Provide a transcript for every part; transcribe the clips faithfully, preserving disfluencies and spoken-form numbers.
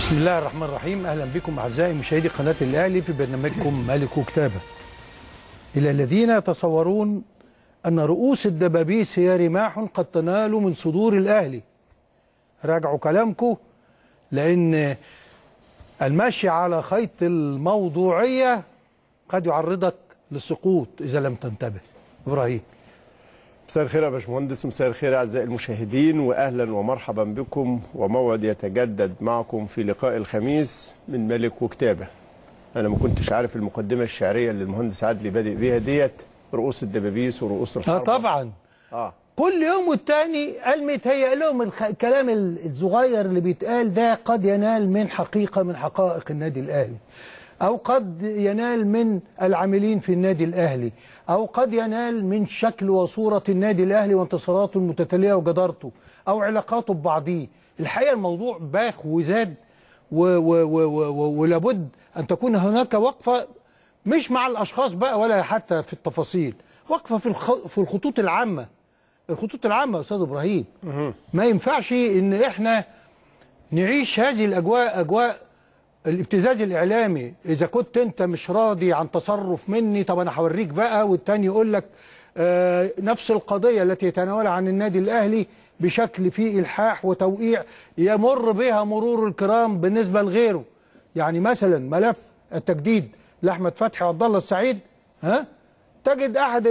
بسم الله الرحمن الرحيم. اهلا بكم اعزائي مشاهدي قناه الاهلي في برنامجكم ملك وكتابه. الى الذين يتصورون ان رؤوس الدبابيس هي رماح قد تنال من صدور الاهلي، راجعوا كلامكم، لان المشي على خيط الموضوعيه قد يعرضك للسقوط اذا لم تنتبه. ابراهيم. مساء الخير يا باشمهندس، مساء الخير اعزائي المشاهدين، واهلا ومرحبا بكم، وموعد يتجدد معكم في لقاء الخميس من ملك وكتابه. انا ما كنتش عارف المقدمه الشعريه اللي المهندس عدلي بادئ بيها ديت، رؤوس الدبابيس ورؤوس الحرب. اه طبعا. اه كل يوم والتاني قال متهيأ لهم الخ... الكلام الصغير اللي بيتقال ده قد ينال من حقيقه من حقائق النادي الاهلي، أو قد ينال من العاملين في النادي الأهلي، أو قد ينال من شكل وصورة النادي الأهلي وانتصاراته المتتالية وجدارته، أو علاقاته ببعضيه. الحقيقة الموضوع باخ وزاد، و و و و ولابد أن تكون هناك وقفة، مش مع الأشخاص بقى ولا حتى في التفاصيل، وقفة في الخ... في الخطوط العامة. الخطوط العامة يا أستاذ إبراهيم، ما ينفعش إن إحنا نعيش هذه الأجواء، أجواء الابتزاز الإعلامي. إذا كنت أنت مش راضي عن تصرف مني، طب أنا هوريك بقى، والتاني يقول لك آه نفس القضية التي يتناولها عن النادي الأهلي بشكل فيه إلحاح وتوقيع يمر بها مرور الكرام بالنسبة لغيره. يعني مثلا ملف التجديد لأحمد فتحي وعبد الله السعيد، ها تجد أحد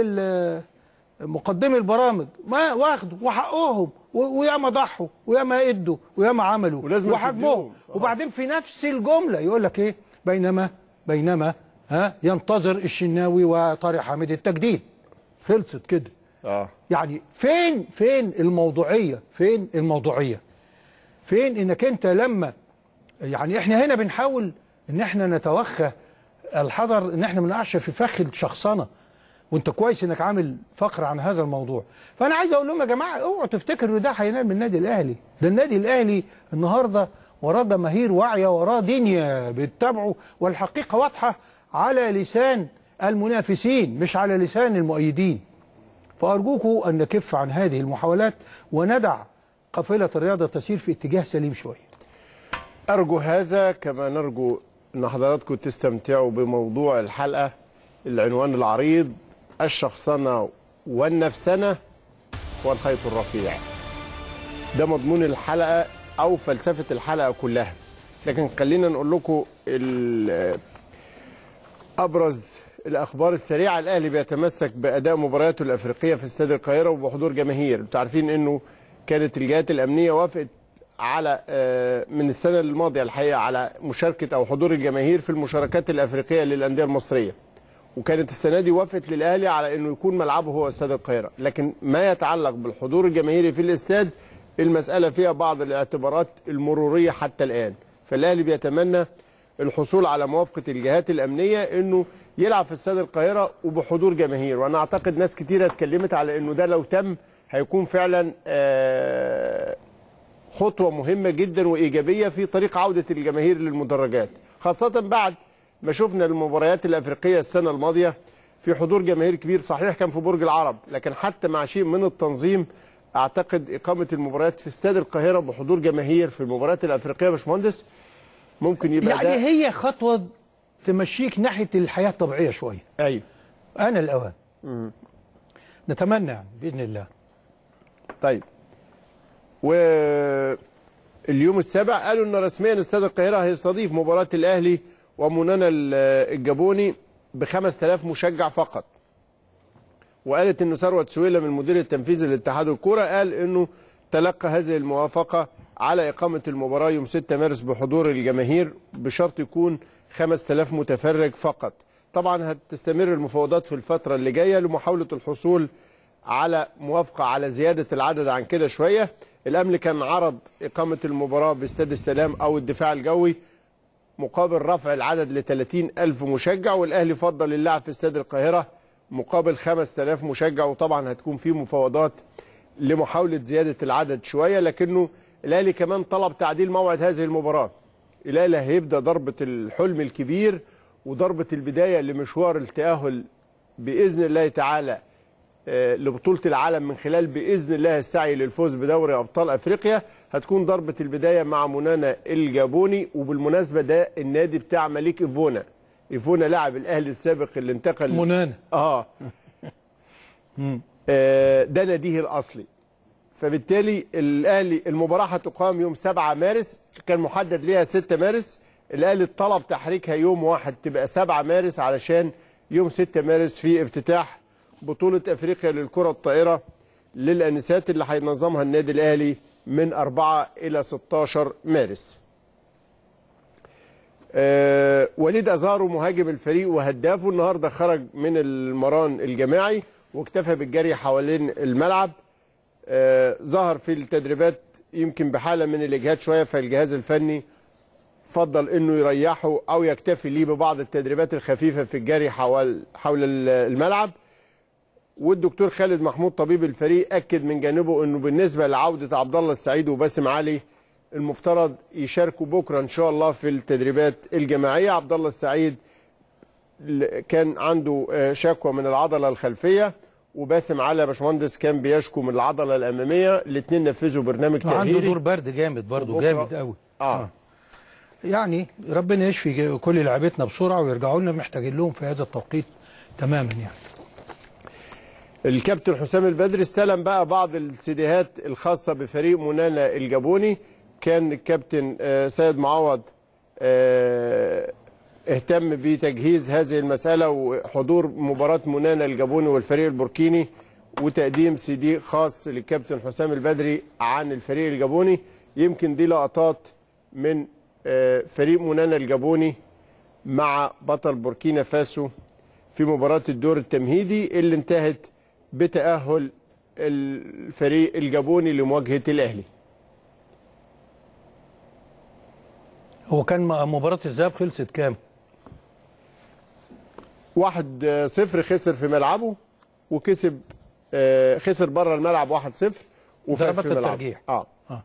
مقدمي البرامج ما واخده وحقهم، وياما ضحوا وياما ادوا وياما عملوا وحجمهم، وبعدين في نفس الجمله يقول لك ايه؟ بينما بينما ها ينتظر الشناوي وطارق حامد التجديد. خلصت كده. اه يعني فين فين الموضوعيه؟ فين الموضوعيه؟ فين انك انت لما يعني احنا هنا بنحاول ان احنا نتوخى الحذر ان احنا ما نقعش في فخ الشخصنه، وانت كويس انك عامل فقره عن هذا الموضوع. فانا عايز اقول لهم يا جماعه اوعوا تفتكروا ده هينال من النادي الاهلي. ده النادي الاهلي النهارده وراه جماهير واعيه، وراه دنيا بتتابعه، والحقيقه واضحه على لسان المنافسين مش على لسان المؤيدين. فارجوكم ان نكف عن هذه المحاولات وندع قافله الرياضه تسير في اتجاه سليم شويه. ارجو هذا، كما نرجو ان حضراتكم تستمتعوا بموضوع الحلقه. العنوان العريض: الشخصنة والنفسنة والخيط الرفيع. ده مضمون الحلقة أو فلسفة الحلقة كلها. لكن خلينا نقول لكم أبرز الأخبار السريعة. الأهلي بيتمسك بأداء مبارياته الأفريقية في استاد القاهرة وبحضور جماهير. انتوا عارفين إنه كانت الجهات الأمنية وافقت على من السنة الماضية الحقيقة على مشاركة أو حضور الجماهير في المشاركات الأفريقية للأندية المصرية، وكانت السنه دي وافقت للاهلي على انه يكون ملعبه هو استاد القاهره. لكن ما يتعلق بالحضور الجماهيري في الاستاد المساله فيها بعض الاعتبارات المروريه حتى الان. فالاهلي بيتمنى الحصول على موافقه الجهات الامنيه انه يلعب في استاد القاهره وبحضور جماهير. وانا اعتقد ناس كتيره اتكلمت على انه ده لو تم هيكون فعلا خطوه مهمه جدا وايجابيه في طريق عوده الجماهير للمدرجات، خاصه بعد ما شفنا المباريات الافريقيه السنه الماضيه في حضور جماهير كبير. صحيح كان في برج العرب، لكن حتى مع شيء من التنظيم اعتقد اقامه المباريات في استاد القاهره بحضور جماهير في المباريات الافريقيه يا باشمهندس ممكن يبقى يعني ده هي خطوه تمشيك ناحيه الحياه الطبيعيه شويه. ايوه انا الاوان. نتمنى يعني باذن الله. طيب، واليوم السابع قالوا ان رسميا استاد القاهره هيستضيف مباراه الاهلي ومنانا الجابوني ب خمسة آلاف مشجع فقط. وقالت انه ثروت سويلم المدير التنفيذي لاتحاد الكوره قال انه تلقى هذه الموافقه على اقامه المباراه يوم ستة مارس بحضور الجماهير بشرط يكون خمسة آلاف متفرج فقط. طبعا هتستمر المفاوضات في الفتره اللي جايه لمحاوله الحصول على موافقه على زياده العدد عن كده شويه. الامن كان عرض اقامه المباراه باستاد السلام او الدفاع الجوي مقابل رفع العدد ل ثلاثين ألف مشجع، والأهلي فضل اللعب في استاد القاهرة مقابل خمسة آلاف مشجع. وطبعا هتكون في مفاوضات لمحاولة زيادة العدد شوية، لكنه الأهلي كمان طلب تعديل موعد هذه المباراة. الأهلي هيبدأ ضربة الحلم الكبير وضربة البداية لمشوار التأهل بإذن الله تعالى لبطولة العالم من خلال بإذن الله السعي للفوز بدوري أبطال أفريقيا. هتكون ضربة البداية مع منانا الجابوني. وبالمناسبة ده النادي بتاع مليك إيفونا. إيفونا لاعب الأهلي السابق اللي انتقل منانا آه. آه ده ناديه الأصلي. فبالتالي الأهلي المباراة هتقام يوم سبعة مارس، كان محدد ليها ستة مارس. الأهلي طلب تحريكها يوم واحد تبقى سبعة مارس علشان يوم ستة مارس في افتتاح بطولة أفريقيا للكرة الطائرة للأنسات اللي هينظمها النادي الأهلي من أربعة إلى ستاشر مارس. أه وليد أزارو مهاجم الفريق وهدافه النهارده خرج من المران الجماعي واكتفى بالجري حوالين الملعب. أه ظهر في التدريبات يمكن بحالة من الإجهاد شوية، فالجهاز الفني فضل انه يريحه او يكتفي ليه ببعض التدريبات الخفيفه في الجري حول حول الملعب. والدكتور خالد محمود طبيب الفريق اكد من جانبه انه بالنسبه لعوده عبد الله السعيد وباسم علي المفترض يشاركوا بكره ان شاء الله في التدريبات الجماعيه. عبد الله السعيد كان عنده شكوى من العضله الخلفيه، وباسم علي يا باشمهندس كان بيشكو من العضله الاماميه. الاثنين نفذوا برنامج تاهيلي. عنده دور برد جامد برضه، جامد قوي. اه, آه. يعني ربنا يشفي كل لاعبتنا بسرعه ويرجعوا لنا، محتاجين لهم في هذا التوقيت تماما. يعني الكابتن حسام البدري استلم بقى بعض السيديهات الخاصه بفريق منانا الجابوني. كان الكابتن سيد معوض اهتم بتجهيز هذه المساله وحضور مباراه منانا الجابوني والفريق البوركيني وتقديم سي دي خاص للكابتن حسام البدري عن الفريق الجابوني. يمكن دي لقطات من فريق منانا الجابوني مع بطل بوركينا فاسو في مباراة الدور التمهيدي اللي انتهت بتأهل الفريق الجابوني لمواجهة الأهلي. هو كان مباراة الذهاب خلصت كام؟ واحد صفر خسر في ملعبه وكسب خسر بره الملعب واحد صفر وفاز في ملعبه. اه اه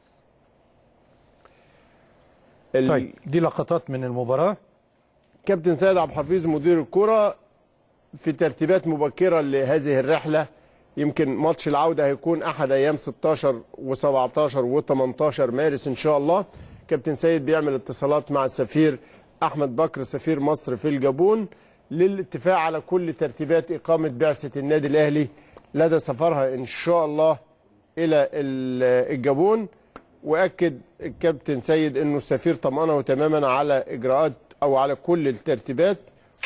طيب دي لقطات من المباراة. كابتن سيد عبد الحفيظ مدير الكرة في ترتيبات مبكرة لهذه الرحلة. يمكن ماتش العودة هيكون أحد أيام ستاشر وسبعتاشر وتمنتاشر مارس إن شاء الله. كابتن سيد بيعمل اتصالات مع السفير أحمد بكر سفير مصر في الجابون للاتفاق على كل ترتيبات إقامة بعثة النادي الأهلي لدى سفرها إن شاء الله إلى الجابون. واكد الكابتن سيد انه السفير طمأنه تماما على اجراءات او على كل الترتيبات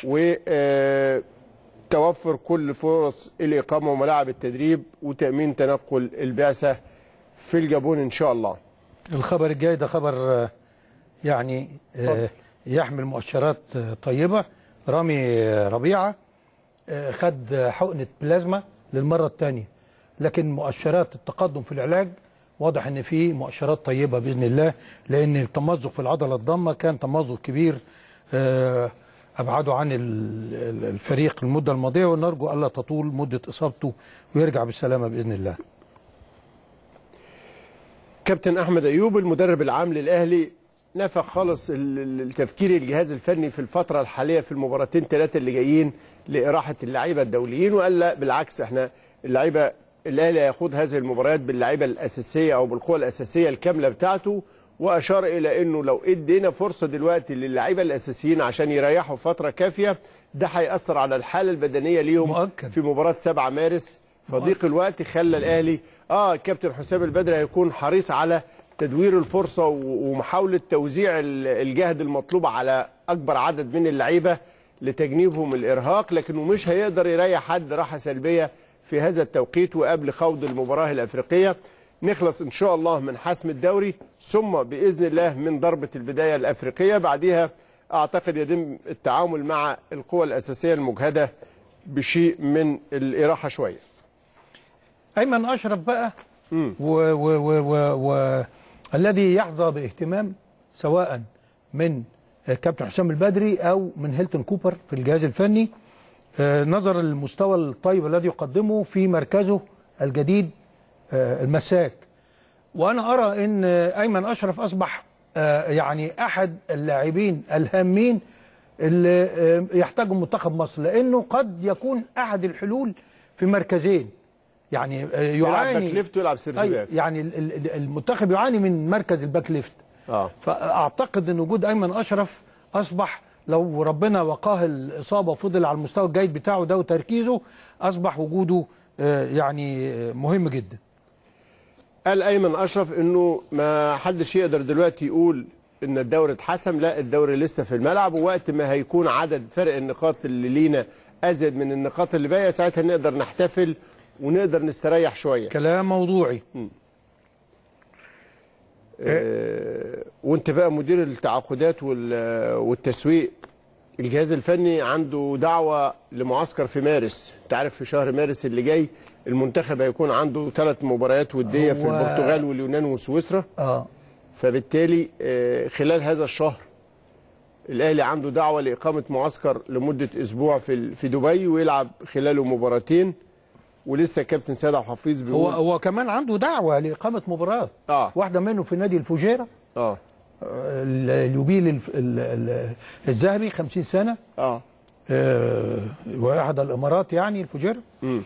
وتوفر كل فرص الاقامه وملاعب التدريب وتامين تنقل البعثه في الجابون ان شاء الله. الخبر الجاي ده خبر يعني فضل. يحمل مؤشرات طيبه. رامي ربيعه خد حقنه بلازما للمره الثانيه، لكن مؤشرات التقدم في العلاج واضح ان في مؤشرات طيبه باذن الله، لان التمزق في العضله الضامه كان تمزق كبير ابعده عن الفريق المده الماضيه، ونرجو الا تطول مده اصابته ويرجع بالسلامه باذن الله. كابتن احمد ايوب المدرب العام للاهلي نفخ خالص التفكير الجهاز الفني في الفتره الحاليه في المباراتين ثلاثه اللي جايين لاراحه اللعيبه الدوليين، وقال لا بالعكس احنا اللعيبه الاهلي هياخد هذه المباريات باللعيبه الاساسيه او بالقوه الاساسيه الكامله بتاعته. واشار الى انه لو ادينا فرصه دلوقتي للعيبه الاساسيين عشان يريحوا فتره كافيه ده هياثر على الحاله البدنيه ليهم مؤكد. في مباراه سبعة مارس. فضيق الوقت خلى الاهلي اه الكابتن حسام البدري هيكون حريص على تدوير الفرصه ومحاوله توزيع الجهد المطلوب على اكبر عدد من اللعيبه لتجنيبهم الارهاق، لكنه مش هيقدر يريح حد راحه سلبيه في هذا التوقيت وقبل خوض المباراه الافريقيه. نخلص ان شاء الله من حسم الدوري ثم باذن الله من ضربه البدايه الافريقيه، بعدها اعتقد يتم التعامل مع القوى الاساسيه المجهده بشيء من الاراحه شويه. ايمن اشرف بقى والذي يحظى باهتمام سواء من كابتن حسام البدري او من هيلتون كوبر في الجهاز الفني نظرا للمستوى الطيب الذي يقدمه في مركزه الجديد المساك. وانا ارى ان ايمن اشرف اصبح يعني احد اللاعبين الهامين اللي يحتاجهم منتخب مصر، لانه قد يكون احد الحلول في مركزين، يعني يعاني يلعب باك ليفت ويلعب سيرد أيوة باك. يعني المنتخب يعاني من مركز الباك ليفت. اه فاعتقد ان وجود ايمن اشرف اصبح لو ربنا وقاه الاصابه وفضل على المستوى الجيد بتاعه ده وتركيزه، اصبح وجوده يعني مهم جدا. قال ايمن اشرف انه ما حدش يقدر دلوقتي يقول ان الدوري اتحسم، لا الدوري لسه في الملعب، ووقت ما هيكون عدد فرق النقاط اللي لينا ازيد من النقاط اللي باقيه ساعتها نقدر نحتفل ونقدر نستريح شويه. كلام موضوعي. آه وانت بقى مدير التعاقدات والتسويق، الجهاز الفني عنده دعوه لمعسكر في مارس. انت عارف في شهر مارس اللي جاي المنتخب هيكون عنده ثلاث مباريات وديه في البرتغال واليونان وسويسرا. اه فبالتالي آه خلال هذا الشهر الاهلي عنده دعوه لاقامه معسكر لمده اسبوع في في دبي ويلعب خلاله مباراتين. ولسه كابتن سيد عبد الحفيظ بيقول هو هو كمان عنده دعوه لاقامه مباراه. اه واحده منه في نادي الفجيره. اه اليوبيل الذهبي خمسين سنه. اه, آه واحد الامارات يعني الفجيره. امم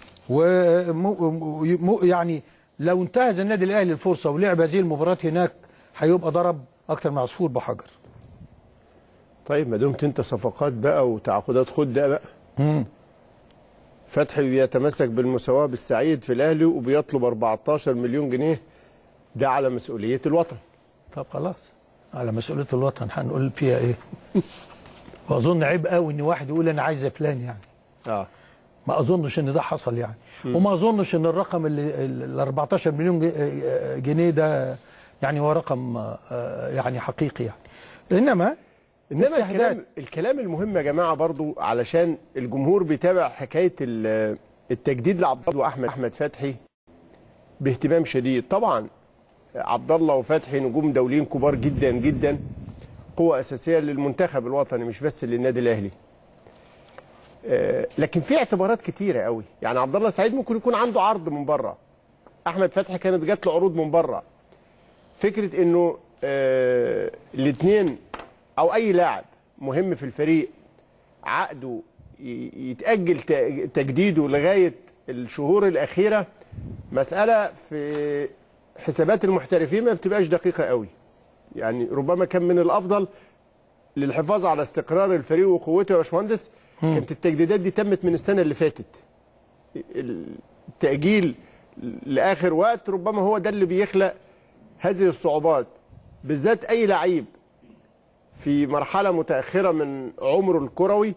و يعني لو انتهز النادي الاهلي الفرصه ولعب هذه المباراه هناك هيبقى ضرب اكتر من عصفور بحجر. طيب ما دمت انت صفقات بقى وتعاقدات خد ده بقى. امم فتحي بيتمسك بالمساواه بالسعيد في الاهلي وبيطلب أربعتاشر مليون جنيه، ده على مسؤوليه الوطن. طب خلاص على مسؤوليه الوطن هنقول فيها ايه؟ واظن عيب قوي ان واحد يقول انا عايز فلان يعني. اه ما اظنش ان ده حصل يعني. م. وما اظنش ان الرقم اللي ال أربعتاشر مليون جنيه ده يعني هو رقم يعني حقيقي يعني. انما انما الكلام الكلام المهم يا جماعه برضو علشان الجمهور بيتابع حكايه التجديد لعبد الله واحمد احمد فتحي باهتمام شديد. طبعا عبد الله وفتحي نجوم دوليين كبار جدا جدا، قوه اساسيه للمنتخب الوطني مش بس للنادي الاهلي. لكن في اعتبارات كتيره قوي، يعني عبد الله سعيد ممكن يكون عنده عرض من بره، احمد فتحي كانت جات له عروض من بره. فكره انه آه الاثنين او اي لاعب مهم في الفريق عقده يتاجل تجديده لغايه الشهور الاخيره، مساله في حسابات المحترفين ما بتبقاش دقيقه قوي. يعني ربما كان من الافضل للحفاظ على استقرار الفريق وقوته يا باشمهندس كانت التجديدات دي تمت من السنه اللي فاتت. التاجيل لاخر وقت ربما هو ده اللي بيخلق هذه الصعوبات، بالذات اي لعيب في مرحله متاخره من عمره الكروي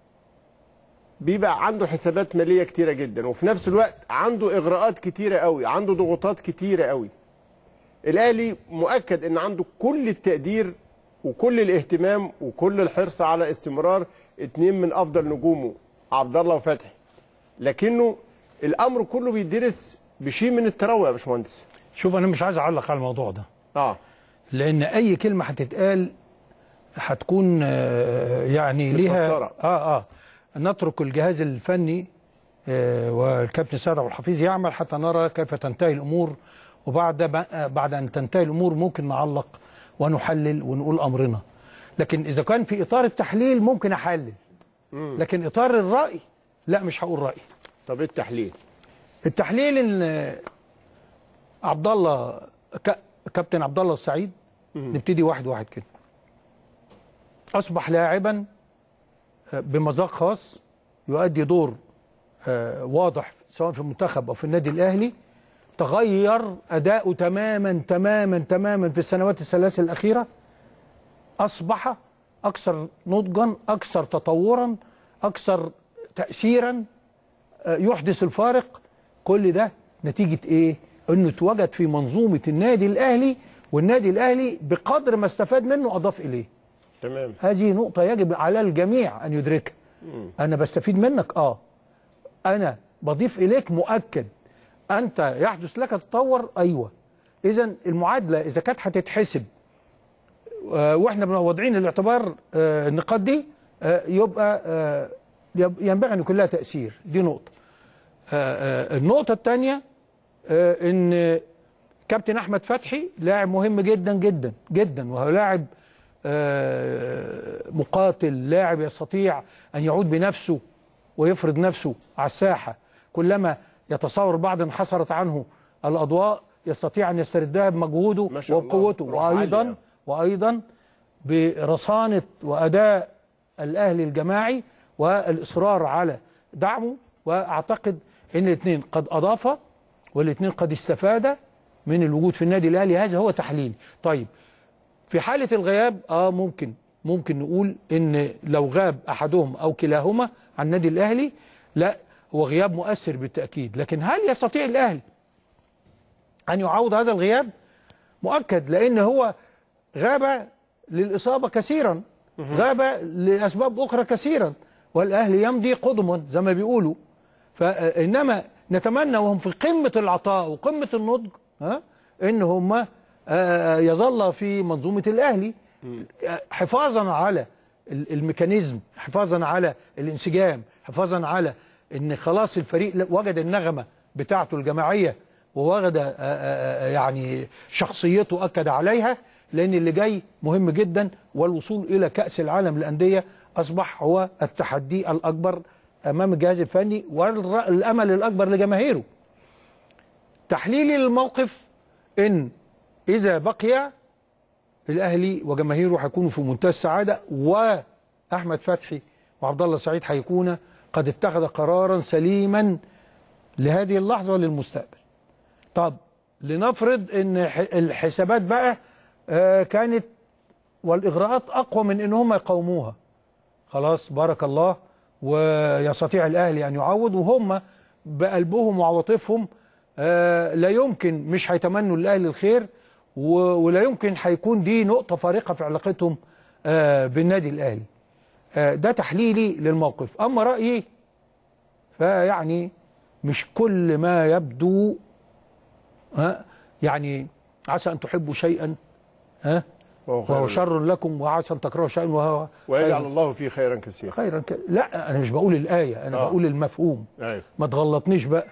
بيبقى عنده حسابات ماليه كتيره جدا، وفي نفس الوقت عنده اغراءات كتيره قوي، عنده ضغوطات كتيره قوي. الاهلي مؤكد ان عنده كل التقدير وكل الاهتمام وكل الحرص على استمرار اتنين من افضل نجومه عبد الله وفتحي، لكنه الامر كله بيدرس بشيء من التروي يا باشمهندس. شوف انا مش عايز اعلق على الموضوع ده اه لان اي كلمه هتتقال هتكون يعني ليها متفسرة. اه اه نترك الجهاز الفني آه والكابتن سيد عبد الحفيظ يعمل حتى نرى كيف تنتهي الامور، وبعد بعد ان تنتهي الامور ممكن نعلق ونحلل ونقول امرنا. لكن اذا كان في اطار التحليل ممكن احلل، لكن اطار الراي لا مش هقول رايي. طب ايه التحليل؟ التحليل ان عبد الله كابتن عبد الله السعيد نبتدي واحد واحد كده اصبح لاعبا بمذاق خاص يؤدي دور واضح سواء في المنتخب او في النادي الاهلي. تغير اداؤه تماما تماما تماما في السنوات الثلاث الاخيره، اصبح اكثر نضجا، اكثر تطورا، اكثر تاثيرا، يحدث الفارق. كل ده نتيجه ايه؟ انه اتوجد في منظومه النادي الاهلي، والنادي الاهلي بقدر ما استفاد منه اضاف اليه. تمام. هذه نقطه يجب على الجميع ان يدركها. انا بستفيد منك، اه انا بضيف اليك مؤكد. انت يحدث لك تطور، ايوه. اذا المعادله اذا كانت هتتحسب آه واحنا واضعين الاعتبار آه النقاط دي آه يبقى آه ينبغي ان يكون لها تاثير. دي نقطه. آه آه النقطه الثانيه آه ان كابتن احمد فتحي لاعب مهم جدا جدا جدا، وهو لاعب آه مقاتل، لاعب يستطيع ان يعود بنفسه ويفرض نفسه على الساحه. كلما يتصور البعض ان حصلت عنه الاضواء يستطيع ان يستردها بمجهوده وبقوته، وايضا وايضا برصانه واداء الاهلي الجماعي والاصرار على دعمه. واعتقد ان الاثنين قد اضافا والاثنين قد استفادا من الوجود في النادي الاهلي. هذا هو تحليلي. طيب في حاله الغياب اه ممكن ممكن نقول ان لو غاب احدهم او كلاهما عن النادي الاهلي لا هو غياب مؤثر بالتاكيد، لكن هل يستطيع الاهلي ان يعوض هذا الغياب؟ مؤكد، لان هو غاب للاصابه كثيرا، غاب لاسباب اخرى كثيرا، والاهلي يمضي قدما زي ما بيقولوا. فانما نتمنى وهم في قمه العطاء وقمه النضج ها ان هم يظل في منظومه الاهلي حفاظا على الميكانيزم، حفاظا على الانسجام، حفاظا على ان خلاص الفريق وجد النغمه بتاعته الجماعيه ووجد يعني شخصيته اكد عليها، لان اللي جاي مهم جدا، والوصول الى كاس العالم للانديه اصبح هو التحدي الاكبر امام الجهاز الفني والامل الاكبر لجماهيره. تحليلي للموقف ان اذا بقي الاهلي وجماهيره هيكونوا في منتهى السعاده، واحمد فتحي وعبد الله السعيد هيكون قد اتخذ قرارا سليما لهذه اللحظه وللمستقبل. طب لنفرض ان الحسابات بقى كانت والاغراءات اقوى من ان هم يقاوموها، خلاص بارك الله ويستطيع الاهلي ان يعوض، وهم بقلبهم وعواطفهم لا يمكن مش هيتمنوا للاهلي الخير، ولا يمكن هيكون دي نقطه فارقه في علاقتهم بالنادي الاهلي. ده تحليلي للموقف. اما رايي فيعني مش كل ما يبدو ها يعني عسى ان تحبوا شيئا ها وهو شر لكم، وعسى ان تكرهوا شيئا وهو ويجعل الله فيه خيرا كثيرا. خيرا ك... لا انا مش بقول الايه، انا آه. بقول المفهوم. أيوه. ما تغلطنيش بقى.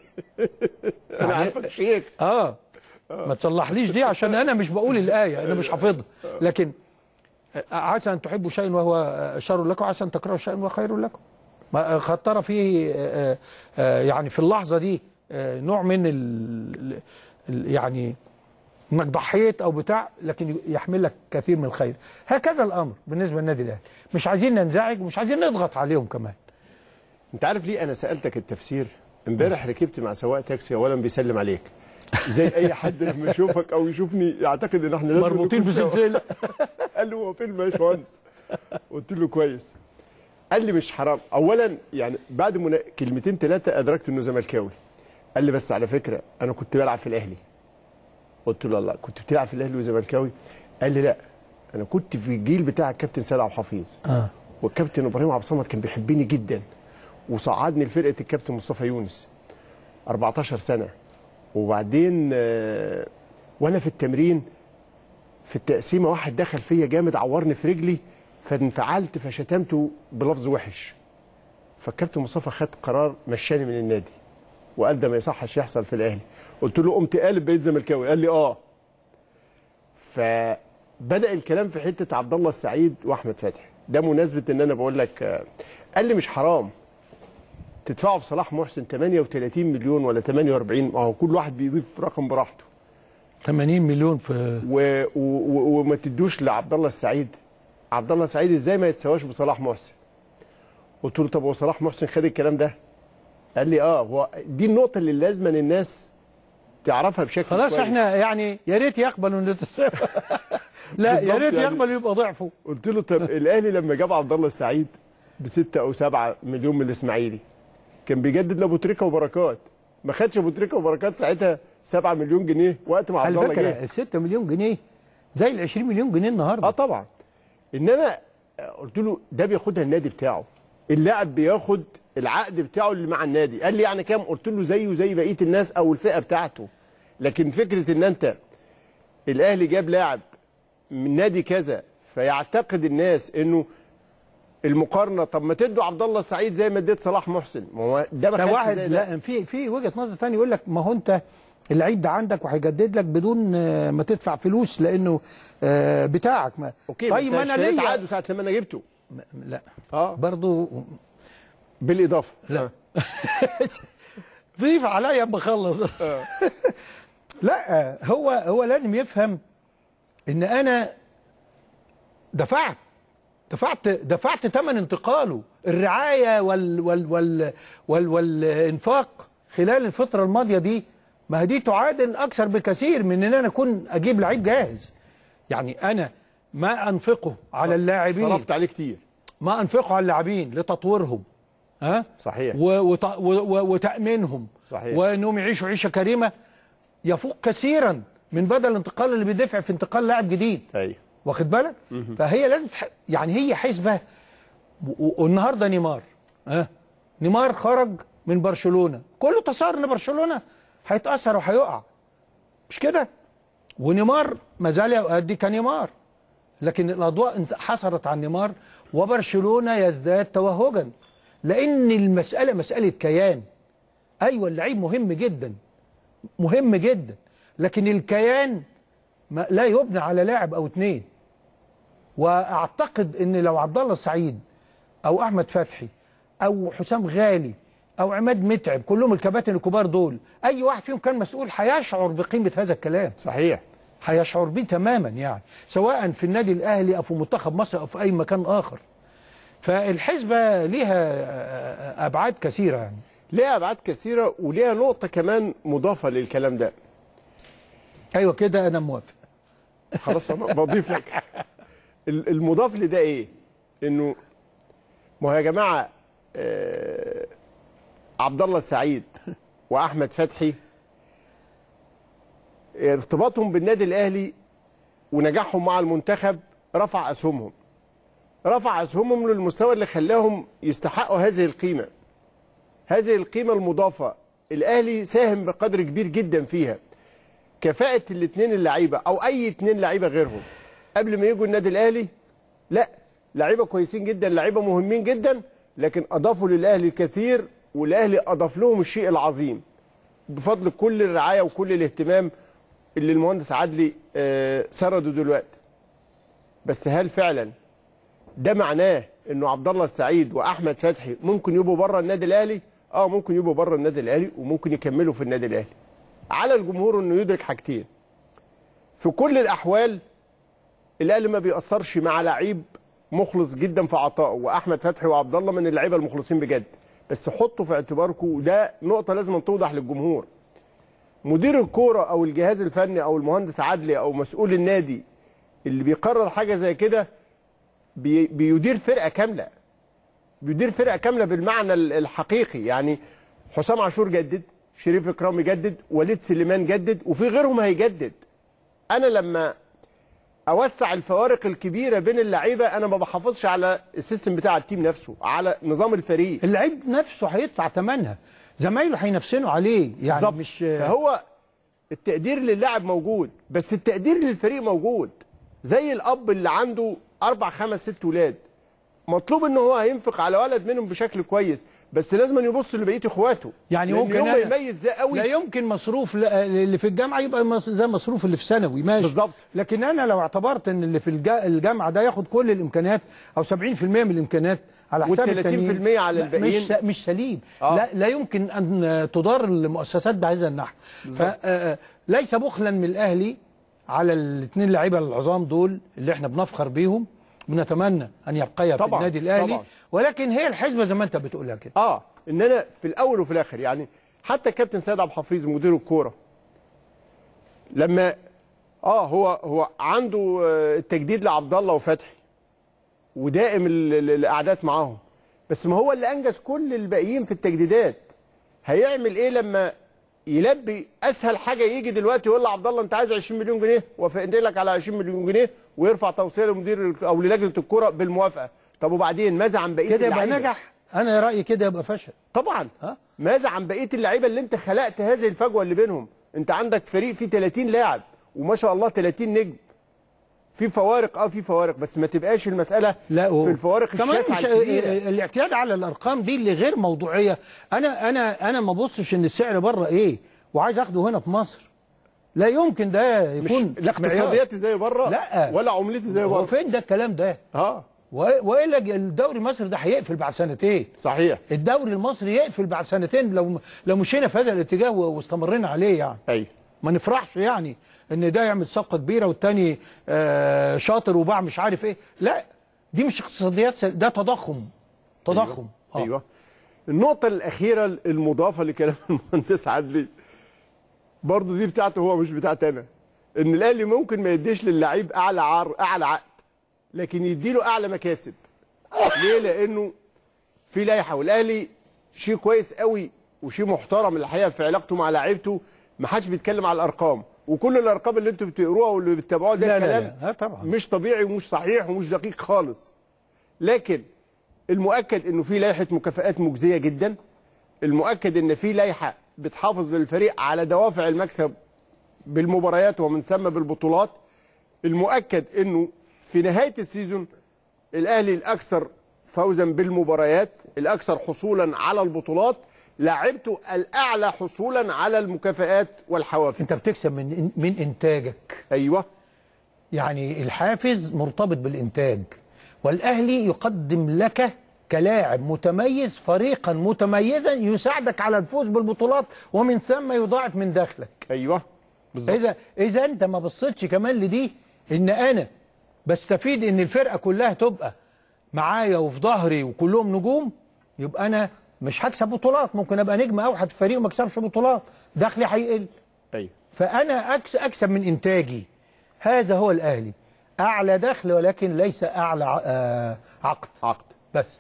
انا عارفك شيك. اه ما تصلحليش دي عشان انا مش بقول الايه، انا مش حافظها. لكن عسى ان تحبوا شيئا وهو شر لكم، عسى ان تكرهوا شيئا وهو خير لكم. ما خطر فيه يعني في اللحظه دي نوع من ال... يعني انك ضحيت او بتاع، لكن يحمل لك كثير من الخير. هكذا الامر بالنسبه للنادي الاهلي، مش عايزين ننزعج ومش عايزين نضغط عليهم كمان. انت عارف ليه انا سالتك التفسير؟ امبارح ركبت مع سواق تاكسي اولا بيسلم عليك زي اي حد لما يشوفك او يشوفني يعتقد ان احنا مربوطين بسلسله. قال له هو فين يا باشمهندس؟ قلت له كويس. قال لي مش حرام. اولا يعني بعد منا... كلمتين ثلاثه ادركت انه زملكاوي. قال لي بس على فكره انا كنت بلعب في الاهلي. قلت له لا كنت بتلعب في الاهلي وزملكاوي؟ قال لي لا انا كنت في الجيل بتاع الكابتن سيد عبد الحفيظ اه والكابتن ابراهيم عبد الصمد كان بيحبني جدا وصعدني لفرقه الكابتن مصطفى يونس أربعتاشر سنه. وبعدين آه وانا في التمرين في التقسيمه واحد دخل فيا جامد عورني في رجلي فانفعلت فشتمته بلفظ وحش، فالكابتن مصطفى خد قرار مشاني من النادي وقال ده ما يصحش يحصل في الاهلي. قلت له قمت قالب بقيت زملكاوي. قال لي اه. فبدا الكلام في حته عبد الله السعيد واحمد فتحي. ده مناسبه ان انا بقول لك. قال لي مش حرام تدفعوا في صلاح محسن ثمانية وثلاثين مليون ولا ثمانية وأربعين، ما هو كل واحد بيضيف رقم براحته. ثمانين مليون في و... و... وما تدوش لعبد الله السعيد. عبد الله السعيد ازاي ما يتساواش بصلاح محسن؟ قلت له طب هو صلاح محسن خد الكلام ده؟ قال لي اه. هو دي النقطه اللي لازم الناس تعرفها بشكل خلاص كويس. احنا يعني يا ريت يقبلوا ان تتساوى. لا يا ريت يعني يقبل يبقى ضعفه. قلت له طب الاهلي لما جاب عبد الله السعيد بستة او سبعة مليون من الاسماعيلي كان بيجدد لابو تريكه وبركات، ما خدش ابو تريكه وبركات ساعتها سبعة مليون جنيه وقت ما عبد الله جه. على فكره ستة مليون جنيه زي ال عشرين مليون جنيه النهارده. اه طبعا. انما قلت له ده بياخدها النادي بتاعه، اللاعب بياخد العقد بتاعه اللي مع النادي. قال لي يعني كام؟ قلت له زيه زي بقيه الناس او الفئه بتاعته. لكن فكره ان انت الاهلي جاب لاعب من نادي كذا فيعتقد الناس انه المقارنه طب ما تدوا عبد الله السعيد زي ما اديت صلاح محسن، ما هو ده ما خدش زي ده. لا في في وجهه نظر ثانيه يقول لك ما هو انت اللعيب ده عندك وهيجدد لك بدون ما تدفع فلوس لانه بتاعك. ما اوكي طيب ما انا ليه عقده ساعه لما انا جبته؟ لا اه برضه بالاضافه. لا ضيف عليا اما اخلص. لا هو هو لازم يفهم ان انا دفعت دفعت دفعت ثمن انتقاله، الرعايه وال وال وال وال والانفاق خلال الفتره الماضيه دي، ما دي تعادل اكثر بكثير من ان انا اكون اجيب لعيب جاهز. يعني انا ما انفقه على اللاعبين، صرفت عليه كتير، ما انفقه على اللاعبين لتطويرهم، ها صحيح، وتامينهم، صحيح، وانهم يعيشوا عيشه كريمه، يفوق كثيرا من بدل الانتقال اللي بيدفع في انتقال لاعب جديد. ايوه واخد بالك؟ فهي لازم تح... يعني هي حسبه. والنهارده نيمار، ها نيمار خرج من برشلونه، كله تصور ان برشلونه هيتاثر وهيقع، مش كده؟ ونيمار ما زال يؤدي كنيمار، لكن الاضواء حصلت عن نيمار وبرشلونه يزداد توهجا، لان المساله مساله كيان. ايوه اللعيب مهم جدا، مهم جدا، لكن الكيان لا يبنى على لاعب او اثنين. واعتقد ان لو عبد الله السعيد او احمد فتحي او حسام غالي او عماد متعب، كلهم الكباتن الكبار دول، اي واحد فيهم كان مسؤول هيشعر بقيمه هذا الكلام. صحيح، هيشعر بيه تماما، يعني سواء في النادي الاهلي او في منتخب مصر او في اي مكان اخر. فالحسبه ليها ابعاد كثيره، يعني ليها ابعاد كثيره، وليها نقطه كمان مضافه للكلام ده. ايوه كده انا موافق. خلاص انا بضيف لك. المضاف لده ايه؟ انه ما هو يا جماعه آه عبد الله السعيد واحمد فتحي ارتباطهم بالنادي الاهلي ونجاحهم مع المنتخب رفع اسهمهم. رفع اسهمهم للمستوى اللي خلاهم يستحقوا هذه القيمه. هذه القيمه المضافه الاهلي ساهم بقدر كبير جدا فيها. كفاءه الاثنين اللعيبه او اي اثنين لعيبه غيرهم قبل ما يجوا النادي الاهلي، لا لعيبه كويسين جدا، لعيبه مهمين جدا، لكن اضافوا للاهلي الكثير، والاهلي اضاف لهم الشيء العظيم بفضل كل الرعايه وكل الاهتمام اللي المهندس عدلي آه سرده دلوقتي. بس هل فعلا ده معناه انه عبد الله السعيد واحمد فتحي ممكن يبقوا بره النادي الاهلي؟ اه ممكن يبقوا بره النادي الاهلي، وممكن يكملوا في النادي الاهلي. على الجمهور انه يدرك حاجتين. في كل الاحوال الاهلي ما بيأثرش مع لعيب مخلص جدا في عطائه، واحمد فتحي وعبد الله من اللعيبه المخلصين بجد. بس حطوا في اعتباركم، وده نقطه لازم توضح للجمهور، مدير الكوره او الجهاز الفني او المهندس عدلي او مسؤول النادي اللي بيقرر حاجه زي كده بي بيدير فرقه كامله. بيدير فرقه كامله بالمعنى الحقيقي. يعني حسام عاشور جدد، شريف اكرامي جدد، وليد سليمان جدد، وفي غيرهم هيجدد. انا لما اوسع الفوارق الكبيره بين اللعيبه انا ما بحافظش على السيستم بتاع التيم نفسه، على نظام الفريق. اللعيب نفسه هيدفع ثمنها، زمايله هينافسوا عليه، يعني بالزبط. مش فهو التقدير للاعب موجود، بس التقدير للفريق موجود. زي الاب اللي عنده اربع خمس ست ولاد، مطلوب ان هو هينفق على ولد منهم بشكل كويس، بس لازم يبص لبقيه اخواته. يعني ممكن يوم يميز ده قوي. لا يمكن مصروف اللي في الجامعه يبقى زي مصروف اللي في ثانوي، ماشي بالظبط. لكن انا لو اعتبرت ان اللي في الجامعه ده ياخد كل الامكانيات او سبعين في المية من الامكانيات على حساب التانيين وثلاثين في المية على الباقيين، مش مش سليم. آه. لا لا يمكن ان تدار المؤسسات بهذا النحو. فليس بخلا من الاهلي على الاثنين لعيبه العظام دول اللي احنا بنفخر بيهم، بنتمنى ان يبقيا في النادي الاهلي طبعًا. ولكن هي الحسبه زي ما انت بتقولها كده. اه ان انا في الاول وفي الاخر، يعني حتى الكابتن سيد عبد الحفيظ مدير الكوره لما اه هو هو عنده التجديد لعبد الله وفتحي ودائم القعدات معاهم، بس ما هو اللي انجز كل الباقيين في التجديدات. هيعمل ايه لما يلبي اسهل حاجه؟ يجي دلوقتي يقول لعبد الله انت عايز عشرين مليون جنيه، وافقت لك على عشرين مليون جنيه، ويرفع توصيه لمدير او للجنه الكوره بالموافقه. طب وبعدين ماذا عن بقيه اللعيبه؟ كده يبقى نجح؟ انا رايي كده يبقى فشل طبعا. ها؟ ماذا عن بقيه اللعيبه اللي انت خلقت هذه الفجوه اللي بينهم؟ انت عندك فريق فيه ثلاثين لاعب وما شاء الله ثلاثين نجم. في فوارق، اه في فوارق، بس ما تبقاش المساله لا في الفوارق الشاسعه الكبيره. الاعتياد على الارقام دي اللي غير موضوعيه. انا انا انا ما ببصش ان السعر بره ايه وعايز اخده هنا في مصر. لا يمكن ده يكون لا اقتصادياتي زي بره، لا ولا عملتي زي بره. هو فين ده الكلام ده؟ اه والا الدوري المصري ده هيقفل بعد سنتين. صحيح. الدوري المصري يقفل بعد سنتين لو لو مشينا في هذا الاتجاه واستمرينا عليه يعني. ايوه. ما نفرحش يعني ان ده يعمل صفقه كبيره والتاني آه شاطر وباع مش عارف ايه، لا دي مش اقتصاديات، ده تضخم. تضخم. ايوه. آه. ايوه. النقطه الاخيره المضافه لكلام المهندس عدلي برضه دي بتاعته هو مش بتاعتي انا، ان الاهلي ممكن ما يديش للعيب اعلى عر... اعلى عقد لكن يديله اعلى مكاسب. ليه؟ لانه في لائحه، والاهلي شيء كويس قوي وشيء محترم الحقيقه في علاقته مع لاعيبته، ما حدش بيتكلم على الارقام، وكل الارقام اللي انتم بتقروها واللي بتتابعوها ده لا كلام لا لا. طبعا مش طبيعي ومش صحيح ومش دقيق خالص. لكن المؤكد انه في لائحه مكافآت مجزيه جدا، المؤكد ان في لائحه بتحافظ للفريق على دوافع المكسب بالمباريات ومن ثم بالبطولات، المؤكد انه في نهايه السيزون الاهلي الاكثر فوزا بالمباريات، الاكثر حصولا على البطولات، لاعبته الاعلى حصولا على المكافآت والحوافز. انت بتكسب من من انتاجك. ايوه. يعني الحافز مرتبط بالانتاج، والاهلي يقدم لك كلاعب متميز فريقا متميزا يساعدك على الفوز بالبطولات ومن ثم يضاعف من دخلك. ايوه بالظبط. اذا اذا انت ما بصيتش كمان لدي ان انا بستفيد ان الفرقه كلها تبقى معايا وفي ظهري وكلهم نجوم، يبقى انا مش هكسب بطولات، ممكن ابقى نجم اوحد في فريق وما اكسبش بطولات، دخلي هيقل. ايوه. فانا اكسب من انتاجي. هذا هو الاهلي، اعلى دخل ولكن ليس اعلى عقد. عقد بس.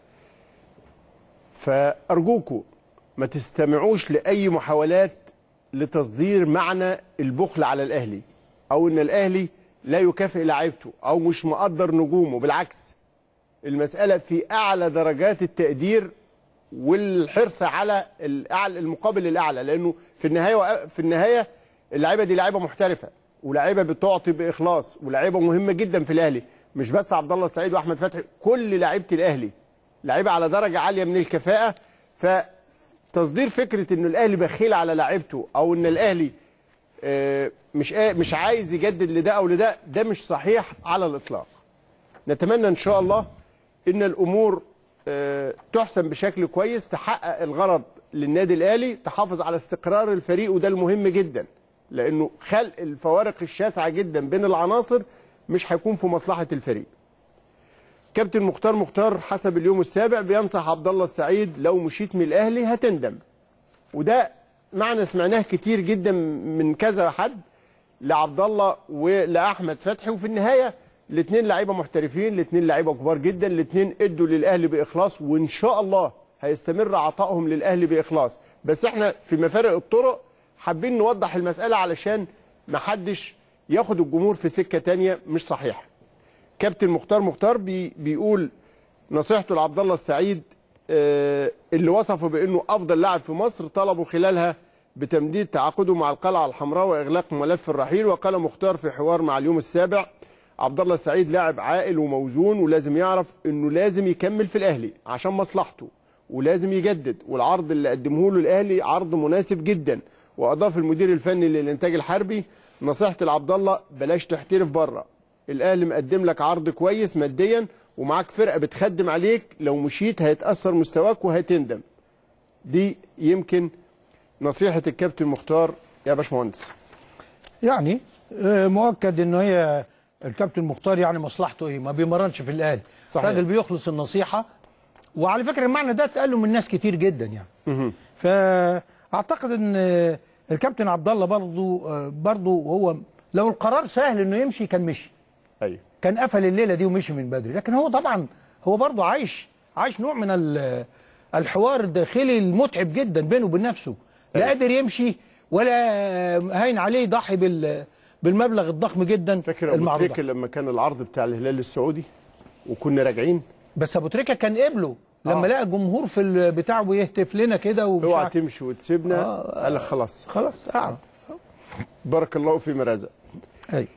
فارجوكم ما تستمعوش لاي محاولات لتصدير معنى البخل على الاهلي، او ان الاهلي لا يكافئ لاعيبته او مش مقدر نجومه. بالعكس، المساله في اعلى درجات التقدير والحرص على الاعلى، المقابل الاعلى، لانه في النهايه في النهايه اللعيبه دي لعيبه محترفه ولاعيبه بتعطي باخلاص ولاعيبه مهمه جدا في الاهلي، مش بس عبد الله السعيد واحمد فتحي، كل لعيبه الاهلي لعيبه على درجه عاليه من الكفاءه. فتصدير فكره ان الاهلي بخيل على لعيبته او ان الاهلي مش مش عايز يجدد لده او لده، ده مش صحيح على الاطلاق. نتمنى ان شاء الله ان الامور تحسن بشكل كويس، تحقق الغرض للنادي الاهلي، تحافظ على استقرار الفريق، وده المهم جدا، لانه خلق الفوارق الشاسعه جدا بين العناصر مش هيكون في مصلحه الفريق. كابتن مختار مختار حسب اليوم السابع بينصح عبد الله السعيد لو مشيت من الاهلي هتندم، وده معنى سمعناه كتير جدا من كذا حد لعبد الله ولاحمد فتحي، وفي النهايه الاثنين لعيبه محترفين، الاثنين لعيبه كبار جدا، الاثنين ادوا للاهلي باخلاص، وان شاء الله هيستمر عطائهم للاهلي باخلاص. بس احنا في مفارق الطرق حابين نوضح المساله علشان ما حدش ياخد الجمهور في سكه ثانيه مش صحيحه. كابتن مختار مختار بي بيقول نصيحته لعبد الله السعيد اه اللي وصفه بانه افضل لاعب في مصر، طلبوا خلالها بتمديد تعاقده مع القلعه الحمراء واغلاق ملف الرحيل. وقال مختار في حوار مع اليوم السابع عبد الله السعيد لاعب عاقل وموزون، ولازم يعرف انه لازم يكمل في الاهلي عشان مصلحته، ولازم يجدد، والعرض اللي قدمه له الاهلي عرض مناسب جدا. واضاف المدير الفني للانتاج الحربي نصيحتي لعبد الله بلاش تحترف بره، الاهلي مقدم لك عرض كويس ماديا ومعاك فرقه بتخدم عليك، لو مشيت هيتاثر مستواك وهتندم. دي يمكن نصيحه الكابتن مختار يا باشمهندس. يعني مؤكد انه هي الكابتن مختار يعني مصلحته ايه؟ ما بيمرنش في الاهلي، راجل بيخلص النصيحه، وعلى فكره المعنى ده اتقال له من ناس كتير جدا يعني. فاعتقد ان الكابتن عبد الله برضه برضه هو لو القرار سهل انه يمشي كان مشي. ايوه. كان قفل الليله دي ومشي من بدري، لكن هو طبعا هو برضه عايش عايش نوع من الحوار الداخلي المتعب جدا بينه وبين نفسه. لا أيوة. قادر يمشي ولا هين عليه يضحي بال بالمبلغ الضخم جدا. فاكر ابو تريكه لما كان العرض بتاع الهلال السعودي وكنا راجعين، بس ابو تريكه كان قبله لما آه. لقى الجمهور في البتاع بيهتف لنا كده ومش اوعى تمشي وتسيبنا. آه. قال لك خلاص خلاص قعد. بارك الله في مرازق. ايوه.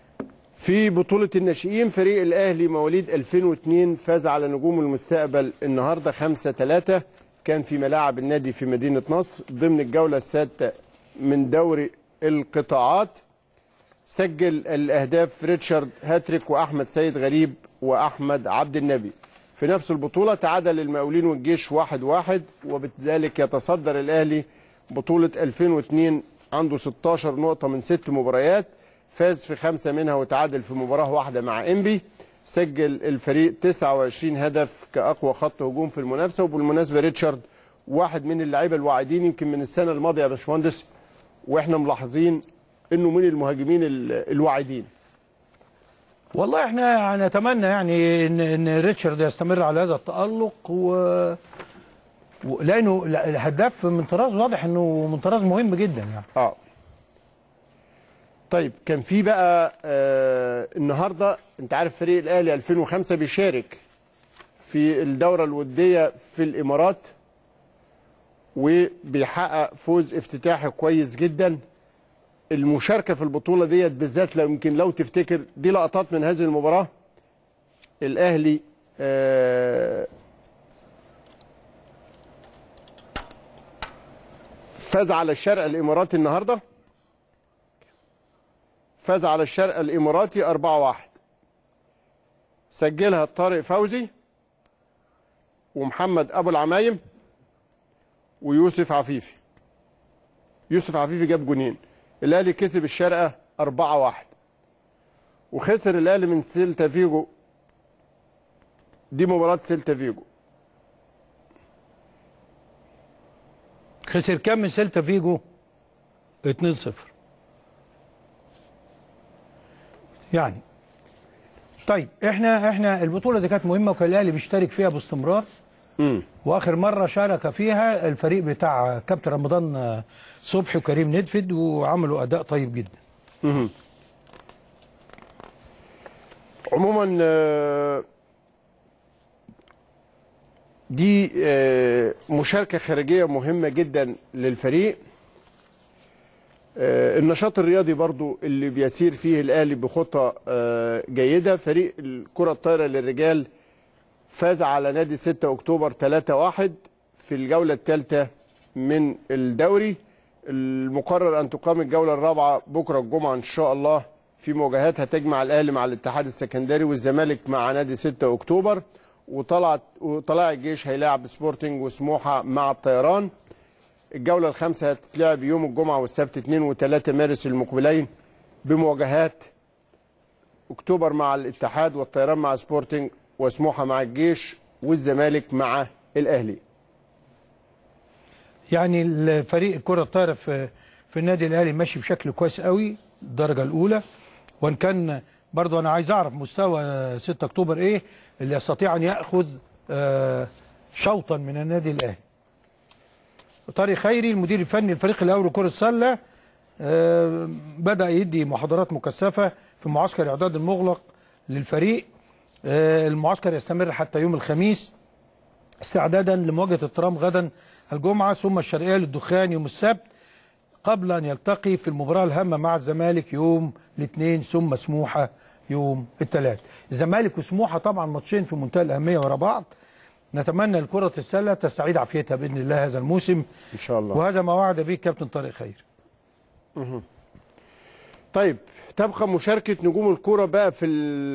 في بطولة الناشئين فريق الأهلي مواليد ألفين واثنين فاز على نجوم المستقبل النهارده خمسة ثلاثة، كان في ملاعب النادي في مدينة نصر ضمن الجولة السادسة من دوري القطاعات. سجل الأهداف ريتشارد هاتريك وأحمد سيد غريب واحمد عبد النبي. في نفس البطوله تعادل المقاولين والجيش واحد واحد، وبذلك يتصدر الاهلي بطوله ألفين واثنين عنده ستاشر نقطه من ست مباريات، فاز في خمسه منها وتعادل في مباراه واحده مع انبي. سجل الفريق تسعة وعشرين هدف كاقوى خط هجوم في المنافسه. وبالمناسبه ريتشارد واحد من اللعيبه الواعدين يمكن من السنه الماضيه يا باشمهندس، واحنا ملاحظين انه من المهاجمين الواعدين. والله احنا نتمنى يعني ان ان ريتشارد يستمر على هذا التألق، و... و... لانه الهداف من طراز واضح انه من طراز مهم جدا يعني. اه طيب كان في بقى آه النهارده انت عارف فريق الاهلي ألفين وخمسة بيشارك في الدوره الوديه في الامارات، وبيحقق فوز افتتاحي كويس جدا. المشاركه في البطوله ديت بالذات لو يمكن لو تفتكر دي لقطات من هذه المباراه. الاهلي آه فاز على الشرق الاماراتي النهارده، فاز على الشرق الاماراتي أربعة واحد. سجلها طارق فوزي ومحمد ابو العمايم ويوسف عفيفي. يوسف عفيفي جاب جونين. الاهلي كسب الشارقه أربعة واحد، وخسر الاهلي من سيلتا فيجو. دي مباراه سيلتا فيجو. خسر كام من سيلتا فيجو؟ اتنين صفر يعني. طيب احنا احنا البطوله دي كانت مهمه، وكان الاهلي بيشترك فيها باستمرار. امم واخر مره شارك فيها الفريق بتاع كابتن رمضان صبحي وكريم ندفد، وعملوا اداء طيب جدا. امم عموما دي مشاركه خارجيه مهمه جدا للفريق. النشاط الرياضي برضو اللي بيسير فيه الاهلي بخطى جيده. فريق الكره الطايره للرجال فاز على نادي ستة أكتوبر ثلاثة واحد في الجوله الثالثه من الدوري. المقرر ان تقام الجوله الرابعه بكره الجمعه ان شاء الله، في مواجهات هتجمع الاهلي مع الاتحاد السكندري والزمالك مع نادي ستة أكتوبر، وطلعت وطلائع الجيش هيلاعب سبورتنج وسموحه مع الطيران. الجوله الخامسه هتتلعب يوم الجمعه والسبت اثنين وثلاثة مارس المقبلين بمواجهات اكتوبر مع الاتحاد والطيران مع سبورتنج وسموحه مع الجيش والزمالك مع الاهلي. يعني الفريق الكره الطايره في في النادي الاهلي ماشي بشكل كويس قوي الدرجه الاولى، وان كان برضو انا عايز اعرف مستوى ستة أكتوبر ايه اللي يستطيع ان ياخذ شوطا من النادي الاهلي. طارق خيري المدير الفني للفريق الاول لكره السله بدا يدي محاضرات مكثفه في معسكر الاعداد المغلق للفريق. المعسكر يستمر حتى يوم الخميس استعدادا لمواجهه الترام غدا الجمعه، ثم الشرقيه للدخان يوم السبت، قبل ان يلتقي في المباراه الهامه مع الزمالك يوم الاثنين، ثم سموحه يوم الثلاث. الزمالك وسموحه طبعا ماتشين في منتهى الاهميه ورا بعض. نتمنى لكره السله تستعيد عافيتها باذن الله هذا الموسم ان شاء الله، وهذا ما وعد به كابتن طارق خير. اها طيب تبقى مشاركه نجوم الكره بقى في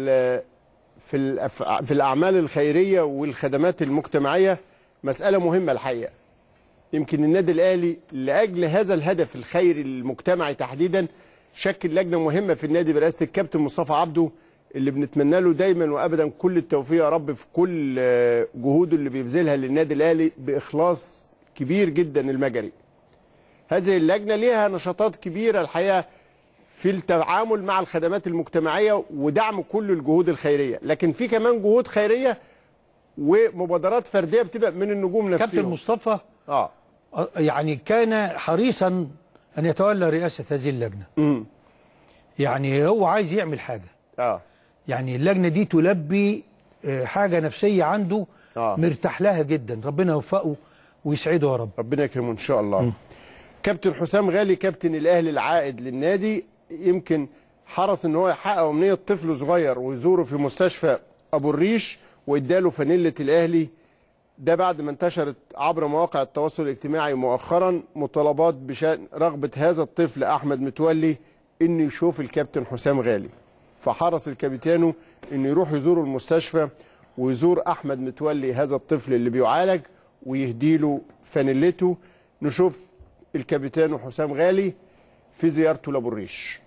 في الأف... في الاعمال الخيريه والخدمات المجتمعيه مساله مهمه الحقيقه. يمكن النادي الاهلي لاجل هذا الهدف الخيري المجتمعي تحديدا شكل لجنه مهمه في النادي برئاسه الكابتن مصطفى عبده، اللي بنتمنى له دايما وابدا كل التوفيق يا رب في كل جهوده اللي بيبذلها للنادي الاهلي باخلاص كبير جدا المجري. هذه اللجنه ليها نشاطات كبيره الحقيقه في التعامل مع الخدمات المجتمعيه ودعم كل الجهود الخيريه، لكن في كمان جهود خيريه ومبادرات فرديه بتبقى من النجوم نفسهم. كابتن مصطفى اه يعني كان حريصا ان يتولى رئاسه هذه اللجنه. امم يعني هو عايز يعمل حاجه. اه يعني اللجنه دي تلبي حاجه نفسيه عنده آه. مرتاح لها جدا، ربنا يوفقه ويسعده يا رب. ربنا يكرمه ان شاء الله. م. كابتن حسام غالي كابتن الاهلي العائد للنادي يمكن حرص ان هو يحقق امنيه طفل صغير ويزوره في مستشفى ابو الريش واداله فانيله الاهلي. ده بعد ما انتشرت عبر مواقع التواصل الاجتماعي مؤخرا مطالبات بشان رغبه هذا الطفل احمد متولي انه يشوف الكابتن حسام غالي. فحرص الكابيتانو انه يروح يزور المستشفى ويزور احمد متولي هذا الطفل اللي بيعالج ويهديله فانيلته. نشوف الكابيتانو حسام غالي في زيارته لابو الريش.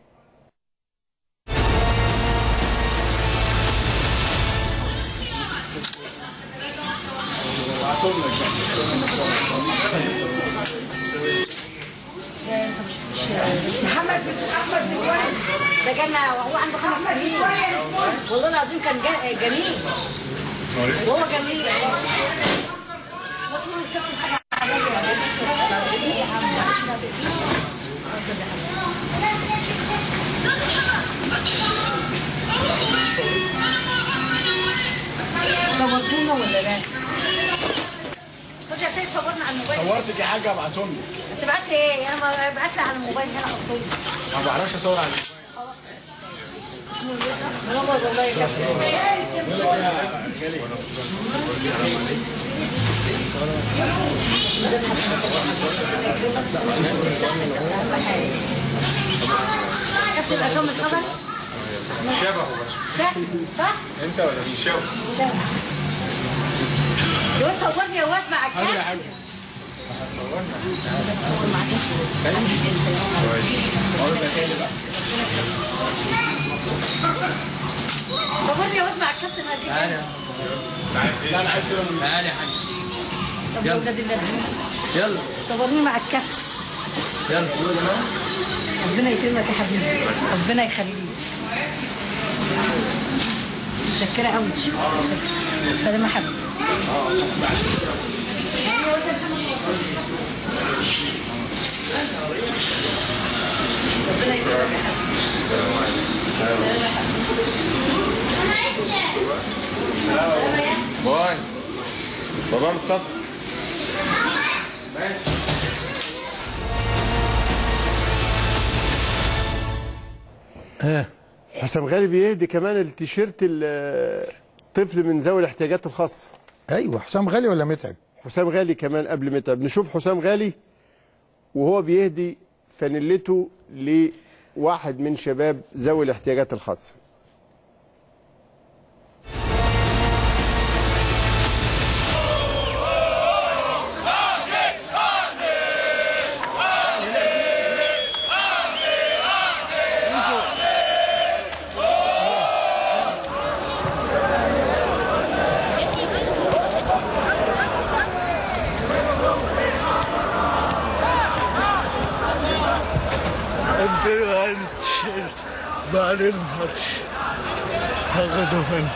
محمد احمد متولي ده جالنا وهو عنده خمس سنين، والله العظيم كان جميل، وهو جميل. صورتونا ولا لا؟ خد يا سيد صورنا على الموبايل. صورتك يا حاجه ابعتهم لي. تبعت لي ايه؟ انا ابعت لي على الموبايل هنا حطهم لي. ما بعرفش اصور على الموبايل. خلاص. منور والله يا كابتن. كابتن عصام الخبر؟ شبهه بس. شكل صح؟ انت ولا مين شبهه؟ شبه. يقول صورني يا واد مع الكابتن. حاجه حاجه. هتصورنا. صور مع الكابتن. صورني يا واد مع الكابتن هديك. انا لا انا عايز صور. تعالى يا حاج. طب يا ولاد الذين. يلا صورني مع الكابتن. يلا ربنا يكرمك يا حبيبي، ربنا يخليك. متشكرة قوي. سلام يا حبيبي. ربنا يكرمك يا حبيبي. سلام يا حبيبي. باي. بابا مصطفى. ها حسام غالي بيهدي كمان التيشيرت الطفل من ذوي الاحتياجات الخاصه. ايوه حسام غالي ولا متعب؟ حسام غالي كمان قبل متعب. نشوف حسام غالي وهو بيهدي فانيلته لواحد من شباب ذوي الاحتياجات الخاصه. بعد الماتش هاخده منه.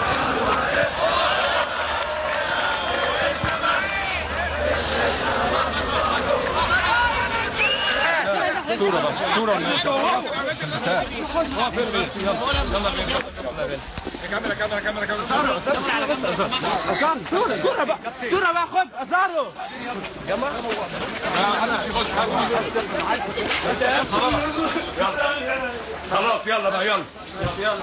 صورة بس صورة كاميرا كاميرا كاميرا كاميرا عصام صورة صورة بقى صورة بقى خد أزارو يلا محدش يخش محدش خلاص يلا بقى يلا يلا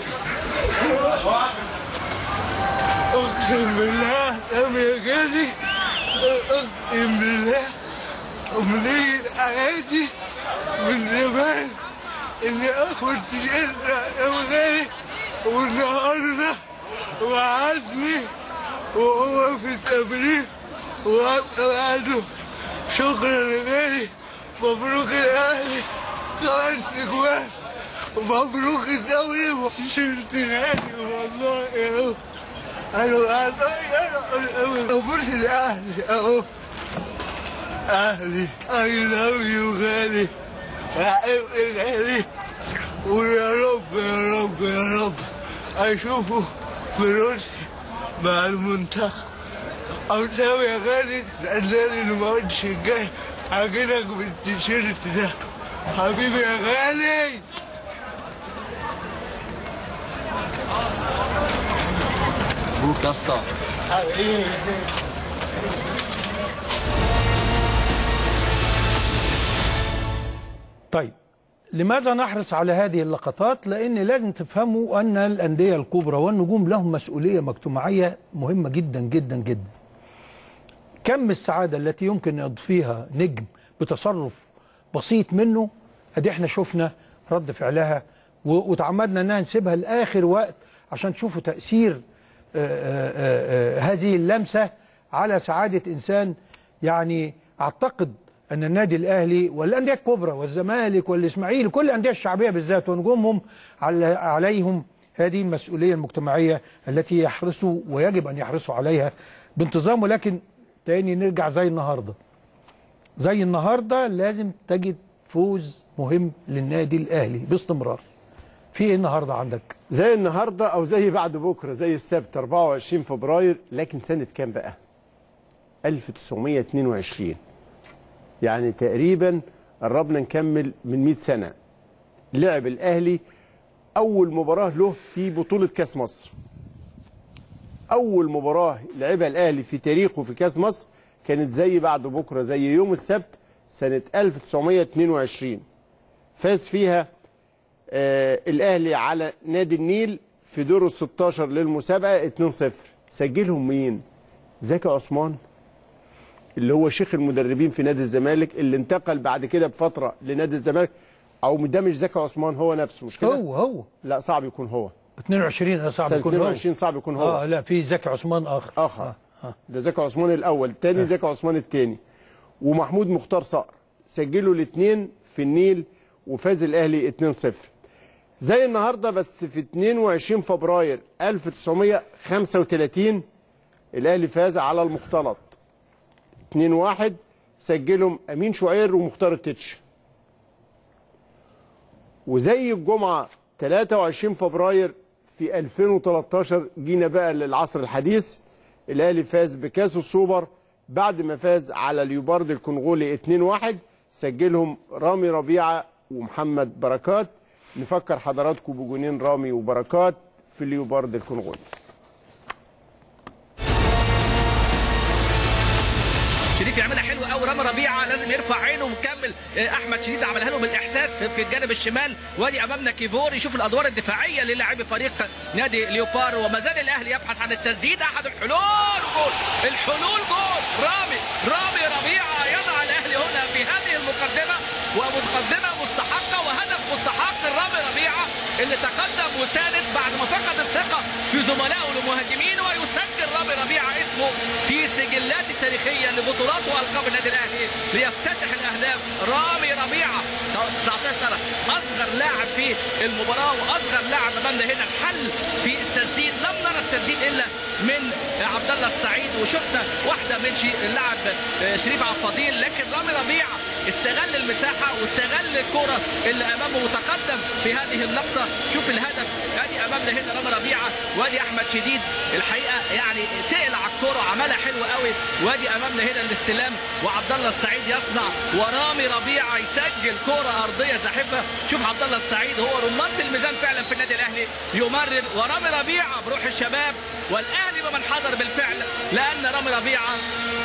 اقسم بالله يا جدي اقسم بالله أمنية حياتي من زمان إني آخد تيشيرت يا غالي، والنهارده وعدني وهو في التمرين وأبقى بعده. شكرا يا غالي، مبروك الأهلي خمس أجوان، ومبروك الدوري وتيشيرت غالي والله أهو. أنا أنا مبروك الأهلي أهو. أهلي I love you غالي، أحبك غالي، ويا رب يا رب يا رب أشوفه في روسيا مع المنتخب. أو يا غالي تسألني الماتش الجاي هجيلك بالتيشيرت ده حبيبي يا غالي. مبروك يا اسطى. حبيبي طيب لماذا نحرص على هذه اللقطات؟ لأن لازم تفهموا أن الأندية الكبرى والنجوم لهم مسؤولية مجتمعية مهمة جدا جدا جدا. كم السعادة التي يمكن يضفيها نجم بتصرف بسيط منه، أدي احنا شفنا رد فعلها وتعمدنا انها نسيبها لاخر وقت عشان تشوفوا تاثير آآ آآ هذه اللمسه على سعاده انسان. يعني اعتقد ان النادي الاهلي والانديه الكبرى والزمالك والاسماعيلي كل الانديه الشعبيه بالذات ونجومهم عليهم هذه المسؤوليه المجتمعيه التي يحرصوا ويجب ان يحرصوا عليها بانتظام. ولكن تاني نرجع زي النهارده زي النهارده لازم تجد فوز مهم للنادي الاهلي باستمرار. في ايه النهارده عندك؟ زي النهارده او زي بعد بكره زي السبت أربعة وعشرين فبراير، لكن سنه كام بقى؟ ألف وتسعمية اتنين وعشرين، يعني تقريبا قربنا نكمل من مئة سنه. لعب الاهلي اول مباراه له في بطوله كاس مصر. اول مباراه لعبها الاهلي في تاريخه في كاس مصر كانت زي بعد بكره زي يوم السبت سنه ألف وتسعمية اتنين وعشرين. فاز فيها آه الاهلي على نادي النيل في دور الستاشر للمسابقه اتنين صفر. سجلهم مين؟ زكي عثمان اللي هو شيخ المدربين في نادي الزمالك، اللي انتقل بعد كده بفتره لنادي الزمالك. او ده مش زكي عثمان هو نفسه، مش كده؟ هو هو لا صعب يكون هو. اتنين وعشرين صعب يكون هو. اتنين وعشرين صعب يكون هو. اه لا في زكي عثمان اخر. اخر آه. آه. ده زكي عثمان الاول، الثاني آه. زكي عثمان الثاني. ومحمود مختار صقر سجلوا الاثنين في النيل وفاز الاهلي اتنين صفر. زي النهارده بس في اتنين وعشرين فبراير ألف وتسعمية خمسة وتلاتين الاهلي فاز على المختلط اتنين واحد، سجلهم امين شعير ومختار التتش. وزي الجمعه تلاتة وعشرين فبراير في ألفين وتلتاشر جينا بقى للعصر الحديث، الاهلي فاز بكاس السوبر بعد ما فاز على اليوبارد الكونغولي اتنين واحد، سجلهم رامي ربيعه ومحمد بركات. نفكر حضراتكم بجونين رامي وبركات في اليوبارد الكونغولي. شريف يعملها حلوه قوي، رامي ربيعه لازم يرفع عينه ومكمل. احمد شديد عملها له بالاحساس في الجانب الشمال. وادي امامنا كيفور يشوف الادوار الدفاعيه للاعبي فريق نادي ليوبار. وما زال الاهلي يبحث عن التسديد. احد الحلول جول، الحلول جول. رامي رامي ربيعه يضع الاهلي هنا في هذه المقدمه، ومقدمه مستحقه وهدف مستحق. رامي ربيعه اللي تقدم وساند بعد ما فقد الثقه في زملائه المهاجمين، ويسجل رامي ربيعه اسمه في سجلات التاريخيه لبطولات والقاب النادي الاهلي ليفتتح الاهداف. رامي ربيعه تسعتاشر سنه، اصغر لاعب في المباراه واصغر لاعب امامنا هنا الحل في التسديد. لم نرى التسديد الا من عبد الله السعيد، وشفنا واحده من اللاعب شريف عبد الفضيل، لكن رامي ربيعه استغل المساحه واستغل الكره اللي امامه وتقدم في هذه اللقطه. شوف الهدف ادي امامنا هنا رامي ربيعه، وادي احمد شديد الحقيقه يعني تقلع الكره عملها حلو قوي. وادي امامنا هنا الاستلام وعبد الله السعيد يصنع، ورامي ربيعه يسجل كره ارضيه زاحفه. شوف عبد الله السعيد هو رمانه الميزان فعلا في النادي الاهلي، يمرر. ورامي ربيعه بروح الشباب والاهلي بمن حضر بالفعل، لان رامي ربيعه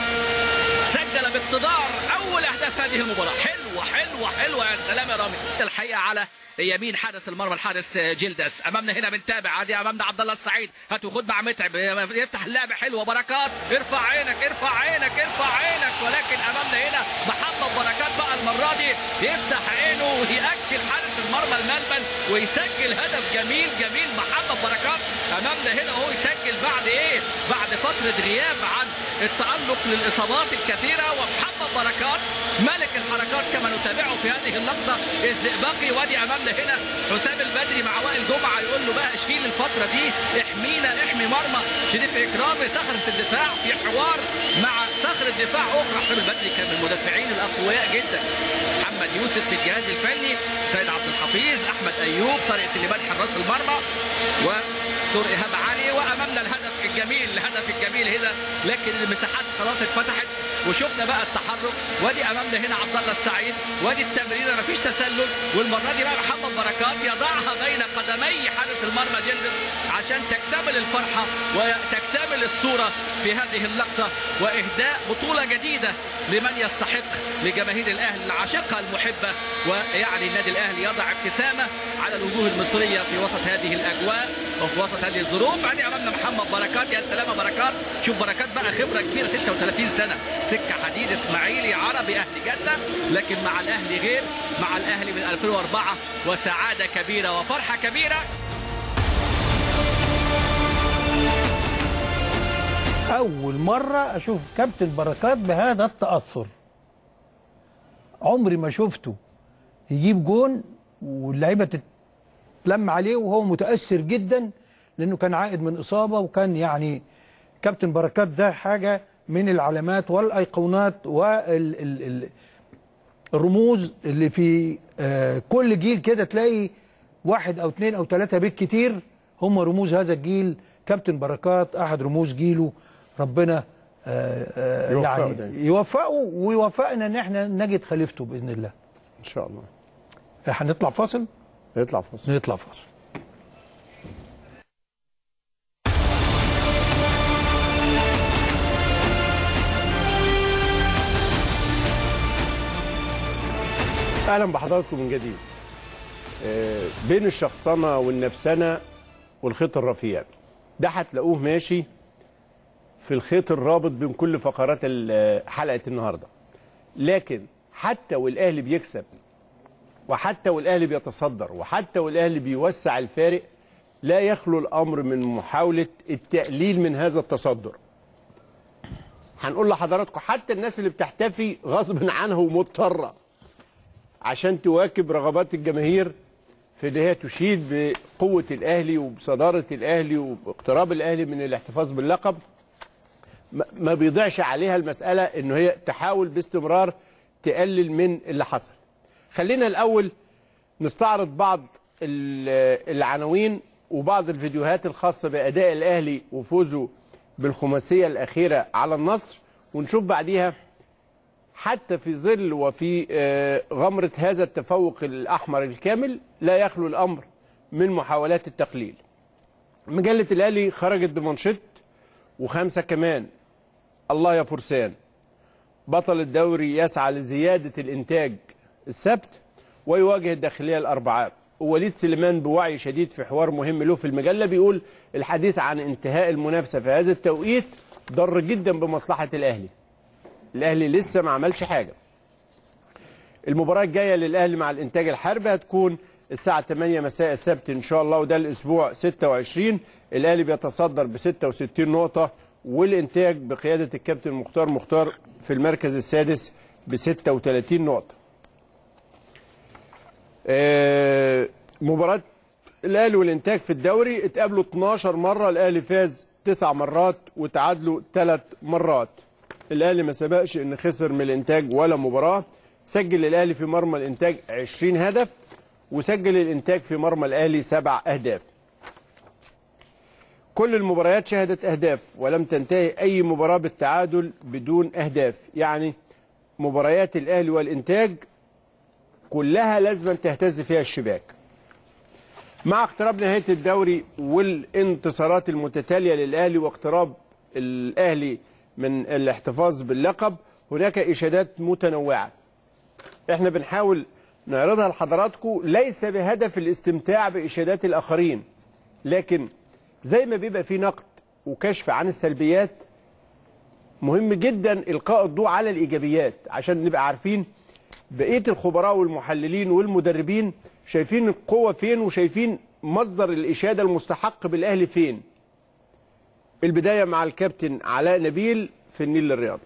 سجل باقتدار اول اهداف هذه المباراه. حلوه حلوه حلوه، يا سلام يا رامي. الحقيقه على يمين حارس المرمى الحارس جلدس. امامنا هنا بنتابع، عادي امامنا عبد الله السعيد، هات وخد مع متعب، يفتح اللعبه حلوه. بركات ارفع عينك ارفع عينك ارفع عينك، ولكن امامنا هنا محمد بركات بقى المره دي يفتح عينه ويأكل حارس المرمى الملبن ويسجل هدف جميل جميل. محمد بركات امامنا هنا وهو يسجل بعد ايه؟ بعد فتره غياب عن التألق للاصابات الكثيره. ومحمد بركات ملك الحركات كما نتابعه في هذه اللقطه الزئبقي. وادي امامنا هنا حسام البدري مع وائل جمعه يقول له بقى اشيل الفتره دي، احمينا احمي مرمى شريف اكرامي. صخره الدفاع في حوار مع صخره دفاع اخرى. حسام البدري كان من المدافعين الاقوياء جدا. محمد يوسف في الجهاز الفني، سيد عبد الحفيظ، احمد ايوب، طارق سليمان حراس المرمى، ودكتور ايهاب علي. وامامنا الهدف الجميل الهدف الجميل هنا، لكن المساحات خلاص اتفتحت وشفنا بقى التحرك. وادي امامنا هنا عبد الله السعيد، وادي التمريره مفيش تسلل. والمره دي بقى محمد بركات يضعها بين قدمي حارس المرمى جلدس عشان تكتمل الفرحه وتكتمل الصوره في هذه اللقطه، واهداء بطوله جديده لمن يستحق، لجماهير الاهلي العاشقه المحبه. ويعني النادي الاهلي يضع ابتسامه على الوجوه المصريه في وسط هذه الاجواء وفي وسط هذه الظروف. ادي امامنا محمد بركات، يا سلام بركات. شوف بركات بقى خبره كبيره ستة وتلاتين سنه سكه حديد، اسماعيلي، عربي، اهلي جده، لكن مع الاهلي غير، مع الاهلي من ألفين وأربعة وسعاده كبيره وفرحه كبيره. أول مرة أشوف كابتن بركات بهذا التأثر، عمري ما شفته يجيب جون واللعيبة تتلم عليه وهو متأثر جدا، لأنه كان عائد من إصابة، وكان يعني كابتن بركات ده حاجة من العلامات والأيقونات والرموز اللي في كل جيل كده تلاقي واحد أو اثنين أو ثلاثة بالكتير هم رموز هذا الجيل. كابتن بركات أحد رموز جيله، ربنا يعني يوفقه ويوفقنا ان احنا نجد خليفته باذن الله ان شاء الله. هنطلع فاصل نطلع فاصل نطلع فاصل اهلا بحضراتكم من جديد. بين الشخصنه والنفسنه والخيط الرفيع ده هتلاقوه ماشي في الخيط الرابط بين كل فقرات حلقة النهاردة. لكن حتى والأهلي بيكسب، وحتى والأهلي بيتصدر، وحتى والأهلي بيوسع الفارق، لا يخلو الأمر من محاولة التقليل من هذا التصدر. هنقول لحضراتكم حتى الناس اللي بتحتفي غصب عنها ومضطرة عشان تواكب رغبات الجماهير في ان هي تشيد بقوة الأهلي وبصدارة الأهلي وباقتراب الأهلي من الاحتفاظ باللقب، ما بيضيعش عليها المسألة انه هي تحاول باستمرار تقلل من اللي حصل. خلينا الأول نستعرض بعض العناوين وبعض الفيديوهات الخاصة بأداء الأهلي وفوزه بالخماسية الأخيرة على النصر، ونشوف بعديها حتى في ظل وفي غمرة هذا التفوق الأحمر الكامل لا يخلو الأمر من محاولات التقليل. مجلة الأهلي خرجت بمنشط وخمسة كمان. الله يا فرسان، بطل الدوري يسعى لزيادة الإنتاج السبت ويواجه الداخلية الأربعاء. ووليد سليمان بوعي شديد في حوار مهم له في المجلة بيقول الحديث عن انتهاء المنافسة في هذا التوقيت ضر جدا بمصلحة الأهلي. الأهلي لسه ما عملش حاجة. المباراة الجاية للأهلي مع الإنتاج الحربي هتكون الساعة ثمانية مساء السبت إن شاء الله، وده الأسبوع ستة وعشرين. الأهلي بيتصدر ب ستة وستين نقطة، والإنتاج بقيادة الكابتن مختار مختار في المركز السادس ب ستة وثلاثين نقطة. آه مباراة الأهلي والإنتاج في الدوري اتقابلوا اثناشر مرة، الأهلي فاز تسع مرات وتعادلوا ثلاث مرات. الأهلي ما سبقش إن خسر من الإنتاج ولا مباراة. سجل الأهلي في مرمى الإنتاج عشرين هدف، وسجل الإنتاج في مرمى الأهلي سبع أهداف. كل المباريات شهدت أهداف، ولم تنتهي أي مباراة بالتعادل بدون أهداف. يعني مباريات الأهلي والإنتاج كلها لازم تهتز فيها الشباك. مع اقتراب نهاية الدوري والانتصارات المتتالية للأهلي واقتراب الأهلي من الاحتفاظ باللقب، هناك إشادات متنوعة احنا بنحاول نعرضها لحضراتكم، ليس بهدف الاستمتاع بإشادات الآخرين، لكن زي ما بيبقى في نقد وكشف عن السلبيات، مهم جدا إلقاء الضوء على الإيجابيات عشان نبقى عارفين بقية الخبراء والمحللين والمدربين شايفين القوة فين وشايفين مصدر الإشادة المستحق بالأهلي فين. البداية مع الكابتن علاء نبيل في النيل للرياضة.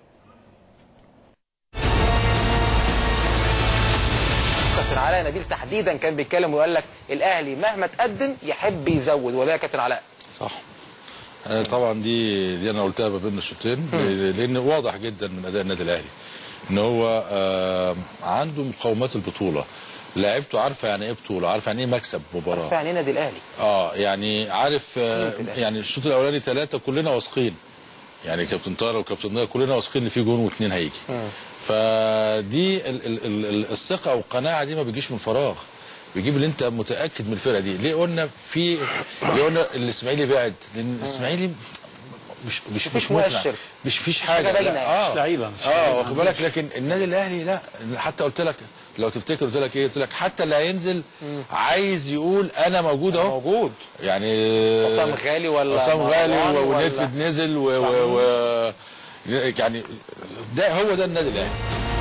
كابتن علاء نبيل تحديدا كان بيتكلم ويقول لك الأهلي مهما تقدم يحب يزود، ولا يا كابتن علاء؟ صح. طبعا دي دي انا قلتها ما بين الشوطين، لان واضح جدا من اداء النادي الاهلي ان هو عنده مقومات البطوله. لعيبته عارفه يعني ايه بطوله، عارفه يعني ايه مكسب مباراه، عارفه يعني ايه نادي الاهلي. اه يعني عارف آه يعني الشوط الاولاني ثلاثه كلنا واثقين، يعني كابتن طارق وكابتن ضياء كلنا واثقين ان في جون واثنين هيجي. م. فدي ال ال ال الثقه والقناعه دي ما بيجيش من فراغ، بيجيب اللي انت متاكد من الفرقه دي. ليه قلنا في ليه قلنا الاسماعيلي بعد؟ لان الاسماعيلي مش مش مش مؤشر، مش فيش حاجه، حاجه باينه، اه مش لعيبه اه واخد بالك. لكن النادي الاهلي لا، حتى قلت لك لو تفتكر قلت لك ايه، قلت لك حتى اللي هينزل مم. عايز يقول انا موجود اهو، موجود يعني حسام غالي ولا حسام غالي ونيدفيد نزل و, و, و يعني ده هو ده النادي الاهلي.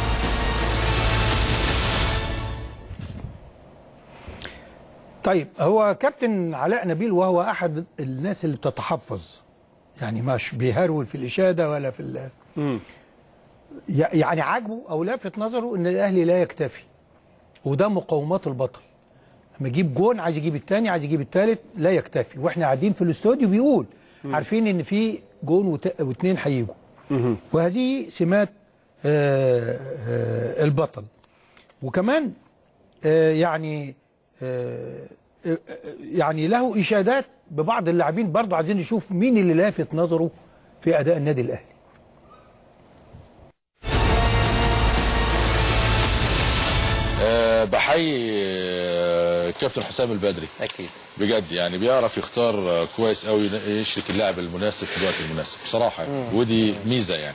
طيب هو كابتن علاء نبيل وهو احد الناس اللي بتتحفظ، يعني مش بيهرول في الاشاده ولا في ال يعني عاجبه او لافت نظره ان الاهلي لا يكتفي، وده مقومات البطل. لما يجيب جون عايز يجيب الثاني، عايز يجيب الثالث، لا يكتفي. واحنا قاعدين في الاستوديو بيقول مم. عارفين ان في جون واثنين هيجوا، وهذه سمات آآ آآ البطل. وكمان يعني يعني له اشادات ببعض اللاعبين، برضه عايزين نشوف مين اللي لافت نظره في اداء النادي الاهلي. أه بحيي كابتن حسام البدري اكيد بجد، يعني بيعرف يختار كويس قوي يشرك اللاعب المناسب في الوقت المناسب بصراحه، مم. ودي ميزه يعني.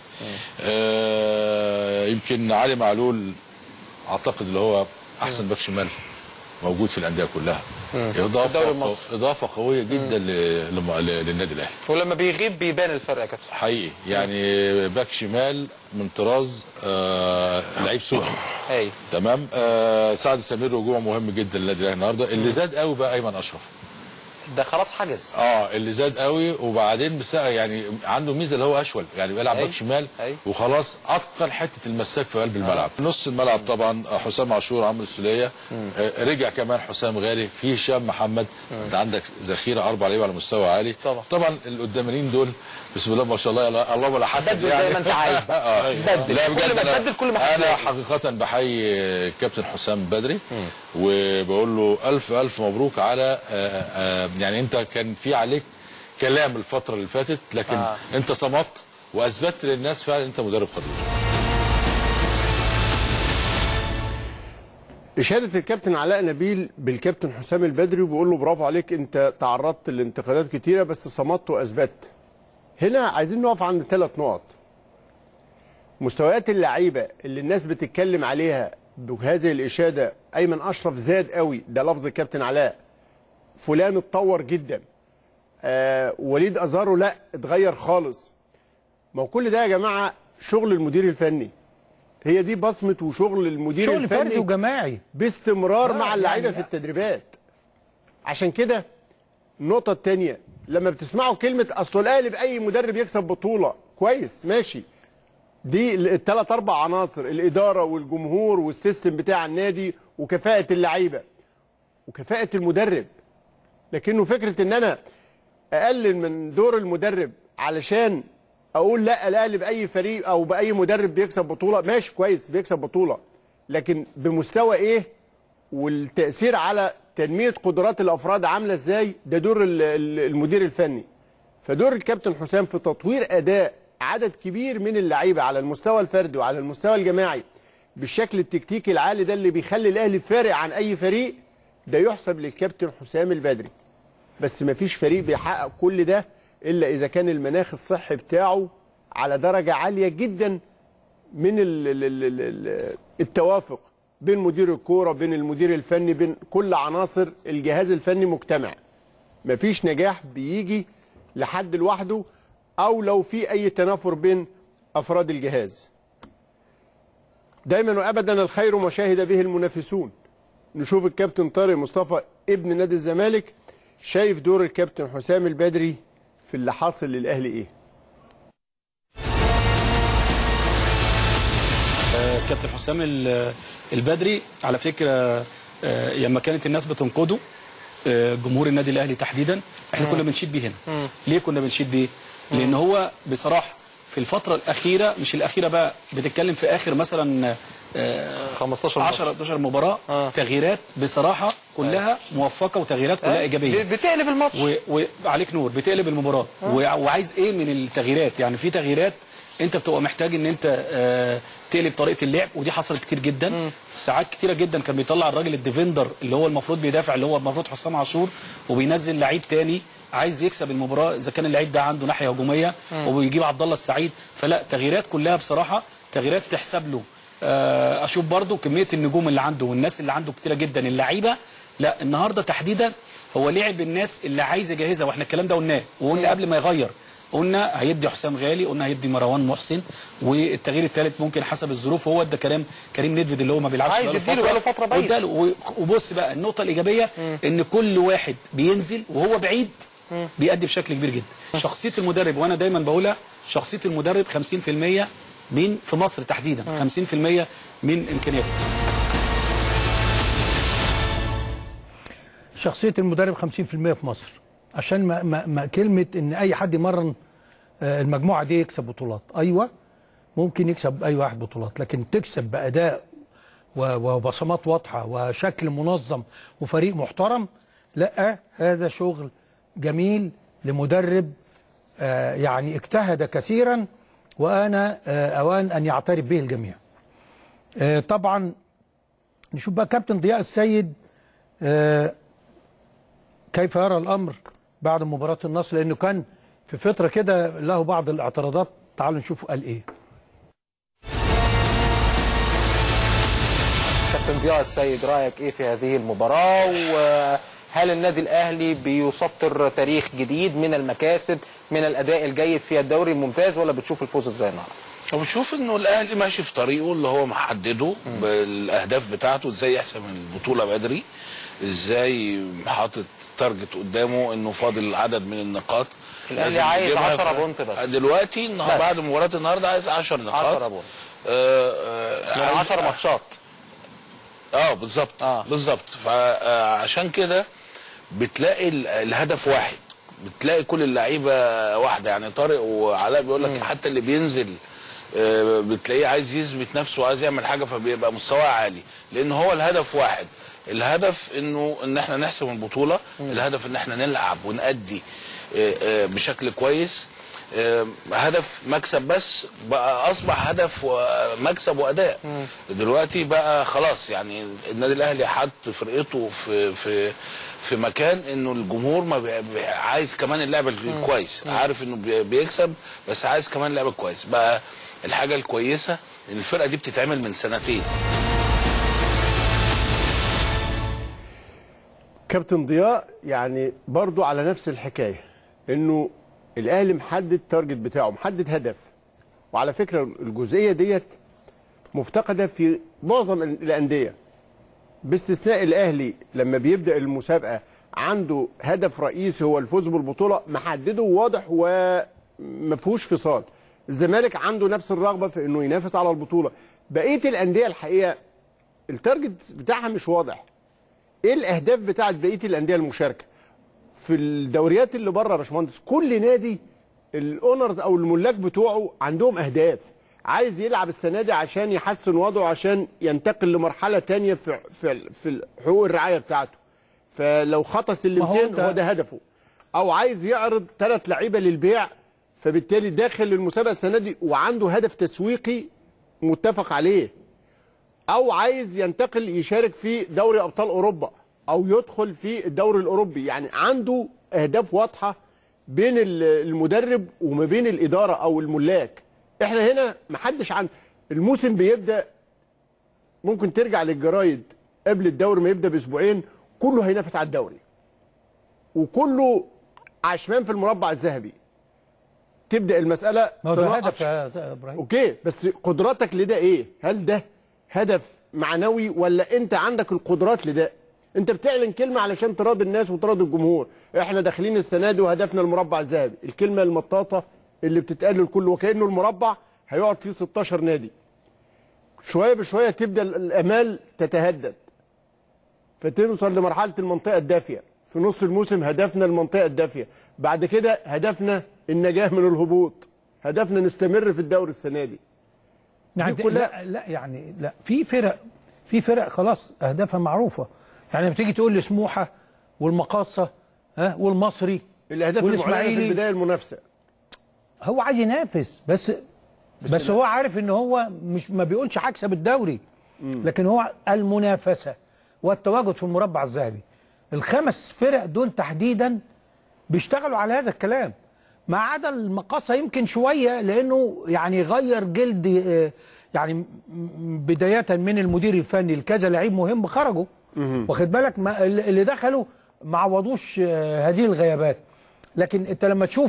أه يمكن علي معلول اعتقد اللي هو احسن باك شمال موجود في الانديه كلها. مم. اضافه اضافه قويه جدا للنادي الاهلي، ولما بيغيب بيبان الفرق يا كابتن حقيقي. يعني باك شمال من طراز آه لعيب سوقي. ايوه تمام. آه سعد سمير رجوع مهم جدا للنادي الاهلي النهارده. اللي زاد قوي بقى ايمن اشرف، ده خلاص حجز. اه اللي زاد قوي، وبعدين بس يعني عنده ميزه اللي هو اشول، يعني بيلعب باك شمال وخلاص اتقن حته المساك في قلب الملعب. آه. نص الملعب طبعا حسام عاشور، عمرو السوليه، آه رجع كمان حسام غالي، في هشام محمد. انت عندك ذخيره اربع لعيبه على مستوى عالي. طبعا طبعا القدامانيين دول بسم الله ما شاء الله، اللهم لا حسن بدل يعني. زي ما انت عايز اه بدل لا بجد انا بدل كل ما انا حقيقه بحيي كابتن حسام بدري، وبقول له الف الف مبروك على آآ آآ يعني انت كان في عليك كلام الفتره اللي فاتت، لكن آه. انت صمت واثبتت للناس فعلا انت مدرب خطير. اشاده الكابتن علاء نبيل بالكابتن حسام البدري، وبيقول له برافو عليك، انت تعرضت لانتقادات كتيره بس صمت واثبتت. هنا عايزين نقف عند ثلاث نقط. مستويات اللعيبه اللي الناس بتتكلم عليها بهذه الاشاده، ايمن اشرف زاد قوي، ده لفظ الكابتن علاء. فلان اتطور جدا. آه وليد ازارو لا اتغير خالص. ما هو كل ده يا جماعه شغل المدير الفني. هي دي بصمه وشغل المدير شغل الفني، شغل فردي وجماعي باستمرار آه مع اللعيبه يعني في التدريبات. عشان كده النقطه الثانيه، لما بتسمعوا كلمه اصل الاهلي باي مدرب يكسب بطوله، كويس ماشي، دي الثلاث اربع عناصر، الاداره والجمهور والسيستم بتاع النادي وكفاءه اللعيبه وكفاءه المدرب. لكنه فكره ان انا اقلل من دور المدرب علشان اقول لا الاهلي باي فريق او باي مدرب بيكسب بطوله، ماشي كويس بيكسب بطوله، لكن بمستوى ايه والتاثير على تنميه قدرات الافراد عامله ازاي، ده دور المدير الفني. فدور الكابتن حسام في تطوير اداء عدد كبير من اللعيبه على المستوى الفردي وعلى المستوى الجماعي بالشكل التكتيكي العالي ده اللي بيخلي الاهلي فارق عن اي فريق، ده يحسب للكابتن حسام البدري. بس مفيش فريق بيحقق كل ده الا اذا كان المناخ الصحي بتاعه على درجه عاليه جدا من التوافق بين مدير الكوره، بين المدير الفني، بين كل عناصر الجهاز الفني مجتمع. مفيش نجاح بيجي لحد لوحده او لو في اي تنافر بين افراد الجهاز. دايما وابدا الخير ما شهد به المنافسون. نشوف الكابتن طارق مصطفى ابن نادي الزمالك شايف دور الكابتن حسام البدري في اللي حاصل للاهلي ايه. كابتن حسام البدري على فكره لما كانت الناس بتنقده، جمهور النادي الاهلي تحديدا، احنا كنا بنشيد بيه هنا. ليه كنا بنشيد بيه؟ لان هو بصراحه في الفتره الاخيره، مش الاخيره بقى، بتتكلم في اخر مثلا خمستاشر عشرة حداشر مباراه، آه. تغييرات بصراحه كلها آه. موفقه، وتغييرات كلها آه. ايجابيه، بتقلب الماتش وعليك نور، بتقلب المباراه. آه. وعايز ايه من التغييرات؟ يعني في تغييرات انت بتبقى محتاج ان انت آه تقلب طريقه اللعب، ودي حصلت كتير جدا. مم. ساعات كتيره جدا كان بيطلع الراجل الديفندر اللي هو المفروض بيدافع، اللي هو المفروض حسام عاشور، وبينزل لعيب تاني عايز يكسب المباراه اذا كان اللعيب ده عنده ناحيه هجوميه، وبيجيب عبد الله السعيد. فلا، تغييرات كلها بصراحه تغييرات تحسب له. آه اشوف برضو كميه النجوم اللي عنده والناس اللي عنده كتيره جدا. اللعيبه لا، النهارده تحديدا هو لعب الناس اللي عايز يجهزها، واحنا الكلام ده قلناه وقلنا قبل ما يغير قلنا هيدي حسام غالي، قلنا هيدي مروان محسن، والتغيير الثالث ممكن حسب الظروف. وهو ادى كلام كريم نيدفيد اللي هو ما بيلعبش عايز يديله بقاله فتره بعيد. وبص بقى النقطه الايجابيه م. ان كل واحد بينزل وهو بعيد م. بيأدي بشكل كبير جدا. م. شخصيه المدرب، وانا دايما بقولها، شخصيه المدرب خمسين في المية من في مصر تحديدا، م. خمسين في المية من امكانياته. شخصيه المدرب خمسين في المية في مصر، عشان ما, ما, ما كلمه ان اي حد يمرن المجموعه دي يكسب بطولات. ايوه ممكن يكسب اي واحد بطولات، لكن تكسب باداء وبصمات واضحه وشكل منظم وفريق محترم، لا، هذا شغل جميل لمدرب آه يعني اجتهد كثيرا، وانا آه اوان ان يعترف به الجميع. آه طبعا نشوف بقى كابتن ضياء السيد آه كيف يرى الامر بعد مباراه النصر، لانه كان في فتره كده له بعض الاعتراضات. تعالوا نشوف قال ايه. كابتن ضياء السيد، رايك ايه في هذه المباراه؟ وهل النادي الاهلي بيسطر تاريخ جديد من المكاسب من الاداء الجيد في الدوري الممتاز، ولا بتشوف الفوز ازاي النهارده؟ بشوف انه الاهلي ماشي في طريقه اللي هو محدده بالاهداف بتاعته، ازاي يحسم البطوله بدري، ازاي حاطط تارجت قدامه انه فاضل عدد من النقاط. الاهلي عايز عشرة بونت بس دلوقتي بس. بعد مباراه النهارده عايز عشرة نقاط، عشرة بونت آه آه من عشر ماتشات. اه بالظبط آه. بالظبط. فعشان كده بتلاقي الهدف واحد، بتلاقي كل اللعيبه واحده. يعني طارق وعلاء بيقول لك حتى اللي بينزل آه بتلاقيه عايز يثبت نفسه وعايز يعمل حاجه، فبيبقى مستواه عالي، لان هو الهدف واحد. الهدف انه ان احنا نحسم البطوله، م. الهدف ان احنا نلعب ونأدي آه آه بشكل كويس. هدف مكسب بس بقى اصبح هدف مكسب واداء. مم. دلوقتي بقى خلاص، يعني النادي الاهلي حط فرقته في في في مكان انه الجمهور ما بي عايز كمان اللعب الكويس. مم. عارف انه بيكسب بس عايز كمان اللعب الكويس. بقى الحاجه الكويسه ان الفرقه دي بتتعمل من سنتين. كابتن ضياء يعني برضو على نفس الحكايه، انه الاهلي محدد التارجت بتاعه، محدد هدف. وعلى فكره الجزئيه ديت مفتقده في معظم الانديه باستثناء الاهلي. لما بيبدا المسابقه عنده هدف رئيسي هو الفوز بالبطوله، محدده واضح وما فيهوش فصال. الزمالك عنده نفس الرغبه في انه ينافس على البطوله. بقيه الانديه الحقيقه التارجت بتاعها مش واضح. ايه الاهداف بتاعت بقيه الانديه المشاركه في الدوريات اللي بره يا باشمهندس؟ كل نادي الاونرز او الملاك بتوعه عندهم اهداف، عايز يلعب السنه دي عشان يحسن وضعه، عشان ينتقل لمرحله ثانيه في في في حقوق الرعايه بتاعته. فلو خطس ال مئتين هو ده هدفه، او عايز يعرض ثلاث لعيبه للبيع، فبالتالي داخل المسابقه السنه دي وعنده هدف تسويقي متفق عليه، او عايز ينتقل يشارك في دوري ابطال اوروبا او يدخل في الدوري الاوروبي. يعني عنده اهداف واضحه بين المدرب وما بين الاداره او الملاك. احنا هنا محدش عن الموسم بيبدا، ممكن ترجع للجرايد قبل الدوري ما يبدا باسبوعين كله هينافس على الدوري وكله عشمان في المربع الذهبي. تبدا المساله ده هدف يا ابراهيم. اوكي، بس قدراتك لده ايه؟ هل ده هدف معنوي ولا انت عندك القدرات لده؟ انت بتعلن كلمه علشان تراضي الناس وتراضي الجمهور. احنا داخلين السنه دي وهدفنا المربع الذهبي، الكلمه المطاطه اللي بتتقال للكل، وكانه المربع هيقعد فيه ستاشر نادي. شويه بشويه تبدا الامال تتهدد، فتوصل لمرحله المنطقه الدافيه. في نص الموسم هدفنا المنطقه الدافيه، بعد كده هدفنا النجاه من الهبوط، هدفنا نستمر في الدوري السنه دي. يعني دي لا لا يعني لا في فرق في فرق خلاص اهدافها معروفه. يعني لما تيجي تقول لي سموحه والمقاصه ها والمصري الاهداف المعلنه في البدايه المنافسه، هو عايز ينافس بس بس, بس هو عارف ان هو مش ما بيقولش هكسب الدوري، مم. لكن هو المنافسه والتواجد في المربع الذهبي. الخمس فرق دول تحديدا بيشتغلوا على هذا الكلام، ما عدا المقاصه يمكن شويه لانه يعني غير جلد، يعني بدايه من المدير الفني لكذا لعيب مهم خرجوا، واخد بالك، ما اللي دخلوا ما عوضوش هذه الغيابات. لكن انت لما تشوف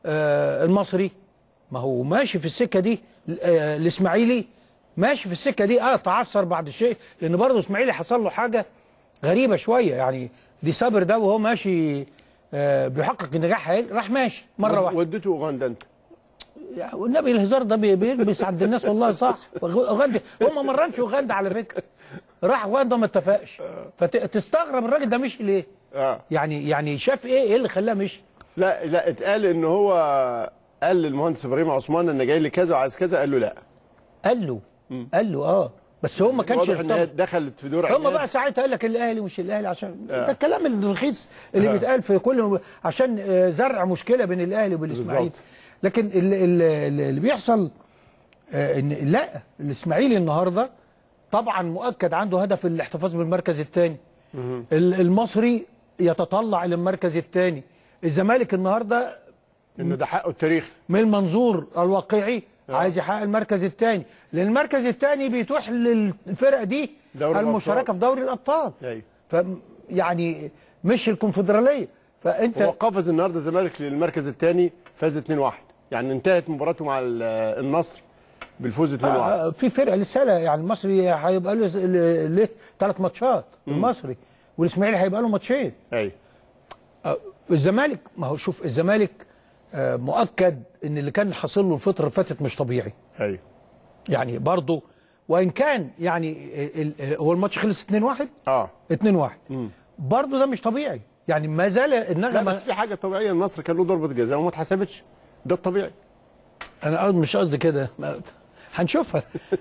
آه المصري ما هو ماشي في السكه دي. آه الاسماعيلي ماشي في السكه دي. اه تعثر بعد الشيء لان برضه الاسماعيلي حصل له حاجه غريبه شويه. يعني دي صابر ده وهو ماشي آه بيحقق النجاح راح ماشي مره واحده. ودته اوغندا انت؟ والنبي الهزار ده بيلبس عند الناس والله صح. اوغندا هو ما مرنش اوغندا على فكره، راح اوغندا ما اتفقش. فتستغرب الراجل ده مشي ليه؟ اه يعني يعني شاف ايه ايه اللي خلاه مشي؟ لا لا اتقال ان هو قال للمهندس ابراهيم عثمان انا جاي لي كذا وعايز كذا، قال له لا. قال له مم. قال له اه بس هو ما كانش واضح ان دخلت في دور هم بقى ساعتها قال لك الاهلي مش الاهلي عشان آه. ده الكلام الرخيص اللي آه. بيتقال في كل عشان زرع مشكله بين الاهلي والاسماعيلي. لكن اللي, اللي بيحصل آه ان لا الاسماعيلي النهارده طبعا مؤكد عنده هدف الاحتفاظ بالمركز الثاني. المصري يتطلع الى المركز الثاني. الزمالك النهارده انه ده حقه التاريخي من المنظور الواقعي آه. عايز يحقق المركز الثاني، لان المركز الثاني بيتوح للفرق دي المشاركه في دوري الابطال. ايوه ف يعني مش الكونفدراليه. فانت هو قفز النهارده الزمالك للمركز الثاني، فاز اتنين واحد، يعني انتهت مباراته مع النصر بالفوز اتنين واحد. آه في فرقه لسه يعني المصري هيبقى له له ثلاث ماتشات المصري، والاسماعيلي هيبقى له ماتشين. ايوه آه الزمالك ما هو شوف الزمالك آه مؤكد ان اللي كان حاصل له الفتره اللي فاتت مش طبيعي. ايوه يعني برضه وان كان يعني هو الماتش خلص اتنين واحد اه اتنين واحد برضه ده مش طبيعي. يعني ما زال النغمه. لا بس في حاجه طبيعيه، النصر كان له ضربه جزاء وما اتحسبتش، ده الطبيعي. انا مش قصدي كده، هنشوفها.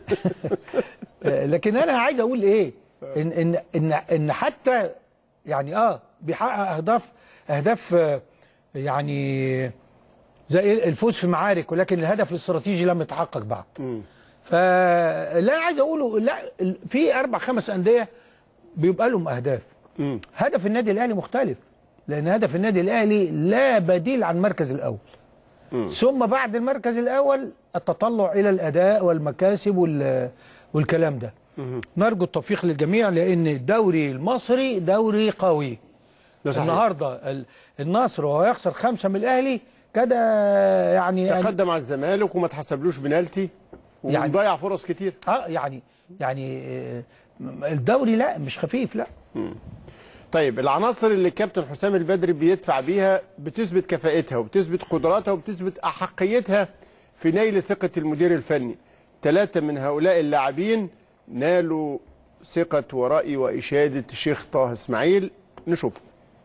لكن انا عايز اقول ايه ان ان ان ان حتى يعني اه بيحقق اهداف اهداف يعني زي الفوز في معارك، ولكن الهدف الاستراتيجي لم يتحقق بعد. فاللي انا عايز اقوله لا في اربع خمس انديه بيبقى لهم اهداف. م. هدف النادي الاهلي مختلف، لان هدف النادي الاهلي لا بديل عن المركز الاول. م. ثم بعد المركز الاول التطلع الى الاداء والمكاسب وال والكلام ده. م. نرجو التوفيق للجميع، لان الدوري المصري دوري قوي. النهارده النصر وهو يخسر خمسه من الاهلي كده يعني تقدم على الزمالك وما اتحسبلوش بنالتي ومضيع يعني فرص كتير. اه يعني يعني الدوري لا مش خفيف لا. مم. طيب العناصر اللي الكابتن حسام البدري بيدفع بيها بتثبت كفاءتها وبتثبت قدراتها وبتثبت احقيتها في نيل ثقه المدير الفني. ثلاثه من هؤلاء اللاعبين نالوا ثقه ورأي واشاده الشيخ طه اسماعيل، نشوفه.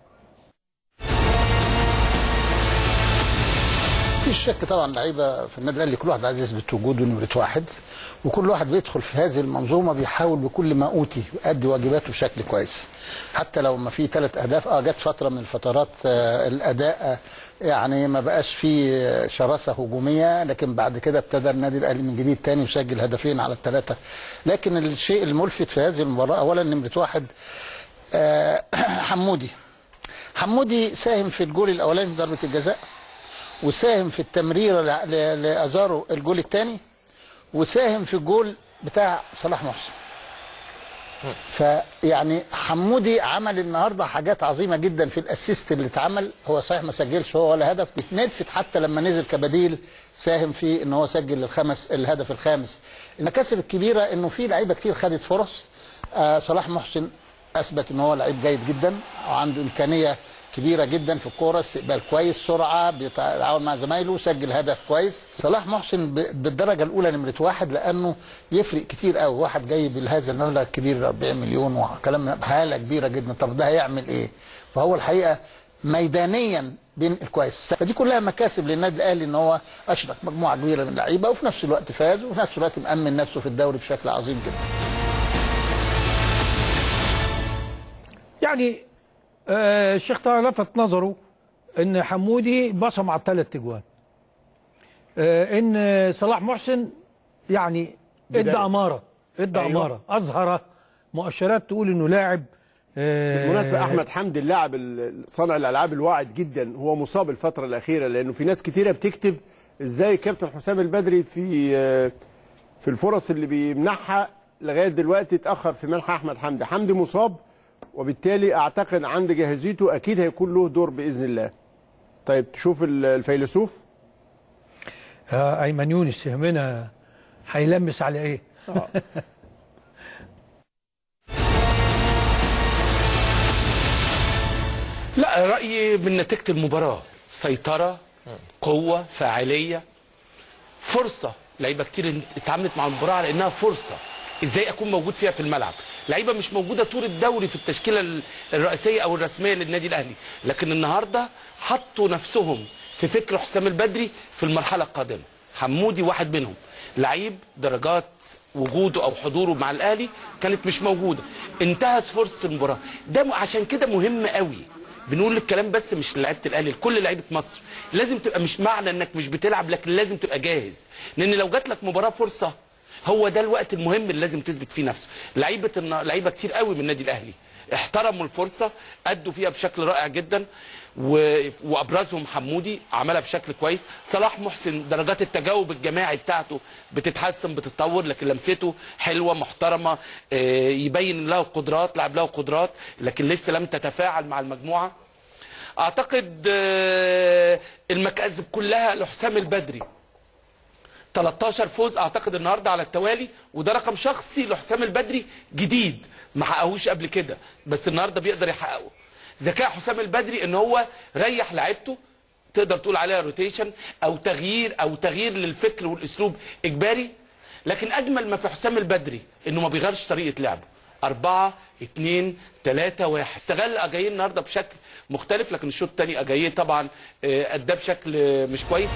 مفيش شك طبعا لعيبه في النادي الاهلي كل واحد عايز يثبت وجوده نمره واحد، وكل واحد بيدخل في هذه المنظومه بيحاول بكل ما اوتي يؤدي واجباته بشكل كويس. حتى لو ما في ثلاث اهداف اه جت فتره من الفترات آه الاداء آه يعني ما بقاش فيه شراسه هجوميه، لكن بعد كده ابتدى النادي الاهلي من جديد تاني وسجل هدفين على الثلاثه. لكن الشيء الملفت في هذه المباراه اولا نمره واحد آه حمودي. حمودي ساهم في الجول الاولاني ضربه الجزاء، وساهم في التمريره لازارو الجول الثاني، وساهم في الجول بتاع صلاح محسن. فيعني حمودي عمل النهارده حاجات عظيمه جدا في الاسيست اللي اتعمل. هو صحيح ما سجلش هو ولا هدف، بيتندفت حتى لما نزل كبديل ساهم في ان هو سجل الخمس الهدف الخامس. المكاسب الكبيره انه في لعيبه كتير خدت فرص. آه صلاح محسن اثبت ان هو لعيب جيد جدا وعنده امكانيه كبيره جدا في الكوره، استقبال كويس، سرعه، بيتعاون مع زمايله، سجل هدف كويس. صلاح محسن بالدرجه الاولى نمره واحد، لانه يفرق كتير قوي. واحد جاي بهذا المبلغ الكبير أربعين مليون وكلام هاله كبيره جدا، طب ده هيعمل ايه؟ فهو الحقيقه ميدانيا بينقل كويس. فدي كلها مكاسب للنادي الاهلي ان هو اشرك مجموعه كبيره من اللعيبه وفي نفس الوقت فاز وفي نفس الوقت مأمن نفسه في الدوري بشكل عظيم جدا. يعني آه الشيخ طه لفت نظره ان حمودي بصم على الثلاث اجوان. آه ان صلاح محسن يعني ادى اماره ادى أيوة. اماره اظهر مؤشرات تقول انه لاعب. آه بالمناسبه احمد حمدي اللاعب صانع الالعاب الواعد جدا، هو مصاب الفتره الاخيره، لانه في ناس كتيره بتكتب ازاي كابتن حسام البدري في آه في الفرص اللي بيمنحها لغايه دلوقتي اتاخر في منح احمد حمدي. حمدي مصاب، وبالتالي اعتقد عند جاهزيته اكيد هيكون له دور باذن الله. طيب تشوف الفيلسوف. آه ايمن يونس يهمنا هيلمس على ايه؟ آه. لا، رأيي من نتيجة المباراة سيطرة، قوة، فاعلية، فرصة. لعيبة كتير اتعاملت مع المباراة على انها فرصة ازاي اكون موجود فيها في الملعب. لعيبة مش موجودة طول الدوري في التشكيلة الرئيسية او الرسمية للنادي الاهلي، لكن النهاردة حطوا نفسهم في فكر حسام البدري في المرحلة القادمة. حمودي واحد منهم، لعيب درجات وجوده او حضوره مع الاهلي كانت مش موجودة، انتهز فرصة المباراة. ده عشان كده مهم قوي بنقول الكلام، بس مش لعيبه الاهلي، لكل لعيبه مصر لازم تبقى، مش معنى انك مش بتلعب لكن لازم تبقى جاهز، لان لو جات لك مباراه فرصه هو ده الوقت المهم اللي لازم تثبت فيه نفسه. لعيبه لعيبه كتير قوي من النادي الاهلي احترموا الفرصه، ادوا فيها بشكل رائع جدا، و... وابرزهم حمودي عملها بشكل كويس. صلاح محسن درجات التجاوب الجماعي بتاعته بتتحسن بتتطور، لكن لمسته حلوه محترمه، يبين له قدرات، لعب له قدرات، لكن لسه لم تتفاعل مع المجموعه. اعتقد المكاسب كلها لحسام البدري، تلتاشر فوز اعتقد النهارده على التوالي، وده رقم شخصي لحسام البدري جديد ما حققوش قبل كده، بس النهارده بيقدر يحققه. ذكاء حسام البدري ان هو ريح لعيبته، تقدر تقول عليها روتيشن او تغيير او تغيير للفكر والاسلوب اجباري، لكن اجمل ما في حسام البدري انه ما بيغيرش طريقه لعبه. أربعة اتنين تلاتة واحد، استغل اجاييه النهارده بشكل مختلف، لكن الشوط الثاني اجاييه طبعا اداه بشكل مش كويس.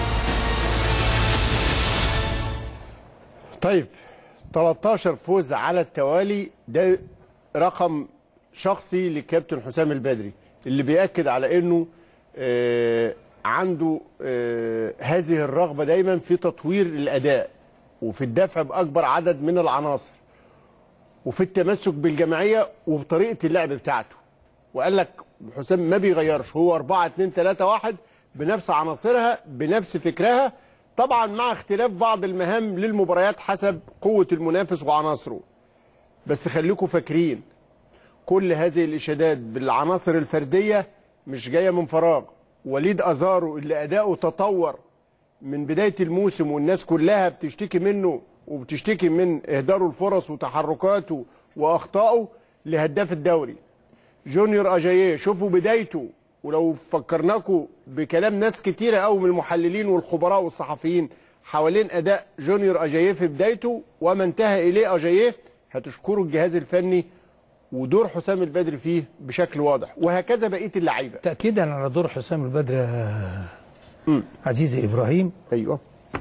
طيب تلتاشر فوز على التوالي، ده رقم شخصي للكابتن حسام البدري، اللي بيأكد على انه آه عنده آه هذه الرغبة دايما في تطوير الأداء وفي الدفع بأكبر عدد من العناصر وفي التمسك بالجماعية وبطريقة اللعب بتاعته. وقال لك حسام ما بيغيرش، هو أربعة اتنين تلاتة واحد بنفس عناصرها بنفس فكرها، طبعا مع اختلاف بعض المهام للمباريات حسب قوة المنافس وعناصره. بس خليكم فاكرين كل هذه الإشادات بالعناصر الفردية مش جاية من فراغ. وليد أزارو اللي أداؤه تطور من بداية الموسم والناس كلها بتشتكي منه وبتشتكي من إهداره الفرص وتحركاته وأخطائه لهداف الدوري. جونيور أجاييه شوفوا بدايته، ولو فكرناكم بكلام ناس كتيرة قوي من المحللين والخبراء والصحفيين حوالين أداء جونيور أجاييه في بدايته وما انتهى إليه أجاييه، هتشكروا الجهاز الفني ودور حسام البدري فيه بشكل واضح، وهكذا بقيه اللعيبه. تاكيدا على دور حسام البدري عزيزي ابراهيم، ايوه،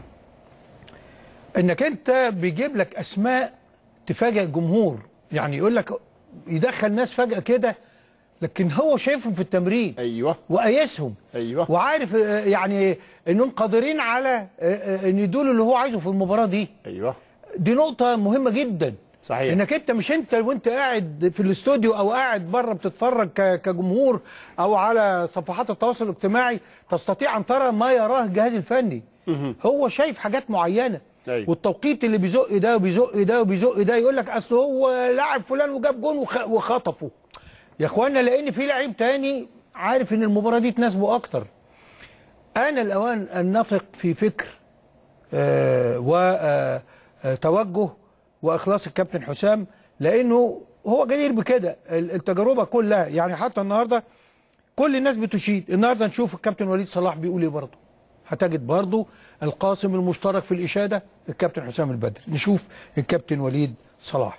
انك انت بيجيب لك اسماء تفاجئ الجمهور، يعني يقول لك يدخل ناس فجاه كده لكن هو شايفهم في التمرين، ايوه، وقايسهم، ايوه، وعارف يعني انهم قادرين على ان يدولوا اللي هو عايزه في المباراه دي. ايوه، دي نقطه مهمه جدا. صحيح، انك انت مش انت وانت قاعد في الاستوديو او قاعد بره بتتفرج كجمهور او على صفحات التواصل الاجتماعي تستطيع ان ترى ما يراه الجهاز الفني. هو شايف حاجات معينه، أيوة. والتوقيت اللي بيزق ده وبيزق ده وبيزق ده يقول لك اصل هو لاعب فلان وجاب جون وخطفه. يا اخوانا لان في لعيب تاني عارف ان المباراه دي تناسبه اكتر. انا الاوان ان نثق في فكر آه وتوجه واخلاص الكابتن حسام، لانه هو جدير بكده. التجربه كلها يعني حتى النهارده كل الناس بتشيد. النهارده نشوف الكابتن وليد صلاح بيقول ايه برضه، هتجد برضه القاسم المشترك في الاشاده الكابتن حسام البدري. نشوف الكابتن وليد صلاح.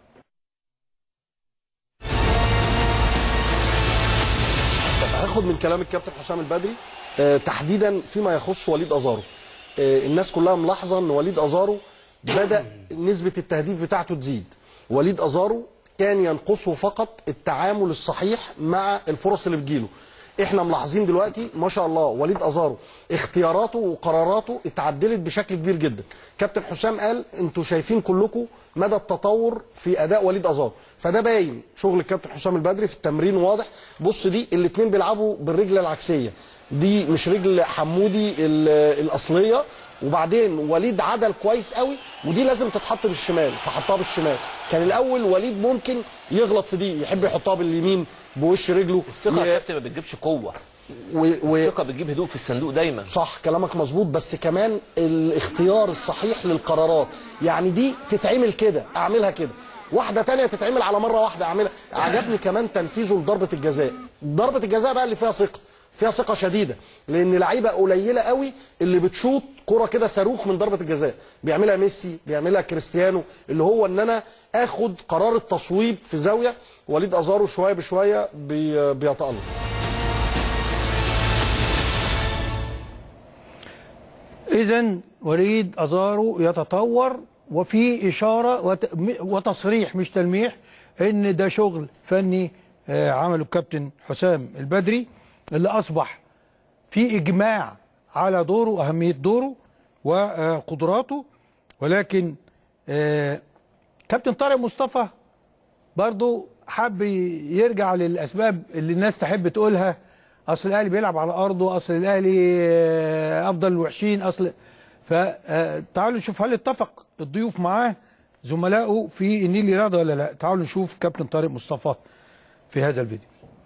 هاخد من كلام الكابتن حسام البدري آه تحديدا فيما يخص وليد ازارو. آه الناس كلها ملاحظه ان وليد ازارو بدأ نسبة التهديف بتاعته تزيد. وليد أزارو كان ينقصه فقط التعامل الصحيح مع الفرص اللي بتجيله. احنا ملاحظين دلوقتي ما شاء الله وليد أزارو اختياراته وقراراته اتعدلت بشكل كبير جدا. كابتن حسام قال انتوا شايفين كلكم مدى التطور في أداء وليد أزارو، فده باين شغل الكابتن حسام البدري في التمرين واضح. بص دي الاثنين بيلعبوا بالرجل العكسية، دي مش رجل حمودي الأصلية، وبعدين وليد عدل كويس قوي ودي لازم تتحط بالشمال فحطها بالشمال. كان الاول وليد ممكن يغلط في دي، يحب يحطها باليمين بوش رجله. الثقه يا كابتن ما بتجيبش قوه، و... و... الثقه بتجيب هدوء في الصندوق دايما. صح كلامك مظبوط، بس كمان الاختيار الصحيح للقرارات. يعني دي تتعمل كده اعملها كده، واحده تانية تتعمل على مره واحده اعملها. عجبني كمان تنفيذه لضربه الجزاء. ضربه الجزاء بقى اللي فيها ثقه، فيها ثقه شديده، لان لعيبه قليله قوي اللي بتشوط كره كده صاروخ من ضربه الجزاء. بيعملها ميسي، بيعملها كريستيانو، اللي هو ان انا اخد قرار التصويب في زاويه. وليد ازارو شويه بشويه بي... بيتالق. إذا وليد أزارو يتطور، وفي إشارة وت... وتصريح مش تلميح إن ده شغل فني عمله الكابتن حسام البدري، اللي أصبح في إجماع على دوره وأهمية دوره وقدراته. ولكن كابتن طارق مصطفى برضو حب يرجع للأسباب اللي الناس تحب تقولها، اصل الاهلي بيلعب على ارضه، اصل الاهلي افضل الوحشين، اصل. فتعالوا نشوف هل اتفق الضيوف معاه زملائه في النيل رياضه ولا لا. تعالوا نشوف كابتن طارق مصطفى في هذا الفيديو.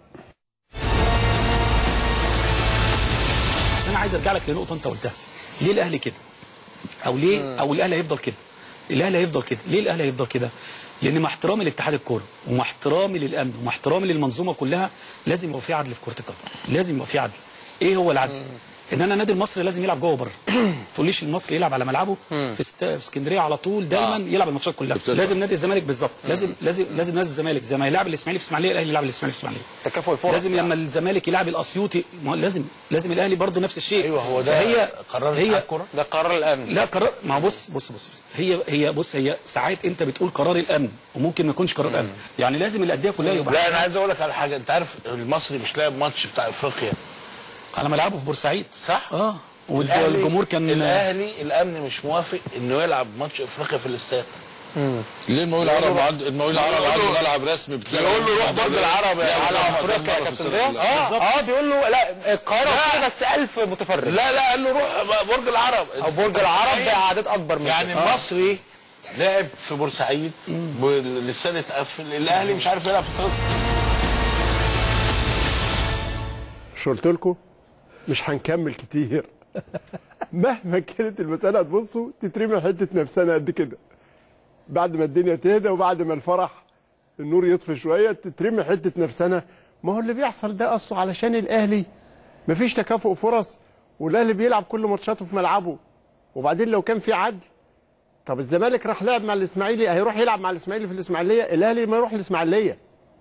بس انا عايز ارجع لك لنقطه انت قلتها، ليه الاهلي كده؟ او ليه او الاهلي هيفضل كده؟ الاهلي هيفضل كده، ليه الاهلي هيفضل كده؟ لان مع احترامي لاتحاد الكوره ومع احترامي للامن ومع احترامي للمنظومه كلها لازم يبقى في عدل في كره القدم، لازم يبقى في عدل. ايه هو العدل؟ ان انا النادي المصري لازم يلعب جوه وبره. ما تقوليش المصري يلعب على ملعبه في است... في اسكندريه على طول دايما آه. يلعب الماتشات كلها. لازم نادي الزمالك بالظبط، لازم لازم لازم نادي الزمالك زي ما يلعب الاسماعيلي في اسماعيليه الاهلي يلعب الاسماعيلي في اسماعيليه. تكافؤ الفرص. لازم لما الزمالك يلعب الاسيوطي لازم لازم الاهلي برضه نفس الشيء. ايوه هو ده فهي قرار هي الكوره، ده قرار الامن. لا قرار، ما بص بص بص, بص. هي هي بص هي ساعات انت بتقول قرار الامن وممكن ما يكونش قرار الامن، يعني لازم الانديه كلها يبقى. لا انا عايز اقول لك على حاجه، انت عارف المصري مش لاعب ماتش بتاع افريقيا على ملعبه في بورسعيد صح؟ اه والجمهور كان الاهلي الامن مش موافق انه يلعب ماتش افريقيا في الاستاد. ليه المقاولين العرب عنده المقاولين العرب عنده ملعب رسمي بتلاقي يقول له روح برج العرب على افريقيا يا كابتن اه اه بيقول له لا القاهره فيه بس ألف متفرج. لا لا قال له روح برج العرب او برج العرب باعداد اكبر من يعني المصري لعب في بورسعيد الاستاد اتقفل، الاهلي مش عارف يلعب في الصالة. مش قلت لكم مش هنكمل كتير. مهما كانت المسألة تبصوا تترمي حتة نفسنا قد كده. بعد ما الدنيا تهدى وبعد ما الفرح النور يطفي شوية تترمي حتة نفسنا. ما هو اللي بيحصل ده أصله علشان الأهلي مفيش تكافؤ فرص، والأهلي بيلعب كل ماتشاته في ملعبه. وبعدين لو كان في عدل، طب الزمالك راح لعب مع الإسماعيلي، هيروح يلعب مع الإسماعيلي في الإسماعيلية، الأهلي ما يروح الإسماعيلية.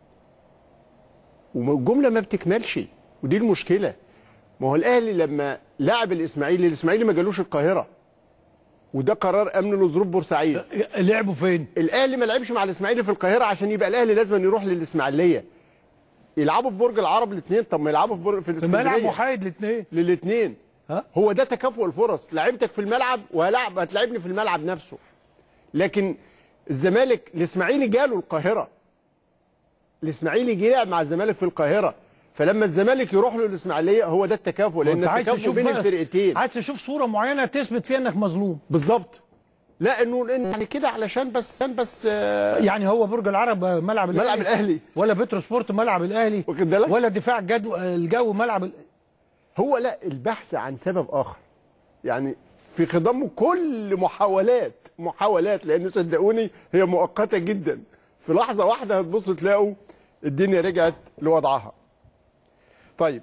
والجملة ما بتكملش، ودي المشكلة. ما هو الاهلي لما لعب الاسماعيلي، الاسماعيلي ما جالوش القاهره، وده قرار امن لظروف بورسعيد. لعبوا فين؟ الاهلي ما لعبش مع الاسماعيلي في القاهره عشان يبقى الاهلي لازم يروح للاسماعيليه. يلعبوا في برج العرب الاثنين، طب ما يلعبوا في برج في الاسكندريه. ملعب محايد الاثنين. للاثنين. هو ده تكافؤ الفرص، لعبتك في الملعب وهلعب هتلعبني في الملعب نفسه. لكن الزمالك الاسماعيلي جاله القاهره. الاسماعيلي جه يلعب مع الزمالك في القاهره، فلما الزمالك يروح له الاسماعيليه هو ده التكافؤ، لان التكافؤ بين الفرقتين. عايز تشوف صوره معينه تثبت فيها انك مظلوم. بالظبط. لا انه يعني كده علشان بس بس آه يعني هو برج العرب ملعب الاهلي، ملعب الاهلي، ولا بترو سبورت ملعب الاهلي، واخد بالك؟ ولا دفاع الجدو الجو ملعب ال... هو لا البحث عن سبب اخر، يعني في خضم كل محاولات محاولات لانه صدقوني هي مؤقته جدا، في لحظه واحده هتبصوا تلاقوا الدنيا رجعت لوضعها. طيب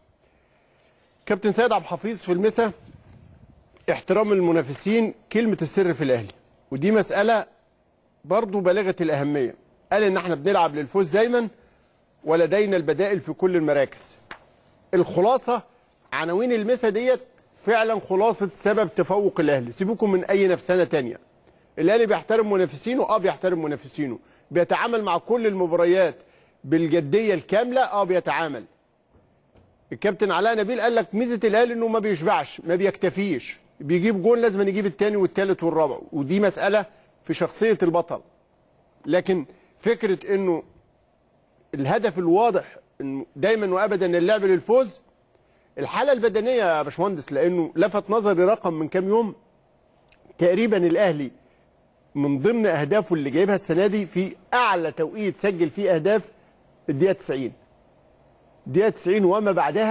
كابتن سيد عبد الحفيظ في المسا، احترام المنافسين كلمة السر في الأهلي، ودي مسألة برضو بالغة الأهمية. قال إن احنا بنلعب للفوز دايما ولدينا البدائل في كل المراكز. الخلاصة عناوين المسا ديت فعلا خلاصة سبب تفوق الأهلي، سيبوكم من أي نفسانة تانية. الأهلي بيحترم منافسينه، اه بيحترم منافسينه، بيتعامل مع كل المباريات بالجدية الكاملة، اه بيتعامل. الكابتن علاء نبيل قال لك ميزه الاهلي انه ما بيشبعش، ما بيكتفيش، بيجيب جول لازم يجيب الثاني والثالث والرابع، ودي مساله في شخصيه البطل. لكن فكره انه الهدف الواضح انه دايما وابدا اللعب للفوز، الحاله البدنيه يا باشمهندس، لانه لفت نظري رقم من كام يوم تقريبا الاهلي من ضمن اهدافه اللي جايبها السنه دي في اعلى توقيت سجل فيه اهداف الدقيقه تسعين. دقيقة تسعين وما بعدها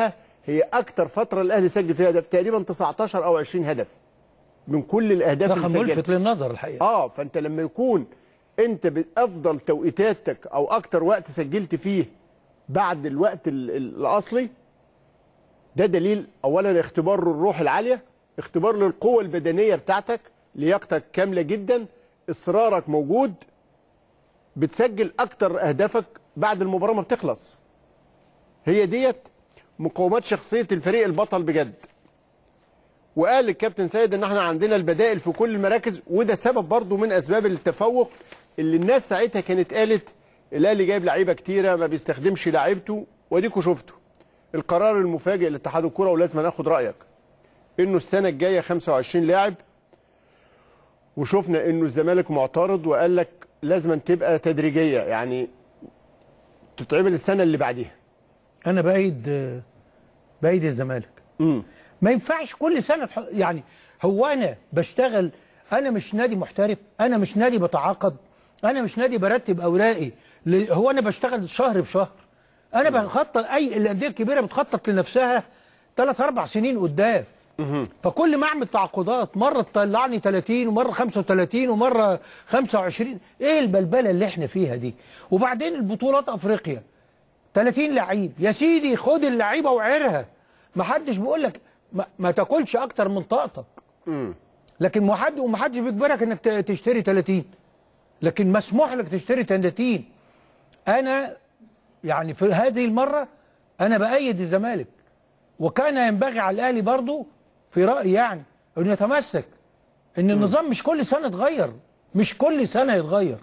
هي اكتر فتره الاهلي سجل فيها هدف، تقريبا تسعتاشر او عشرين هدف من كل الاهداف اللي رقم سجلها. ملفت للنظر الحقيقه. اه فانت لما يكون انت بافضل توقيتاتك او اكتر وقت سجلت فيه بعد الوقت ال ال الاصلي، ده دليل اولا اختبار الروح العاليه، اختبار للقوه البدنيه بتاعتك، لياقتك كامله جدا، اصرارك موجود، بتسجل اكتر اهدافك بعد المباراه ما بتخلص. هي ديت مقومات شخصيه الفريق البطل بجد. وقال الكابتن سيد ان احنا عندنا البدائل في كل المراكز، وده سبب برضو من اسباب التفوق اللي الناس ساعتها كانت قالت الاهلي جايب لعيبه كتيره ما بيستخدمش لعيبته، واديكوا شفتوا القرار المفاجئ لاتحاد الكوره، ولازم ناخد رايك انه السنه الجايه خمسة وعشرين لاعب، وشفنا انه الزمالك معترض وقال لك لازم تبقى تدريجيه، يعني تتعمل السنه اللي بعديها. انا بايد بايد الزمالك. امم ما ينفعش كل سنه تح... يعني هو انا بشتغل، انا مش نادي محترف، انا مش نادي بتعاقد، انا مش نادي برتب اوراقي ل... هو انا بشتغل شهر بشهر. انا بخطط، اي الانديه الكبيره بتخطط لنفسها ثلاث اربع سنين قدام. فكل ما اعمل تعاقدات مره تطلعني ثلاثين ومره خمسة وثلاثين ومره خمسة وعشرين، ايه البلبله اللي احنا فيها دي؟ وبعدين البطولات افريقيا ثلاثين لعيب، يا سيدي خد اللعيبه وعيرها، ما حدش بيقول لك ما, ما تاكلش اكتر من طاقتك. لكن ما حد وما حدش بيجبرك انك تشتري ثلاثين، لكن مسموح لك تشتري ثلاثين. انا يعني في هذه المره انا بايد الزمالك، وكان ينبغي على الاهلي برضو في رايي يعني انه يتمسك ان النظام مش كل سنه يتغير، مش كل سنه يتغير.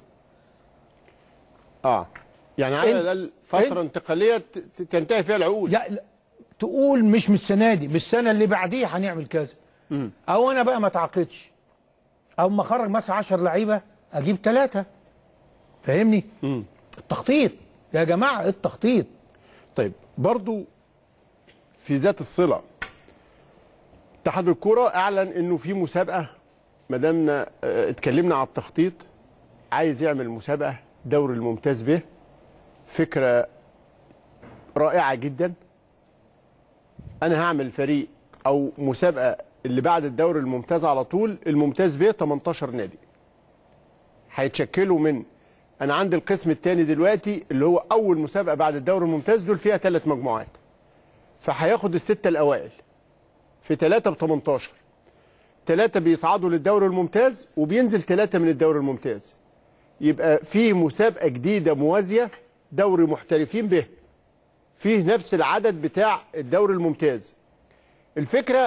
اه يعني على الاقل فتره انتقاليه تنتهي فيها العقود. يعني تقول مش من السنه دي، من السنه اللي بعديها هنعمل كذا. مم. او انا بقى ما اتعاقدش، او ما اخرج مثلا عشرة لعيبه اجيب ثلاثه. فاهمني؟ مم. التخطيط يا جماعه، التخطيط. طيب برضو في ذات الصله، اتحاد الكوره اعلن انه في مسابقه، ما دامنا اه اتكلمنا على التخطيط، عايز يعمل مسابقه دوري الممتاز به. فكره رائعه جدا. انا هعمل فريق او مسابقه اللي بعد الدوري الممتاز على طول، الممتاز به تمنتاشر نادي هيتشكلوا من، انا عندي القسم الثاني دلوقتي اللي هو اول مسابقه بعد الدوري الممتاز، دول فيها ثلاث مجموعات، فهياخد السته الاوائل في ثلاثه ب تمنتاشر، ثلاثه بيصعدوا للدوري الممتاز وبينزل ثلاثه من الدوري الممتاز، يبقى في مسابقه جديده موازيه دوري محترفين به، فيه نفس العدد بتاع الدوري الممتاز. الفكره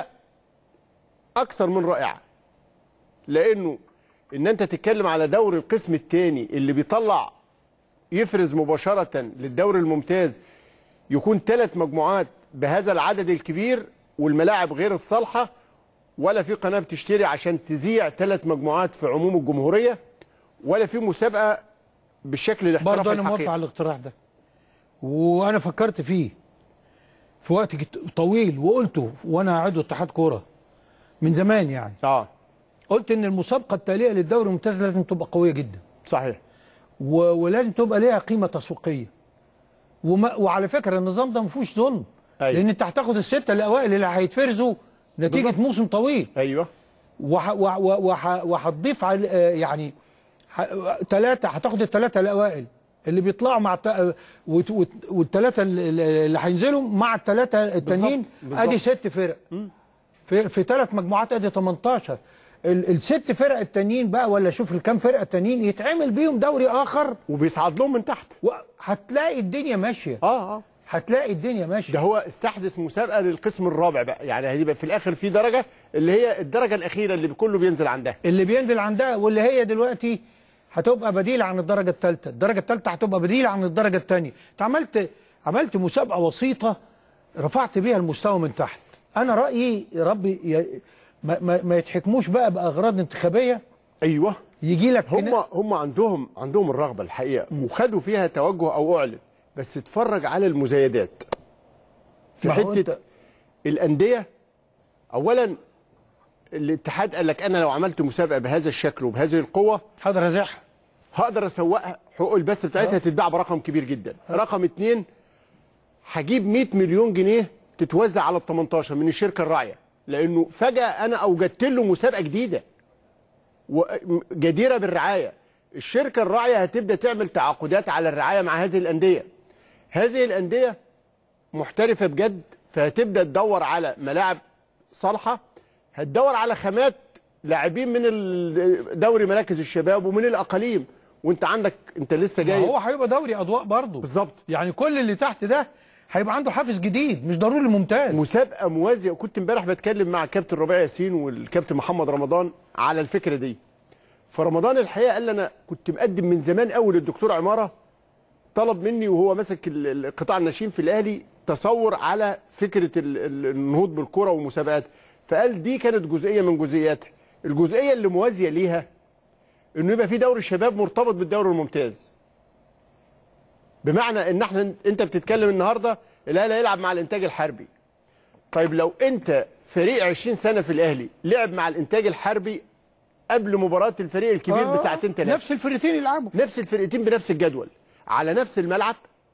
اكثر من رائعه، لانه ان انت تتكلم على دوري القسم الثاني اللي بيطلع يفرز مباشره للدوري الممتاز، يكون ثلاث مجموعات بهذا العدد الكبير والملاعب غير الصالحه، ولا في قناه بتشتري عشان تذيع ثلاث مجموعات في عموم الجمهوريه، ولا في مسابقه بالشكل الاحترافي برضه الحقيقي. انا موافق على الاقتراح ده، وانا فكرت فيه في وقت طويل وقلته وانا عضو اتحاد كوره من زمان يعني. اه قلت ان المسابقه التاليه للدوري الممتاز لازم تبقى قويه جدا. صحيح. و... ولازم تبقى ليها قيمه تسويقيه. وما... وعلى فكره النظام ده ما فيهوش ظلم. أيوة. لان انت هتاخد السته الاوائل اللي هيتفرزوا نتيجه بالضبط. موسم طويل. ايوه. وح... وح... وح... وهتضيف على يعني ثلاثه، هتاخد الثلاثه الاوائل اللي بيطلعوا مع الت... والثلاثه اللي هينزلوا مع الثلاثه التانيين، ادي ست فرق في في ثلاث مجموعات، ادي تمنتاشر. ال... الست فرق التانيين بقى، ولا شوف الكام فرقه التانيين يتعمل بيهم دوري اخر وبيصعد لهم من تحت، هتلاقي الدنيا ماشيه. اه اه هتلاقي الدنيا ماشيه. ده هو استحدث مسابقه للقسم الرابع بقى، يعني هيبقى في الاخر في درجه اللي هي الدرجه الاخيره اللي كله بينزل عندها، اللي بينزل عندها، واللي هي دلوقتي هتبقى بديل عن الدرجه الثالثه، الدرجه الثالثه هتبقى بديل عن الدرجه الثانيه. انت عملت عملت مسابقه وسيطه رفعت بيها المستوى من تحت. انا رايي يا ربي ي... ما, ما, ما يتحكموش بقى باغراض انتخابيه. ايوه. يجي لك هم هم عندهم عندهم الرغبه الحقيقه، وخدوا فيها توجه او اعلن، بس اتفرج على المزايدات في حته الانديه. اولا الاتحاد قال لك انا لو عملت مسابقه بهذا الشكل وبهذه القوه هقدر ازحها، هقدر اسوقها، حقوق البث بتاعتها تتباع برقم كبير جدا. رقم اتنين، هجيب مية مليون جنيه تتوزع على ال تمنتاشر من الشركه الراعيه، لانه فجاه انا اوجدت له مسابقه جديده وجديره بالرعايه. الشركه الراعيه هتبدا تعمل تعاقدات على الرعايه مع هذه الانديه. هذه الانديه محترفه بجد، فهتبدا تدور على ملاعب صالحه، هتدور على خامات لاعبين من دوري مراكز الشباب ومن الاقاليم، وانت عندك انت لسه جاي. هو هيبقى دوري اضواء برضه بالظبط. يعني كل اللي تحت ده هيبقى عنده حافز جديد، مش ضروري ممتاز. مسابقه موازيه. وكنت امبارح بتكلم مع الكابتن ربيع ياسين والكابتن محمد رمضان على الفكره دي. فرمضان الحقيقه قال لي انا كنت مقدم من زمان قوي للدكتور عماره، طلب مني وهو ماسك القطاع الناشئين في الاهلي تصور على فكره النهوض بالكره ومسابقات، فقال دي كانت جزئيه من جزئياتها. الجزئيه اللي موازيه ليها انه يبقى في دوري الشباب مرتبط بالدوري الممتاز. بمعنى ان احنا انت بتتكلم النهارده الاهلي هيلعب مع الانتاج الحربي. طيب لو انت فريق عشرين سنه في الاهلي لعب مع الانتاج الحربي قبل مباراه الفريق الكبير آه بساعتين ثلاثه، نفس الفرقتين يلعبوا، نفس الفرقتين بنفس الجدول على نفس الملعب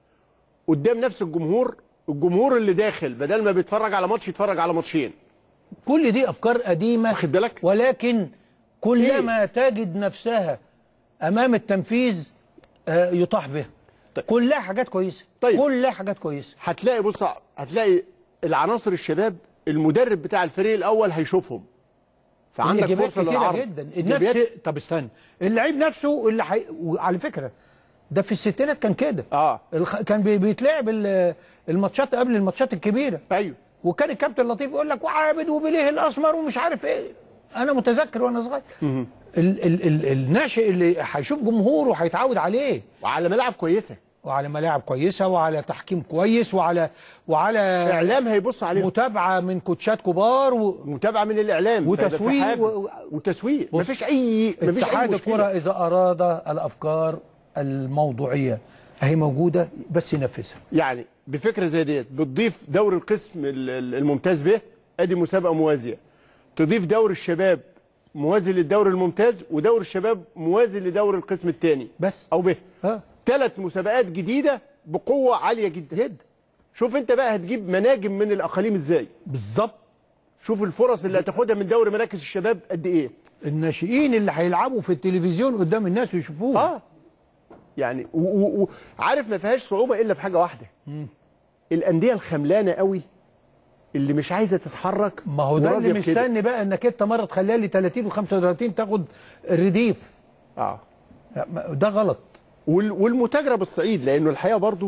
قدام نفس الجمهور، الجمهور اللي داخل بدل ما بيتفرج على ماتش يتفرج على ماتشين. كل دي افكار قديمه واخد بالك، ولكن كلما إيه؟ تجد نفسها امام التنفيذ آه يطاح بها. طيب. كلها حاجات كويسه. طيب. كلها حاجات كويسه. هتلاقي بص هتلاقي العناصر الشباب المدرب بتاع الفريق الاول هيشوفهم، فعندك فرصه للعرض جدا. النفس طب استنى، اللعيب نفسه اللي حي... وعلى فكره ده في الستينات كان كده. اه الخ... كان بي... بيتلعب الماتشات قبل الماتشات الكبيره. ايوه. وكان الكابتن لطيف يقول لك وعابد وبليه الاسمر ومش عارف ايه. انا متذكر وانا صغير. ال... ال... ال... الناشئ اللي هيشوف جمهوره هيتعود عليه، وعلى ملاعب كويسه، وعلى ملاعب كويسه، وعلى تحكيم كويس، وعلى وعلى اعلام هيبص عليه، متابعه من كوتشات كبار، ومتابعه من الاعلام، وتسويق و... وتسويق. مفيش اي مفيش اتحاد اي الكره اذا اراد الافكار الموضوعيه اهي موجوده بس ينفذها. يعني بفكره زي ديت بتضيف دوري القسم الممتاز به، ادي مسابقه موازيه. تضيف دوري الشباب موازي للدوري الممتاز، ودوري الشباب موازي لدوري القسم الثاني بس او به. ها ثلاث مسابقات جديده بقوه عاليه جدا جدا. شوف انت بقى هتجيب مناجم من الاقاليم ازاي بالظبط. شوف الفرص اللي هتاخدها من دوري مراكز الشباب قد ايه. الناشئين اللي هيلعبوا في التلفزيون قدام الناس ويشوفوه. اه يعني وعارف ما فيهاش صعوبه الا في حاجه واحده. مم. الانديه الخملانه قوي اللي مش عايزه تتحرك. ما هو ده اللي مستني بقى انك انت مره تخليها لي ثلاثين وخمسة وثلاثين تاخد الرديف. اه ده غلط. والمتاجره بالصعيد، لانه الحقيقه برضو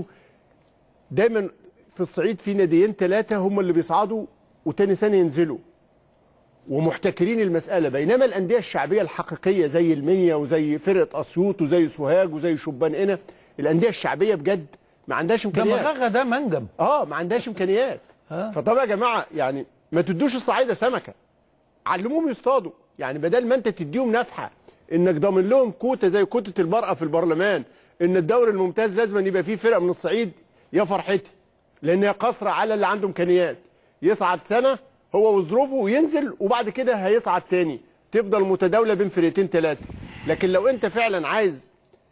دايما في الصعيد في ناديين ثلاثه هم اللي بيصعدوا وتاني سنه ينزلوا ومحتكرين المساله، بينما الانديه الشعبيه الحقيقيه زي المنيا وزي فرقه اسيوط وزي سوهاج وزي شبان قنا، الانديه الشعبيه بجد ما عندهاش امكانيات. ده مغغى، ده منجم. اه ما عندهاش امكانيات. فطبعا يا جماعه يعني ما تدوش الصعايده سمكه، علموهم يصطادوا. يعني بدل ما انت تديهم نفحه انك ضامن لهم كوته زي كوته المراه في البرلمان ان الدوري الممتاز لازم يبقى فيه فرقه من الصعيد، يا فرحتي، لان هي قصر على اللي عنده امكانيات. يصعد سنه هو وظروفه وينزل وبعد كده هيصعد تاني، تفضل متداوله بين فرقتين ثلاثه. لكن لو انت فعلا عايز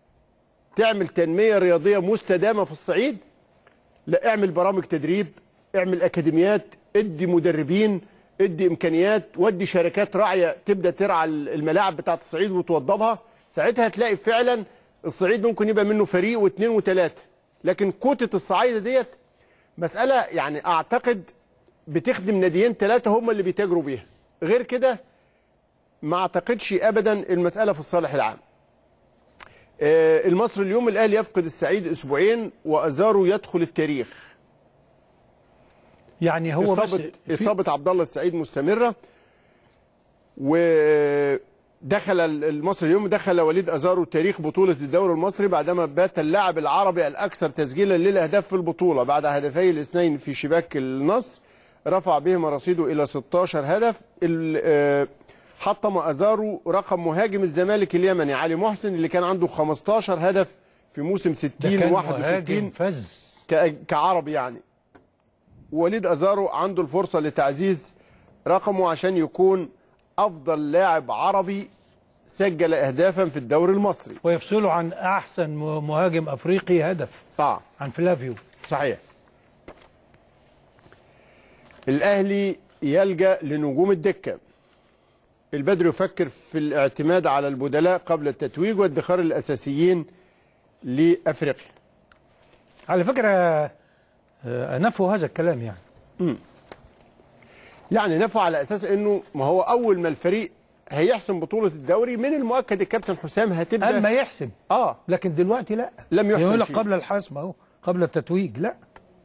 تعمل تنميه رياضيه مستدامه في الصعيد، لا اعمل برامج تدريب، اعمل اكاديميات، ادي مدربين، ادي امكانيات، ودي شركات راعيه تبدا ترعى الملاعب بتاعه الصعيد وتوضبها. ساعتها هتلاقي فعلا الصعيد ممكن يبقى منه فريق واثنين وثلاثه. لكن كوته الصعايده ديت مساله يعني اعتقد بتخدم ناديين ثلاثه هم اللي بيتاجروا بيها، غير كده ما اعتقدش ابدا المساله في الصالح العام. آه المصري اليوم الاهلي يفقد السعيد اسبوعين وازاره يدخل التاريخ. يعني هو إصابة, إصابة عبد الله السعيد مستمرة، ودخل المصري اليوم دخل وليد أزارو تاريخ بطولة الدوري المصري بعدما بات اللاعب العربي الأكثر تسجيلا للأهداف في البطولة بعد هدفي الاثنين في شباك النصر، رفع بهما رصيده إلى ستاشر هدف. حطم أزارو رقم مهاجم الزمالك اليمني علي محسن اللي كان عنده خمستاشر هدف في موسم ستين واحد وستين فز كعربي. يعني وليد أزارو عنده الفرصة لتعزيز رقمه عشان يكون أفضل لاعب عربي سجل أهدافا في الدوري المصري، ويفصله عن أحسن مهاجم أفريقي هدف آه. عن فلافيو. صحيح. الاهلي يلجأ لنجوم الدكه. البدر يفكر في الاعتماد على البدلاء قبل التتويج وادخار الاساسيين لافريقيا. على فكره آه، نفوا هذا الكلام يعني. امم يعني نفوا على اساس انه ما هو اول ما الفريق هيحسم بطوله الدوري من المؤكد الكابتن حسام هتبدا اما يحسم اه لكن دلوقتي لا، لم يحسم يقول لك شيء. قبل الحسم اهو، قبل التتويج لا.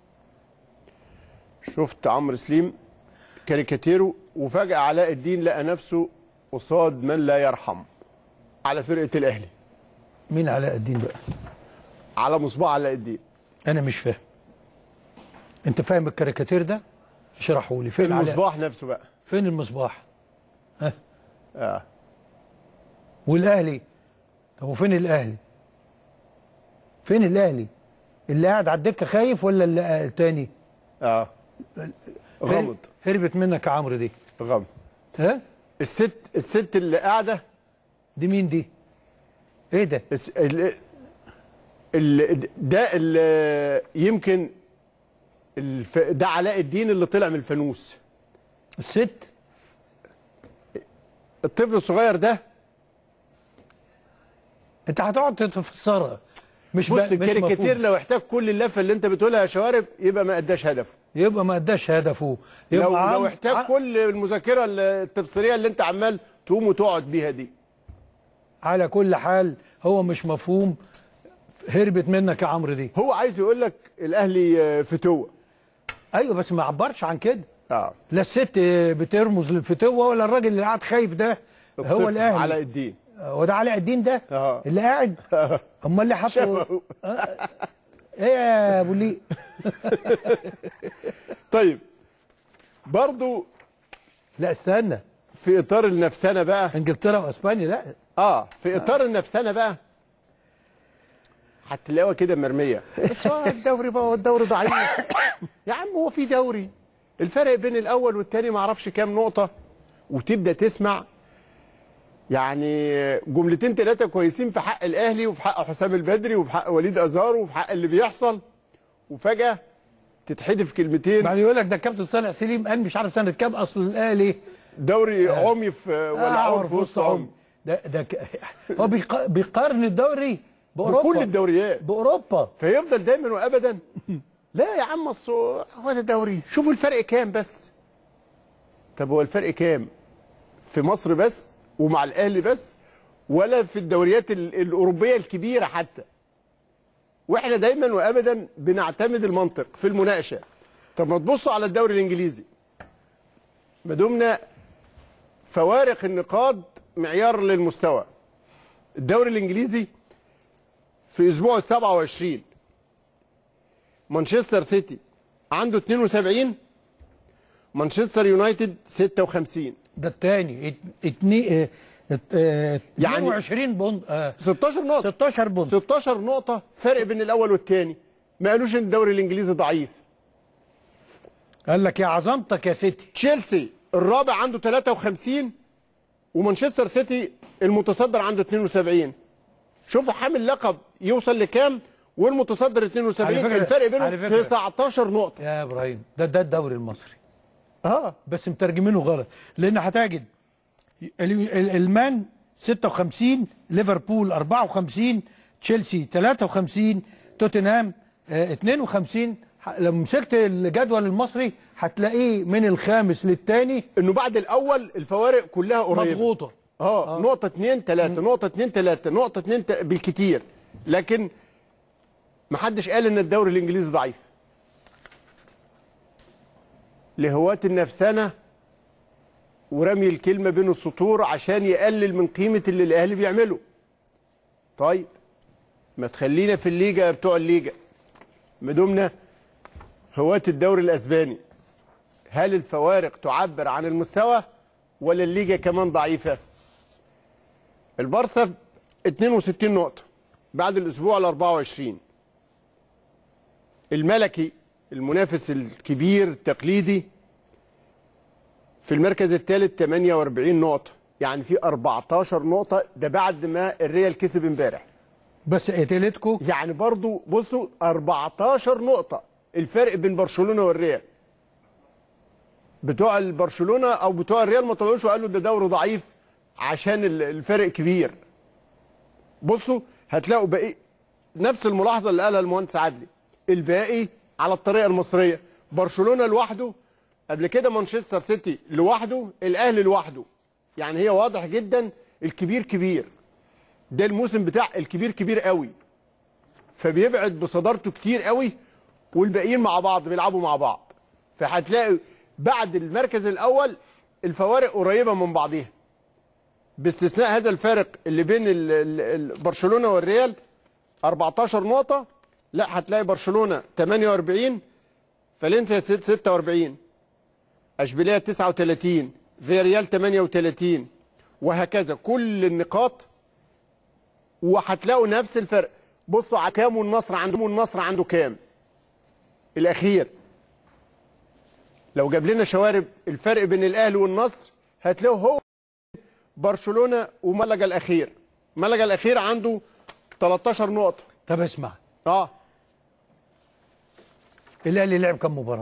شفت عمرو سليم كاريكاتيرو وفجأة علاء الدين لقى نفسه قصاد من لا يرحم على فرقة الأهلي. مين علاء الدين بقى؟ على مصباح علاء الدين. أنا مش فاهم. أنت فاهم الكاريكاتير ده؟ اشرحه لي. فين المصباح علاء؟ نفسه بقى. فين المصباح؟ ها؟ اه والأهلي؟ طب وفين الأهلي؟ فين الأهلي؟ اللي قاعد على الدكة خايف ولا اللي التاني؟ اه غمض. هربت منك يا عمرو دي. غمض. ها؟ الست الست اللي قاعده دي مين دي؟ ايه ده؟ الس... ال... ال... ده اللي يمكن الف... ده علاء الدين اللي طلع من الفانوس. الست؟ الطفل الصغير ده انت هتقعد تفسرها. مش بص مش الكاريكاتير لو احتاج كل اللفه اللي انت بتقولها يا شوارب يبقى ما اداش هدفه. يبقى ما اداش هدفه. يبقى لو عم... لو احتاج ع... كل المذاكره التبصيريه اللي انت عمال تقوم وتقعد بيها دي. على كل حال هو مش مفهوم. هربت منك يا عمرو دي. هو عايز يقول لك الاهلي فتوه. ايوه بس ما عبرش عن كده. اه لا الست بترمز للفتوه ولا الراجل اللي قاعد خايف ده هو الاهلي. علاء الدين. هو ده علاء الدين ده؟ اه اللي قاعد؟ امال اللي حطه آه. ايه يا ابو ليه؟ طيب برضو لا استنى، في اطار النفسانه بقى انجلترا واسبانيا لا اه في اطار آه. النفسانه بقى هتلاقوها كده مرميه. بس هو الدوري بقى، هو الدوري ضعيف يا عم. هو في دوري الفرق بين الاول والثاني ما اعرفش كام نقطه، وتبدا تسمع يعني جملتين ثلاثه كويسين في حق الاهلي وفي حق حسام البدري وفي حق وليد ازارو وفي حق اللي بيحصل، وفجاه تتحدف كلمتين. بعد يقول لك ده الكابتن صالح سليم قال مش عارف سنه كام اصل الاهلي دوري آه. عمي في ولا آه عمر في وسط عمي. ده ده ك... هو بيق... بيقارن الدوري باوروبا، بكل الدوريات باوروبا، فيفضل دايما وابدا لا يا عم اصل هو ده دوري. شوفوا الفرق كام بس. طب هو الفرق كام في مصر بس ومع الاهلي بس ولا في الدوريات الاوروبيه الكبيره حتى؟ واحنا دايما وابدا بنعتمد المنطق في المناقشه. طب ما تبصوا على الدوري الانجليزي، ما دمنا فوارق النقاط معيار للمستوى. الدوري الانجليزي في اسبوع ال سبعة وعشرين مانشستر سيتي عنده اثنين وسبعين، مانشستر يونايتد ستة وخمسين. ده الثاني اتنين يعني اثنين وعشرين بونت آه ستاشر نقطة ستاشر بونت ستاشر نقطة فرق بين الأول والثاني. ما قالوش إن الدوري الإنجليزي ضعيف. قال لك يا عظمتك يا سيتي. تشيلسي الرابع عنده ثلاثة وخمسين ومانشستر سيتي المتصدر عنده اثنين وسبعين. شوفوا حامل لقب يوصل لكام والمتصدر اثنين وسبعين، الفرق بينهم تسعتاشر نقطة. يا ابراهيم ده ده الدوري المصري. اه بس مترجمينه غلط، لان هتجد المان ستة وخمسين، ليفربول أربعة وخمسين، تشيلسي ثلاثة وخمسين، توتنهام اه اثنين وخمسين. لو مسكت الجدول المصري هتلاقيه من الخامس للثاني انه بعد الاول الفوارق كلها قريبه مضغوطه. اه, آه. نقطه اتنين تلاته، نقطه اتنين تلاته، نقطه اتنين تلاته بالكتير، لكن ما حدش قال ان الدوري الانجليزي ضعيف. لهواة النفسنه ورمي الكلمه بين السطور عشان يقلل من قيمه اللي الاهلي بيعمله. طيب ما تخلينا في الليجا بتوع الليجا، ما دمنا هواة الدوري الاسباني. هل الفوارق تعبر عن المستوى ولا الليجا كمان ضعيفه؟ البارسا اثنين وستين نقطه بعد الاسبوع ال أربعة وعشرين. الملكي المنافس الكبير التقليدي في المركز الثالث ثمانية وأربعين نقطه، يعني في أربعتاشر نقطه، ده بعد ما الريال كسب امبارح. بس اتلتيكو يعني برضو بصوا أربعتاشر نقطه الفرق بين برشلونه والريال. بتوع برشلونه او بتوع الريال ما طلعوش وقالوا ده دوري ضعيف عشان الفرق كبير. بصوا هتلاقوا باقي نفس الملاحظه اللي قالها المهندس عدلي، الباقي على الطريقه المصريه. برشلونه لوحده، قبل كده مانشستر سيتي لوحده، الاهلي لوحده. يعني هي واضح جدا الكبير كبير. ده الموسم بتاع الكبير كبير قوي، فبيبعد بصدارته كتير قوي، والباقيين مع بعض بيلعبوا مع بعض. فهتلاقي بعد المركز الاول الفوارق قريبه من بعضيها، باستثناء هذا الفارق اللي بين ال ال برشلونه والريال أربعتاشر نقطه. لا، هتلاقي برشلونه ثمانية وأربعين، فالنسيا ستة وأربعين، اشبيليه تسعة وثلاثين، فياريال ثمانية وثلاثين، وهكذا كل النقاط. وهتلاقوا نفس الفرق. بصوا على كام والنصر عنده، والنصر عنده كام الاخير. لو جاب لنا شوارب الفرق بين الاهلي والنصر هتلاقوا هو برشلونه وملقا الاخير. ملقا الاخير عنده تلتاشر نقطه. طب اسمع، اه الاهلي لعب كام مباراه؟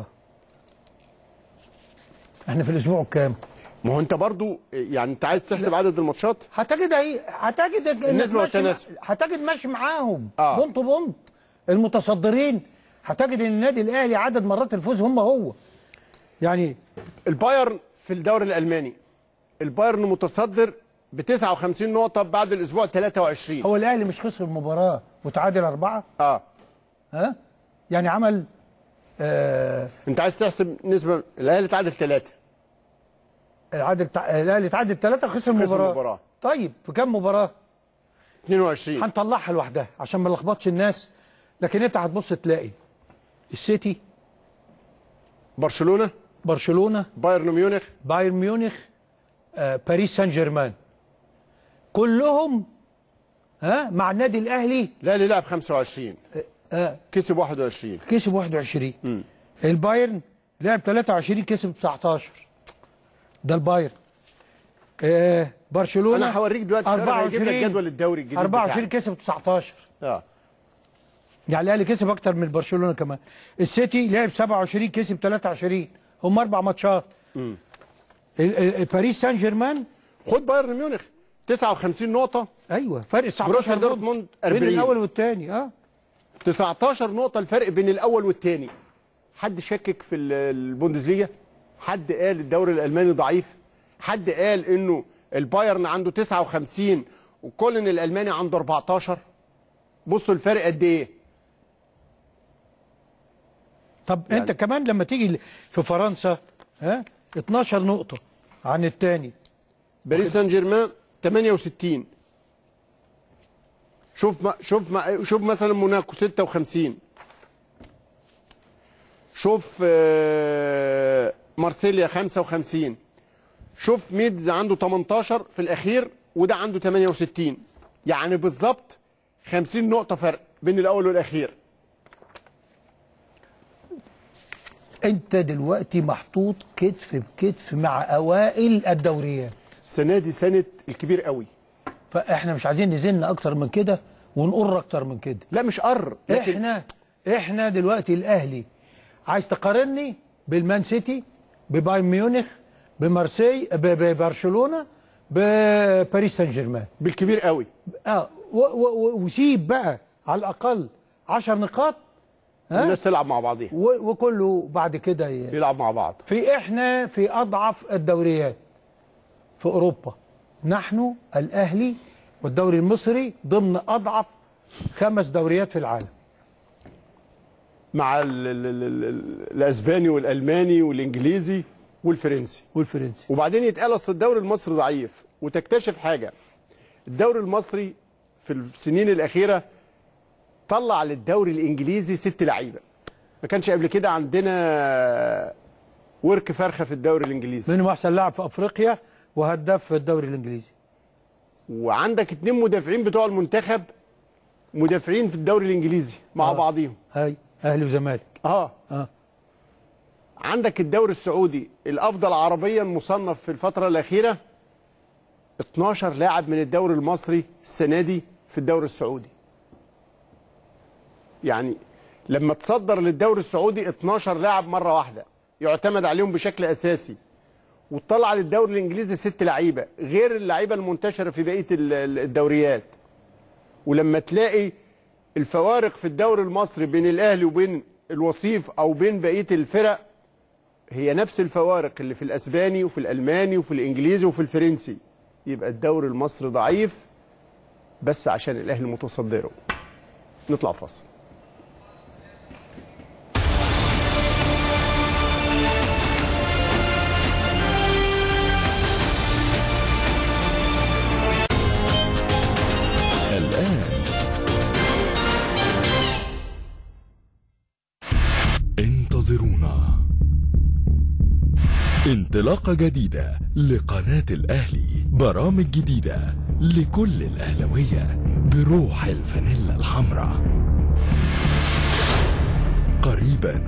احنا في الاسبوع الكام؟ ما هو انت برضو يعني انت عايز تحسب لا. عدد الماتشات، هتجد اهي، هتجد النسبه والتناسب، هتجد ماشي معاهم آه. بونت بونت المتصدرين. هتجد ان النادي الاهلي عدد مرات الفوز هم هو. يعني البايرن في الدوري الالماني، البايرن متصدر ب تسعة وخمسين نقطه بعد الاسبوع ثلاثة وعشرين. هو الاهلي مش خسر مباراه وتعادل اربعه؟ اه ها؟ يعني عمل آه انت عايز تحسب نسبه. الاهلي تعادل ثلاثه، العادل تع... الاهلي تعادل ثلاثه، خسر مباراه. مباراه. طيب في كام مباراه؟ اثنين وعشرين. هنطلعها لوحدها عشان ما نلخبطش الناس. لكن انت هتبص تلاقي السيتي، برشلونه برشلونه بايرن ميونخ بايرن ميونخ آه، باريس سان جيرمان، كلهم ها مع النادي الاهلي. الاهلي لعب خمسة وعشرين، آه كسب واحد وعشرين، كسب واحد وعشرين. م. البايرن لعب ثلاثة وعشرين، كسب تسعتاشر. ده البايرن. آه برشلونه انا هوريك دلوقتي أربعة وعشرين، هجيب لك جدول الدوري الجديد أربعة وعشرين كسب تسعتاشر. اه يعني الاهلي كسب اكتر من برشلونه كمان. السيتي لعب سبعة وعشرين، كسب ثلاثة وعشرين، هم اربع ماتشات. امم باريس سان جيرمان، خد بايرن ميونخ تسعة وخمسين نقطه. ايوه فرق تسعتاشر بروسيا دورتموند أربعين بين الاول والثاني. اه تسعتاشر نقطه الفرق بين الاول والثاني. حد شكك في البوندسليجا؟ حد قال الدوري الالماني ضعيف؟ حد قال انه البايرن عنده تسعة وخمسين وكولن الالماني عنده أربعتاشر؟ بصوا الفرق قد ايه. طب يعني انت كمان لما تيجي في فرنسا ها اتناشر نقطه عن الثاني. باريس سان جيرمان ثمانية وستين. شوف ما شوف ما شوف مثلا موناكو ستة وخمسين. شوف مارسيليا خمسة وخمسين. شوف ميدز عنده تمنتاشر في الاخير وده عنده ثمانية وستين. يعني بالظبط خمسين نقطه فرق بين الاول والاخير. انت دلوقتي محطوط كتف بكتف مع اوائل الدوريات. السنه دي سنه الكبير قوي، فاحنا مش عايزين نزن اكتر من كده ونقر اكتر من كده. لا مش قر، لكن احنا احنا دلوقتي الاهلي عايز تقارني بالمان سيتي، ببايرن ميونخ، بمارسي، ببرشلونه، بباريس سان جيرمان، بالكبير قوي. اه وسيب بقى على الاقل عشر نقاط الناس تلعب مع بعضيها وكله بعد كده يلعب مع بعض. في احنا في اضعف الدوريات في اوروبا. نحن الاهلي والدوري المصري ضمن اضعف خمس دوريات في العالم، مع ال ال ال الاسباني والالماني والانجليزي والفرنسي والفرنسي وبعدين يتقال اصل الدوري المصري ضعيف. وتكتشف حاجه، الدوري المصري في السنين الاخيره طلع للدوري الانجليزي ست لعيبه. ما كانش قبل كده عندنا ورك فرخه في الدوري الانجليزي. منهم احسن لاعب في افريقيا وهداف في الدوري الانجليزي. وعندك اتنين مدافعين بتوع المنتخب مدافعين في الدوري الانجليزي مع آه. بعضيهم. اي اهلي وزمالك. اه اه عندك الدوري السعودي الافضل عربيا مصنف في الفتره الاخيره اتناشر لاعب من الدوري المصري السنه دي في الدوري السعودي. يعني لما تصدر للدوري السعودي اتناشر لاعب مره واحده يعتمد عليهم بشكل اساسي، وطلع للدوري الانجليزي ست لعيبه غير اللعيبه المنتشره في بقيه الدوريات. ولما تلاقي الفوارق في الدوري المصري بين الاهلي وبين الوصيف او بين بقيه الفرق هي نفس الفوارق اللي في الاسباني وفي الالماني وفي الانجليزي وفي الفرنسي، يبقى الدوري المصري ضعيف بس عشان الاهلي متصدره. نطلع فاصل. الآن انتظرونا، انطلاقة جديدة لقناة الأهلي، برامج جديدة لكل الأهلوية بروح الفانيلا الحمراء قريبا.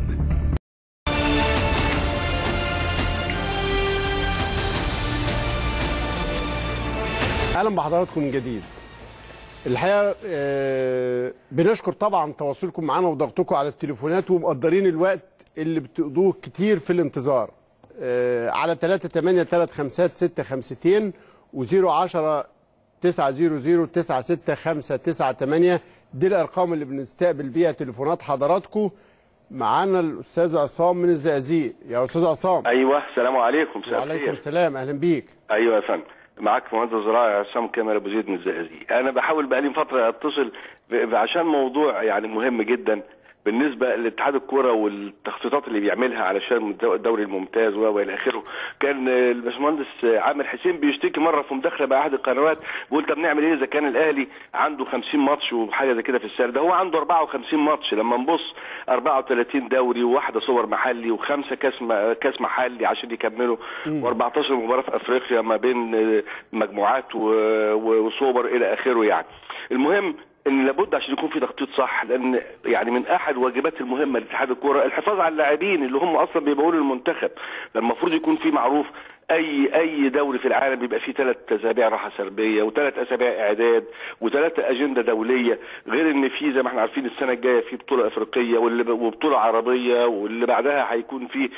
اهلا بحضراتكم من جديد. الحقيقه آه بنشكر طبعا تواصلكم معنا وضغطكم على التليفونات ومقدرين الوقت اللي بتقضوه كتير في الانتظار آه على ثلاثة ثمانية ثلاثة خمسة ستة خمسة وزيرو عشرة تسعة زيرو زيرو تسعة ستة خمسة تسعة ثمانية. دي الارقام اللي بنستقبل بيها تليفونات حضراتكم. معانا الاستاذ عصام من الزقازيق. يا استاذ عصام. ايوه السلام عليكم. وعليكم السلام، اهلا بيك. ايوه يا فندم، معاك مهندس زراعي عصام كامل ابو زيد من الزقازيق. انا بحاول بقالي فتره اتصل عشان موضوع يعني مهم جدا بالنسبه لاتحاد الكوره والتخطيطات اللي بيعملها علشان الدوري الممتاز والى اخره. كان الباشمهندس عامر حسين بيشتكي مره في مداخله باحد القنوات بيقول طب نعمل ايه اذا كان الاهلي عنده خمسين ماتش وحاجه زي كده في السنه، ده هو عنده أربعة وخمسين ماتش. لما نبص أربعة وثلاثين دوري وواحده سوبر محلي وخمسه كاس كاس محلي عشان يكملوا وأربعتاشر مباراه في افريقيا ما بين مجموعات وسوبر الى اخره. يعني المهم ان لابد عشان يكون في تخطيط صح، لان يعني من احد واجبات المهمه لاتحاد الكوره الحفاظ على اللاعبين اللي هم اصلا بيبقوا للمنتخب. المفروض يكون في معروف اي اي دوري في العالم بيبقى فيه ثلاث اسابيع راحه سلبيه وثلاث اسابيع اعداد وثلاثه اجنده دوليه، غير ان في زي ما احنا عارفين السنه الجايه في بطوله افريقيه وبطوله عربيه واللي بعدها هيكون في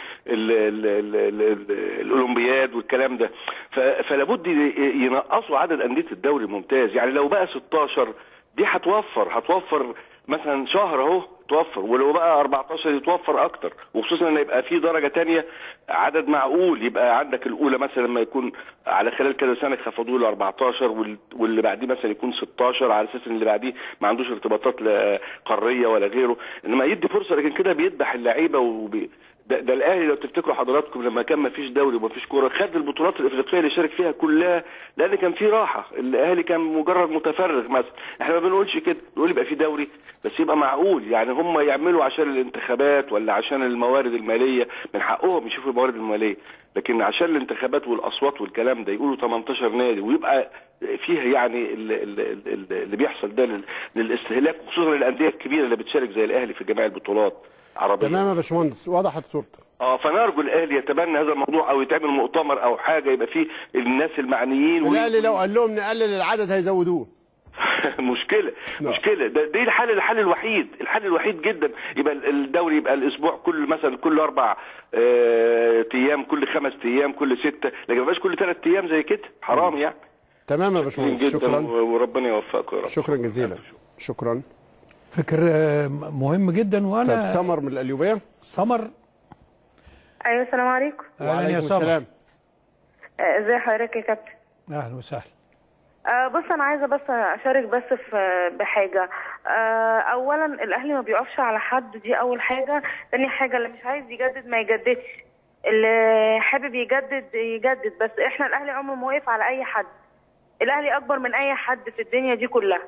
الاولمبياد والكلام ده. فلابد ينقصوا عدد انديه الدوري الممتاز. يعني لو بقى ستاشر دي هتوفر هتوفر مثلا شهر اهو توفر، ولو بقى أربعتاشر يتوفر اكتر، وخصوصا ان يبقى في درجه ثانيه عدد معقول. يبقى عندك الاولى مثلا لما يكون على خلال كذا سنه خفضوا له أربعتاشر واللي بعديه مثلا يكون ستاشر على اساس ان اللي بعديه ما عندوش ارتباطات قاريه ولا غيره، انما يدي فرصه. لكن كده بيذبح اللعيبه وبي ده, ده الاهلي لو تفتكروا حضراتكم لما كان ما فيش دوري وما فيش كوره خد البطولات الافريقيه اللي شارك فيها كلها لان كان في راحه. الاهلي كان مجرد متفرغ مثلا. احنا ما بنقولش كده، بنقول يبقى في دوري بس يبقى معقول. يعني هم يعملوا عشان الانتخابات ولا عشان الموارد الماليه، من حقهم يشوفوا الموارد الماليه، لكن عشان الانتخابات والاصوات والكلام ده يقولوا تمنتاشر نادي ويبقى فيها يعني اللي بيحصل ده للاستهلاك، خصوصا الانديه الكبيره اللي بتشارك زي الاهلي في جميع البطولات عربية. تمام يا باشمهندس، وضحت صورتك. اه فنرجو الاهلي يتبنى هذا الموضوع او يتعمل مؤتمر او حاجه يبقى فيه الناس المعنيين. الاهلي لو قال لهم نقلل العدد هيزودوه. مشكله لا. مشكله ده دي الحل الحل الوحيد الحل الوحيد جدا. يبقى الدوري يبقى الاسبوع كل مثلا كل اربع اه ايام، كل خمس ايام، كل سته، لكن ما يبقاش كل ثلاث ايام زي كده، حرام يعني. تمام يا باشمهندس، شكرا وربنا يوفقك يا رب. شكرا جزيلا. شكرا. فكر مهم جدا. وانا طب سمر من القليوبيه. سمر. ايوه السلام عليكم. وعليكم السلام. ازي حضرتك يا كابتن؟ اهلا وسهلا. أه بص انا عايزه بس اشارك بس في بحاجه. أه اولا الاهلي ما بيقفش على حد، دي اول حاجه. ثاني حاجه اللي مش عايز يجدد ما يجددش، اللي حابب يجدد يجدد، بس احنا الاهلي عمره ما وقف على اي حد. الاهلي اكبر من اي حد في الدنيا دي كلها.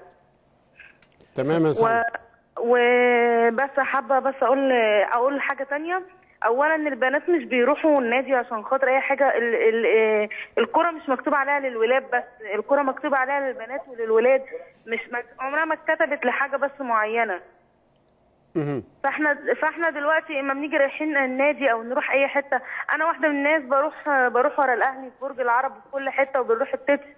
تمام يا سلام. وبس حابه بس اقول اقول حاجه ثانيه. اولا البنات مش بيروحوا النادي عشان خاطر اي حاجه. ال ال الكره مش مكتوب عليها للولاد بس، الكره مكتوب عليها للبنات وللولاد، مش عمرها ما اتكتبت لحاجه بس معينه. فاحنا فاحنا دلوقتي اما بنيجي رايحين النادي او نروح اي حته، انا واحده من الناس بروح بروح ورا الاهلي في برج العرب في كل حته وبنروح التتش.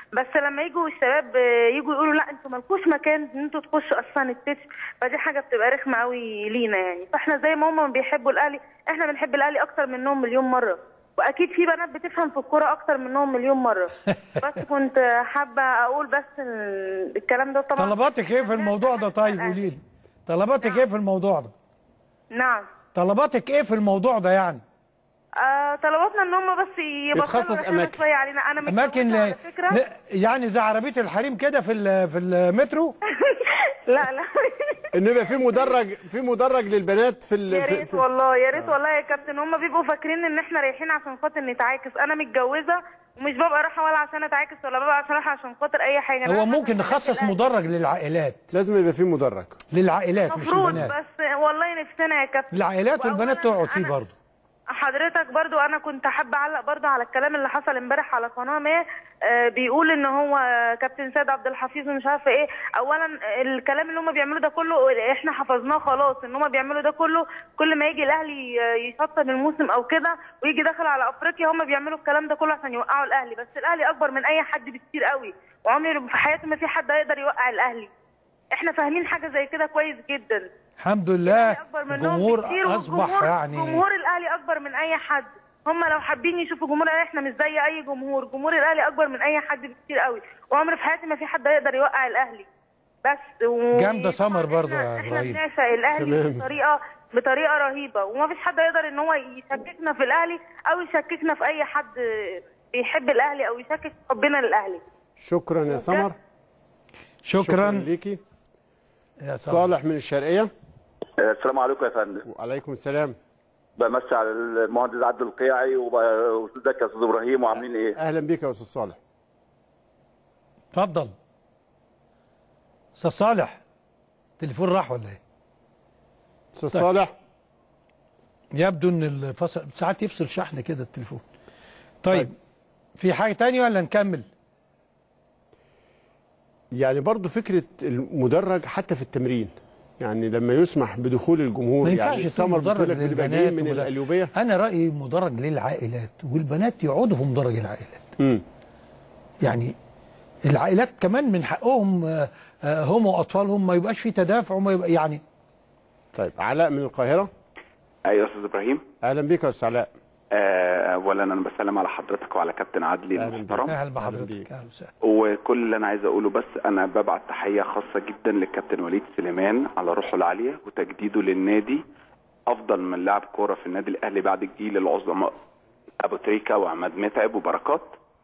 بس لما يجوا الشباب آه، يجوا يقولوا لا انتوا مالكوش مكان ان انتوا تخشوا اصلا التتش، فدي حاجه بتبقى رخمه قوي لينا يعني. فاحنا زي ما هم بيحبوا الاهلي احنا بنحب الاهلي اكتر منهم مليون مره، واكيد في بنات بتفهم في الكوره اكتر منهم مليون مره. بس كنت حابه اقول بس ال- الكلام ده طبعا. طلباتك ايه في الموضوع ده؟ طيب قولي لي طلباتك ايه في الموضوع ده؟ نعم. طلباتك ايه في الموضوع ده يعني؟ آه طلباتنا ان هم بس يبطلوا يتخصص رخامة أماكن. شويه علينا. انا اماكن متجوزة على ل... فكره. ل... يعني زي عربيه الحريم كده في ال... في المترو. لا لا ان يبقى في مدرج في مدرج للبنات في ال... يا في- ريت في- والله يا ريت آه. والله يا كابتن. هم بيبقوا فاكرين ان احنا رايحين عشان خاطر نتعاكس. انا متجوزه ومش ببقى رايحه ولا عشان اتعاكس ولا ببقى عشان رايحه عشان خاطر اي حاجه. أنا هو رايحة ممكن عشان نخصص الأهلي. مدرج للعائلات. لازم يبقى في مدرج للعائلات مش المفروض، البنات. بس والله نفسنا يا كابتن. العائلات والبنات تقعد فيه برضه. حضرتك برضو انا كنت حابه اعلق برضو على الكلام اللي حصل امبارح على قناه ما. آه، بيقول ان هو كابتن سيد عبد الحفيظ ومش عارفه ايه. اولا الكلام اللي هم بيعملوه ده كله احنا حفظناه خلاص، ان هم بيعملوا ده كله كل ما يجي الاهلي يشطب الموسم او كده ويجي داخل على افريقيا هم بيعملوا الكلام ده كله عشان يوقعوا الاهلي. بس الاهلي اكبر من اي حد بكتير قوي، وعمري في حياتي ما في حد هيقدر يوقع الاهلي. احنا فاهمين حاجه زي كده كويس جدا. الحمد لله اكبر منهم الجمهور بكتير، اصبح والجمهور- يعني جمهور الاهلي اكبر من اي حد. هم لو حابين يشوفوا جمهور الاهلي احنا مش زي اي جمهور. جمهور الاهلي اكبر من اي حد بكتير قوي، وعمري في حياتي ما في حد هيقدر يوقع الاهلي. بس و... جامده سمر برضه يا احنا ابراهيم. بنعشق الاهلي تمام. بطريقه بطريقه رهيبه، وما فيش حد يقدر ان هو يشككنا في الاهلي او يشككنا في اي حد بيحب الاهلي او يشكك في حبنا للاهلي. شكرا يا سمر. شكرا ليكي. يا صالح من الشرقيه. السلام عليكم يا فندم. وعليكم السلام. بمسي على المهندس عبد القيعي وازيك يا استاذ ابراهيم وعاملين ايه؟ اهلا بيك يا استاذ صالح. اتفضل استاذ صالح. التليفون راح ولا ايه؟ استاذ صالح يبدو ان الفصل ساعات يفصل شحن كده التليفون. طيب, طيب. في حاجه تانية ولا نكمل؟ يعني برضو فكره المدرج حتى في التمرين، يعني لما يسمح بدخول الجمهور ما ينفعش يعني يكون سمر مدرج بتقول لك بنبقى جايين من ومدرج. القليوبيه. انا رايي مدرج للعائلات والبنات يقعدوا في مدرج العائلات. امم يعني العائلات كمان من حقهم آه، آه، هم واطفالهم ما يبقاش في تدافع وما يبقى يعني. طيب علاء من القاهره. ايوه يا استاذ ابراهيم. اهلا بك يا استاذ علاء. آه، اولا انا بسلم على حضرتك وعلى كابتن عدلي المحترم. اهلا بحضرتك. اهلا وسهلا. وكل اللي انا عايز اقوله بس انا ببعت تحيه خاصه جدا للكابتن وليد سليمان على روحه العاليه وتجديده للنادي. افضل من لاعب كوره في النادي الاهلي بعد الجيل العظماء ابو تريكه وعماد متعب وبركات.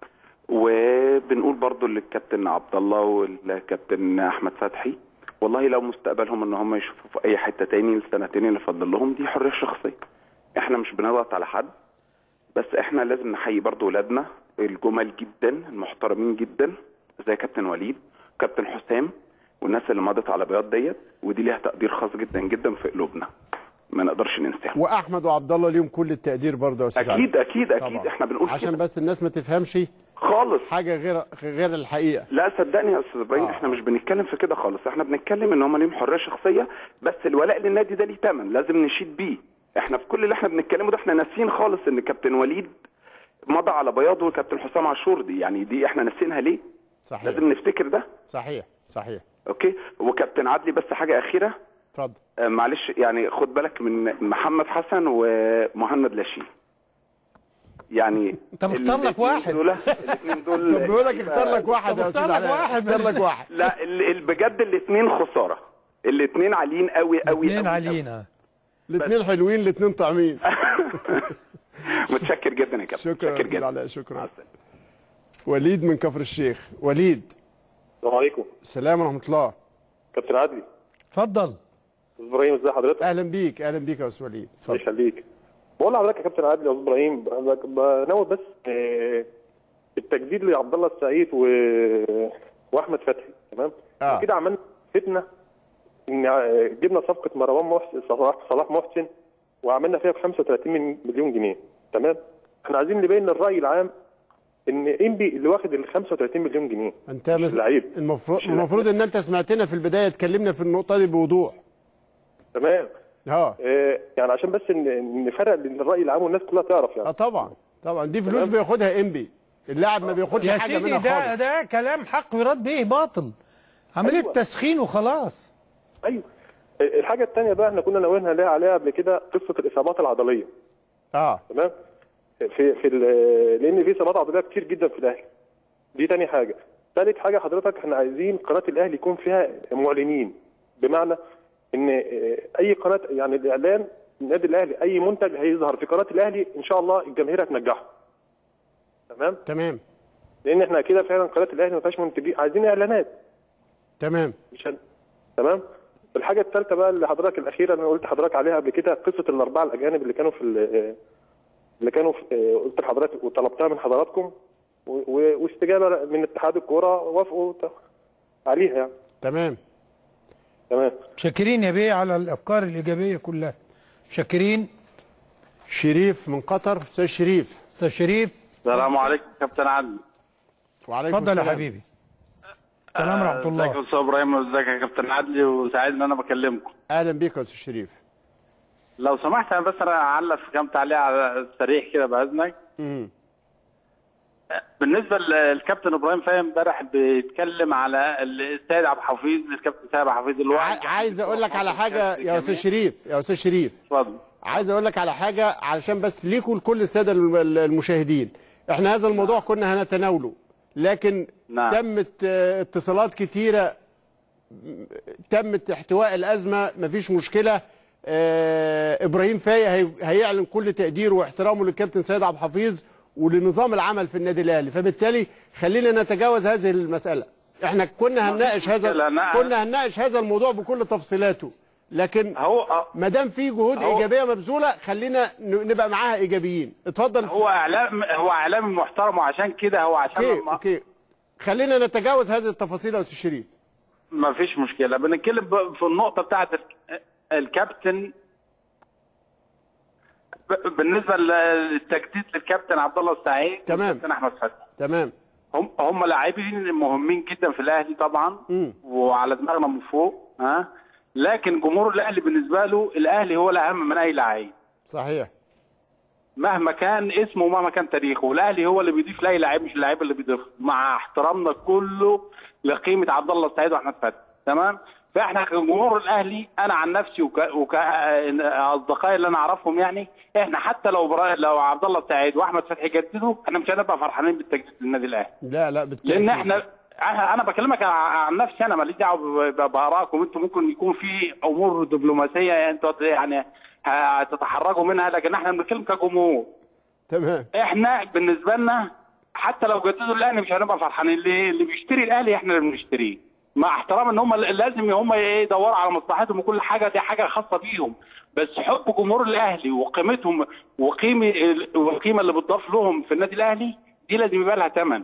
وبنقول برضو للكابتن عبد الله والكابتن احمد فتحي والله لو مستقبلهم ان هم يشوفوا في اي حته تاني السنتين اللي فاضل لهم دي حريه شخصيه. احنا مش بنضغط على حد، بس احنا لازم نحيي برضو ولادنا الجمل جدا المحترمين جدا زي كابتن وليد كابتن حسام والناس اللي مضت على بياض ديت، ودي ليها تقدير خاص جدا جدا في قلوبنا ما نقدرش ننساهم. واحمد وعبد الله ليهم كل التقدير برضه يا استاذ. اكيد اكيد اكيد طبعا. احنا بنقول عشان كده. بس الناس ما تفهمش خالص حاجه غير غير الحقيقه. لا صدقني يا استاذ ابراهيم، آه. احنا مش بنتكلم في كده خالص، احنا بنتكلم ان هم ليهم حريه شخصيه، بس الولاء للنادي ده ليه ثمن لازم نشيد بيه. احنا في كل اللي احنا بنتكلمه ده احنا ناسيين خالص ان كابتن وليد مضى على بياضه وكابتن حسام عاشور، دي يعني دي احنا ناسينها ليه؟ صحيح. لازم نفتكر ده. صحيح صحيح. اوكي. وكابتن عدلي بس حاجه اخيره. اتفضل. آه معلش يعني خد بالك من محمد حسن ومهند لاشين. يعني انت مختار لك واحد. الاثنين دول طب بيقول لك اختار لك واحد يا استاذ علاء. اختار لك واحد. لا بجد الاثنين خساره. الاثنين عاليين قوي قوي. الاثنين عاليين. الاثنين حلوين الاثنين طعمين. متشكر جدا يا كابتن. شكرا يا استاذ علاء. شكرا. وليد من كفر الشيخ. وليد. السلام عليكم. السلام ورحمه الله. كابتن عدلي. اتفضل. استاذ ابراهيم ازي حضرتك؟ اهلا بيك اهلا بيك يا استاذ وليد. الله يخليك. بقول لحضرتك يا كابتن عادل يا استاذ ابراهيم بناول بس التجديد لعبد الله السعيد و... واحمد فتحي تمام؟ آه. كده عملنا فتنه ان جبنا صفقه مروان محسن صلاح صلاح محسن وعملنا فيها ب خمسة وثلاثين مليون جنيه تمام؟ احنا عايزين نبين للراي العام ان انبي اللي واخد ال خمسة وثلاثين مليون جنيه انت مش لعيب. المفروض المفروض ان انت سمعتنا في البدايه اتكلمنا في النقطه دي بوضوح. تمام. اه يعني عشان بس نفرق للراي العام والناس كلها تعرف يعني. اه طبعا طبعا دي فلوس بياخدها انبي. اللاعب ما بياخدش يا حاجه سيدي منها ده خالص. ده كلام حق يراد به باطل، عمليه أيوة. تسخين وخلاص. ايوه. الحاجه الثانيه بقى احنا كنا ناويين عليها عليها قبل كده قصه الاصابات العضليه. اه تمام. في في لان في اصابات عضليه كتير جدا في الاهلي. دي تاني حاجه. ثالث حاجه حضرتك احنا عايزين قناه الاهلي يكون فيها معلنين، بمعنى ان اي قناه يعني الاعلان النادي الاهلي اي منتج هيظهر في قناه الاهلي ان شاء الله الجماهير هتنجحه. تمام؟ تمام. لان احنا كده فعلا قناه الاهلي ما فيهاش منتجين، عايزين اعلانات. تمام. مش هن... تمام؟ الحاجه الثالثه بقى اللي حضرتك الاخيره اللي انا قلت لحضرتك عليها قبل كده قصه الاربعه الاجانب اللي كانوا في اللي كانوا في قلت لحضرتك وطلبتها من حضراتكم و... واستجابه من اتحاد الكوره وافقوا عليها يعني. تمام. تمام. شاكرين يا بيه على الافكار الايجابيه كلها. شاكرين. شريف من قطر. استاذ شريف. استاذ شريف. السلام عليكم كابتن عدلي. وعليكم السلام. اتفضل يا حبيبي. السلام ورحمه الله. ازيك يا استاذ ابراهيم وازيك يا كابتن عدلي وسعيد ان انا بكلمكم. اهلا بيك يا استاذ شريف. لو سمحت انا بس انا اعلق في كام تعليق على السريع كده باذنك. امم بالنسبه للكابتن ابراهيم فاهم امبارح بيتكلم على السيد عبد الحفيظ الكابتن سيد عبد الحفيظ اللي هو عايز اقول لك على حاجه يا استاذ شريف يا استاذ شريف اتفضل. عايز اقول لك على حاجه علشان بس ليكوا لكل الساده المشاهدين. احنا هذا الموضوع كنا هنتناوله لكن نعم. تمت اتصالات كتيره تمت احتواء الازمه مفيش مشكله. اه ابراهيم فايق هيعلن كل تقديره واحترامه للكابتن سيد عبد الحفيظ ولنظام العمل في النادي الاهلي، فبالتالي خلينا نتجاوز هذه المساله. احنا كنا هنناقش هذا كنا هنناقش هذا الموضوع بكل تفصيلاته، لكن هو ما دام في جهود ايجابيه مبذوله خلينا نبقى معاها ايجابيين. اتفضل. هو اعلام هو اعلام محترم وعشان كده هو عشان اوكي ما... اوكي خلينا نتجاوز هذه التفاصيل يا استاذ شريف. ما فيش مشكله. بنتكلم في النقطه بتاعه الكابتن بالنسبه للتجديد للكابتن عبد الله السعيد تمام والكابتن احمد فتحي. تمام. هم هم لاعبين مهمين جدا في الاهلي طبعا م. وعلى دماغنا من فوق ها، لكن جمهور الاهلي بالنسبه له الاهلي هو الاهم من اي لعيب. صحيح. مهما كان اسمه ومهما كان تاريخه، الاهلي هو اللي بيضيف لاي لعيب مش اللاعب اللي بيضيف، مع احترامنا كله لقيمه عبد الله السعيد واحمد فتحي. تمام؟ فاحنا كجمهور الاهلي انا عن نفسي وكاصدقائي اللي انا اعرفهم يعني احنا حتى لو لو عبد الله السعيد واحمد فتحي جددوا احنا مش هنبقى فرحانين بالتجديد للنادي الاهلي. لا لا بالتأكيد. لان احنا انا بكلمك عن نفسي انا ماليش دعوه بارائكم انتم، ممكن يكون في امور دبلوماسيه انتوا يعني هتتحرجوا منها، لكن احنا بنتكلم كجمهور. تمام. احنا بالنسبه لنا حتى لو جددوا الاهلي مش هنبقى فرحانين. اللي, اللي بيشتري الاهلي احنا اللي بنشتريه، مع احترام ان هم لازم هم يدوروا على مصلحتهم وكل حاجه، دي حاجه خاصه بيهم، بس حب جمهور الاهلي وقيمتهم وقيمه والقيمه اللي بتضاف لهم في النادي الاهلي دي لازم يبقى لها ثمن.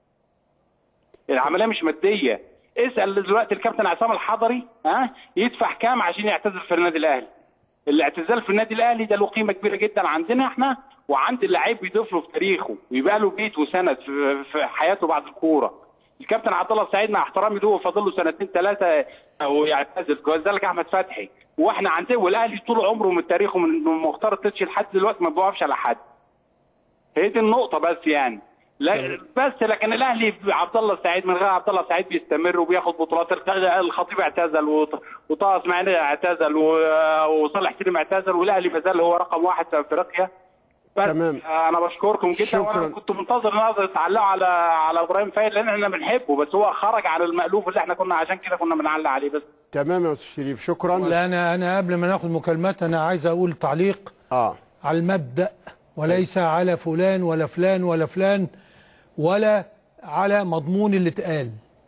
العمليه مش ماديه. اسال دلوقتي الكابتن عصام الحضري ها يدفع كام عشان يعتزل في النادي الاهلي؟ الاعتزال في النادي الاهلي ده له قيمه كبيره جدا عندنا احنا وعند اللعيب بيضيف له في تاريخه ويبقى له بيت وسند في حياته بعد الكوره. الكابتن عبد الله السعيد مع احترامي له فاضل له سنتين ثلاثه او يعتزل، كذلك احمد فتحي، واحنا عندنا والاهلي طول عمره من تاريخه من مختار التتش لحد دلوقتي ما بيوقفش على حد. هي دي النقطه بس يعني. لا بس لكن الاهلي عبد الله السعيد من غير عبد الله السعيد بيستمر وبياخد بطولات. الخطيب اعتزل وطه اسماعيل اعتزل وصالح سليم اعتزل والاهلي ما زال هو رقم واحد في افريقيا. تمام. انا بشكركم جدا. شكرا. وانا كنت منتظر ان تعلقوا على على ابراهيم فايق لان احنا بنحبه، بس هو خرج عن المألوف اللي احنا كنا عشان كده كنا بنعلق عليه بس. تمام يا استاذ شريف شكرا. لا انا انا قبل ما ناخد مكالمات انا عايز اقول تعليق اه على المبدأ وليس على فلان ولا فلان ولا فلان ولا على مضمون اللي اتقال.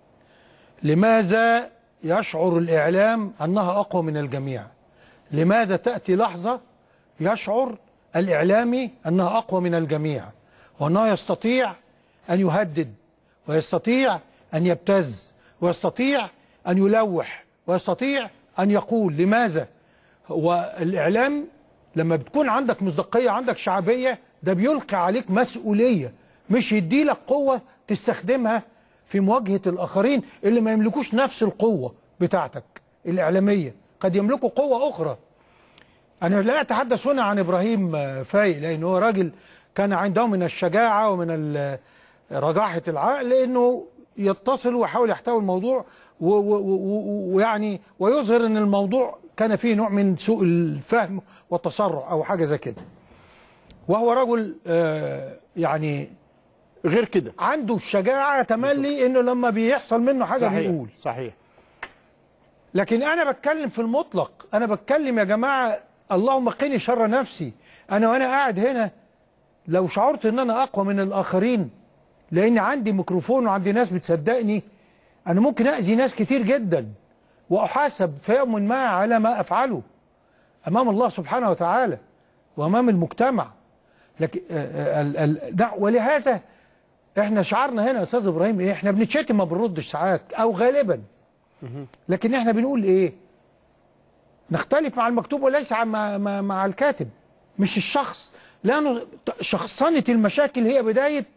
لماذا يشعر الإعلام أنها أقوى من الجميع؟ لماذا تأتي لحظة يشعر الإعلامي أنها أقوى من الجميع وأنه يستطيع أن يهدد ويستطيع أن يبتز ويستطيع أن يلوح ويستطيع أن يقول؟ لماذا؟ هو الإعلام لما بتكون عندك مصداقية عندك شعبية ده بيلقي عليك مسؤولية، مش يديلك قوة تستخدمها في مواجهة الآخرين اللي ما يملكوش نفس القوة بتاعتك الإعلامية، قد يملكوا قوة أخرى. أنا لا أتحدث هنا عن إبراهيم فايق لأن هو راجل كان عنده من الشجاعة ومن رجاحة العقل انه يتصل ويحاول يحتوي الموضوع ويعني ويظهر ان الموضوع كان فيه نوع من سوء الفهم والتسرع او حاجه زي كده. وهو رجل آه يعني غير كده، عنده الشجاعه تملي انه لما بيحصل منه حاجه صحيح بيقول. صحيح. لكن انا بتكلم في المطلق، انا بتكلم يا جماعه اللهم قني شر نفسي. انا وانا قاعد هنا لو شعرت ان انا اقوى من الاخرين لان عندي ميكروفون وعندي ناس بتصدقني، انا ممكن اذي ناس كتير جدا واحاسب في يوم ما على ما افعله امام الله سبحانه وتعالى وامام المجتمع. لكن ال ال ولهذا احنا شعارنا هنا يا استاذ ابراهيم ايه؟ احنا بنتشتم ما بنردش ساعات او غالبا، لكن احنا بنقول ايه؟ نختلف مع المكتوب وليس مع, مع, مع الكاتب، مش الشخص، لانه شخصنه المشاكل هي بدايه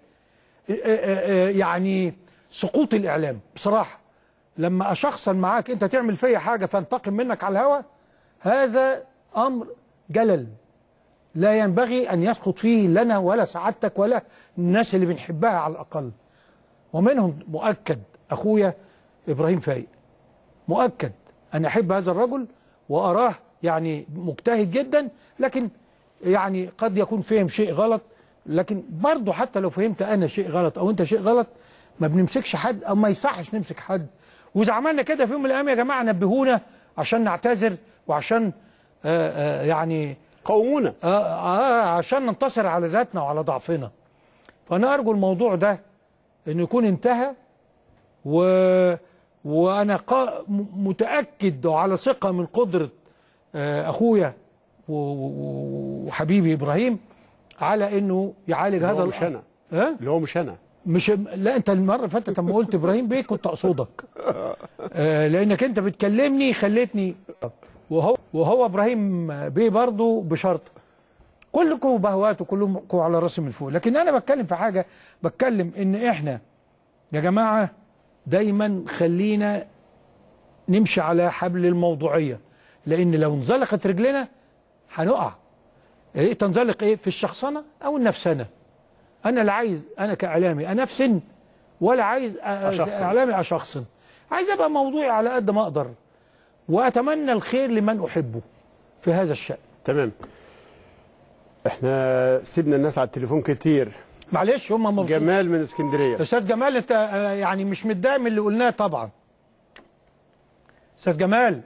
يعني سقوط الاعلام. بصراحه لما اشخصن معاك انت تعمل فيا حاجه فانتقم منك على الهوى، هذا امر جلل لا ينبغي ان يسقط فيه لنا ولا سعادتك ولا الناس اللي بنحبها على الاقل. ومنهم مؤكد اخويا ابراهيم فايق، مؤكد انا احب هذا الرجل واراه يعني مجتهد جدا، لكن يعني قد يكون فهم شيء غلط، لكن برضه حتى لو فهمت انا شيء غلط او انت شيء غلط ما بنمسكش حد او ما يصحش نمسك حد. واذا عملنا كده في يوم من الايام يا جماعه نبهونا عشان نعتذر وعشان آآ آآ يعني قومونا آآ آآ عشان ننتصر على ذاتنا وعلى ضعفنا. فانا ارجو الموضوع ده انه يكون انتهى، و وانا قا... متاكد وعلى ثقه من قدره اخويا وحبيبي ابراهيم على انه يعالج هذا مش انا ها اللي هو مش انا مش لا انت المره اللي فاتت لما قلت ابراهيم بيه كنت اقصدك آه لانك انت بتكلمني خليتني، وهو وهو ابراهيم بيه برضه بشرط كلكم بهوات وكلكم على راسي من فوق. لكن انا بتكلم في حاجه، بتكلم ان احنا يا جماعه دايما خلينا نمشي على حبل الموضوعيه، لان لو انزلقت رجلنا هنقع. ايه تنزلق ايه؟ في الشخصنه او النفسنه. انا لا عايز انا كاعلامي انفسن ولا عايز أشخصن. اعلامي اشخصن، عايز ابقى موضوعي على قد ما اقدر واتمنى الخير لمن احبه في هذا الشأن. تمام. احنا سيبنا الناس على التليفون كتير، معلش هم مبسوط. جمال من اسكندريه. استاذ جمال انت يعني مش متضايق من اللي قلناه طبعا. استاذ جمال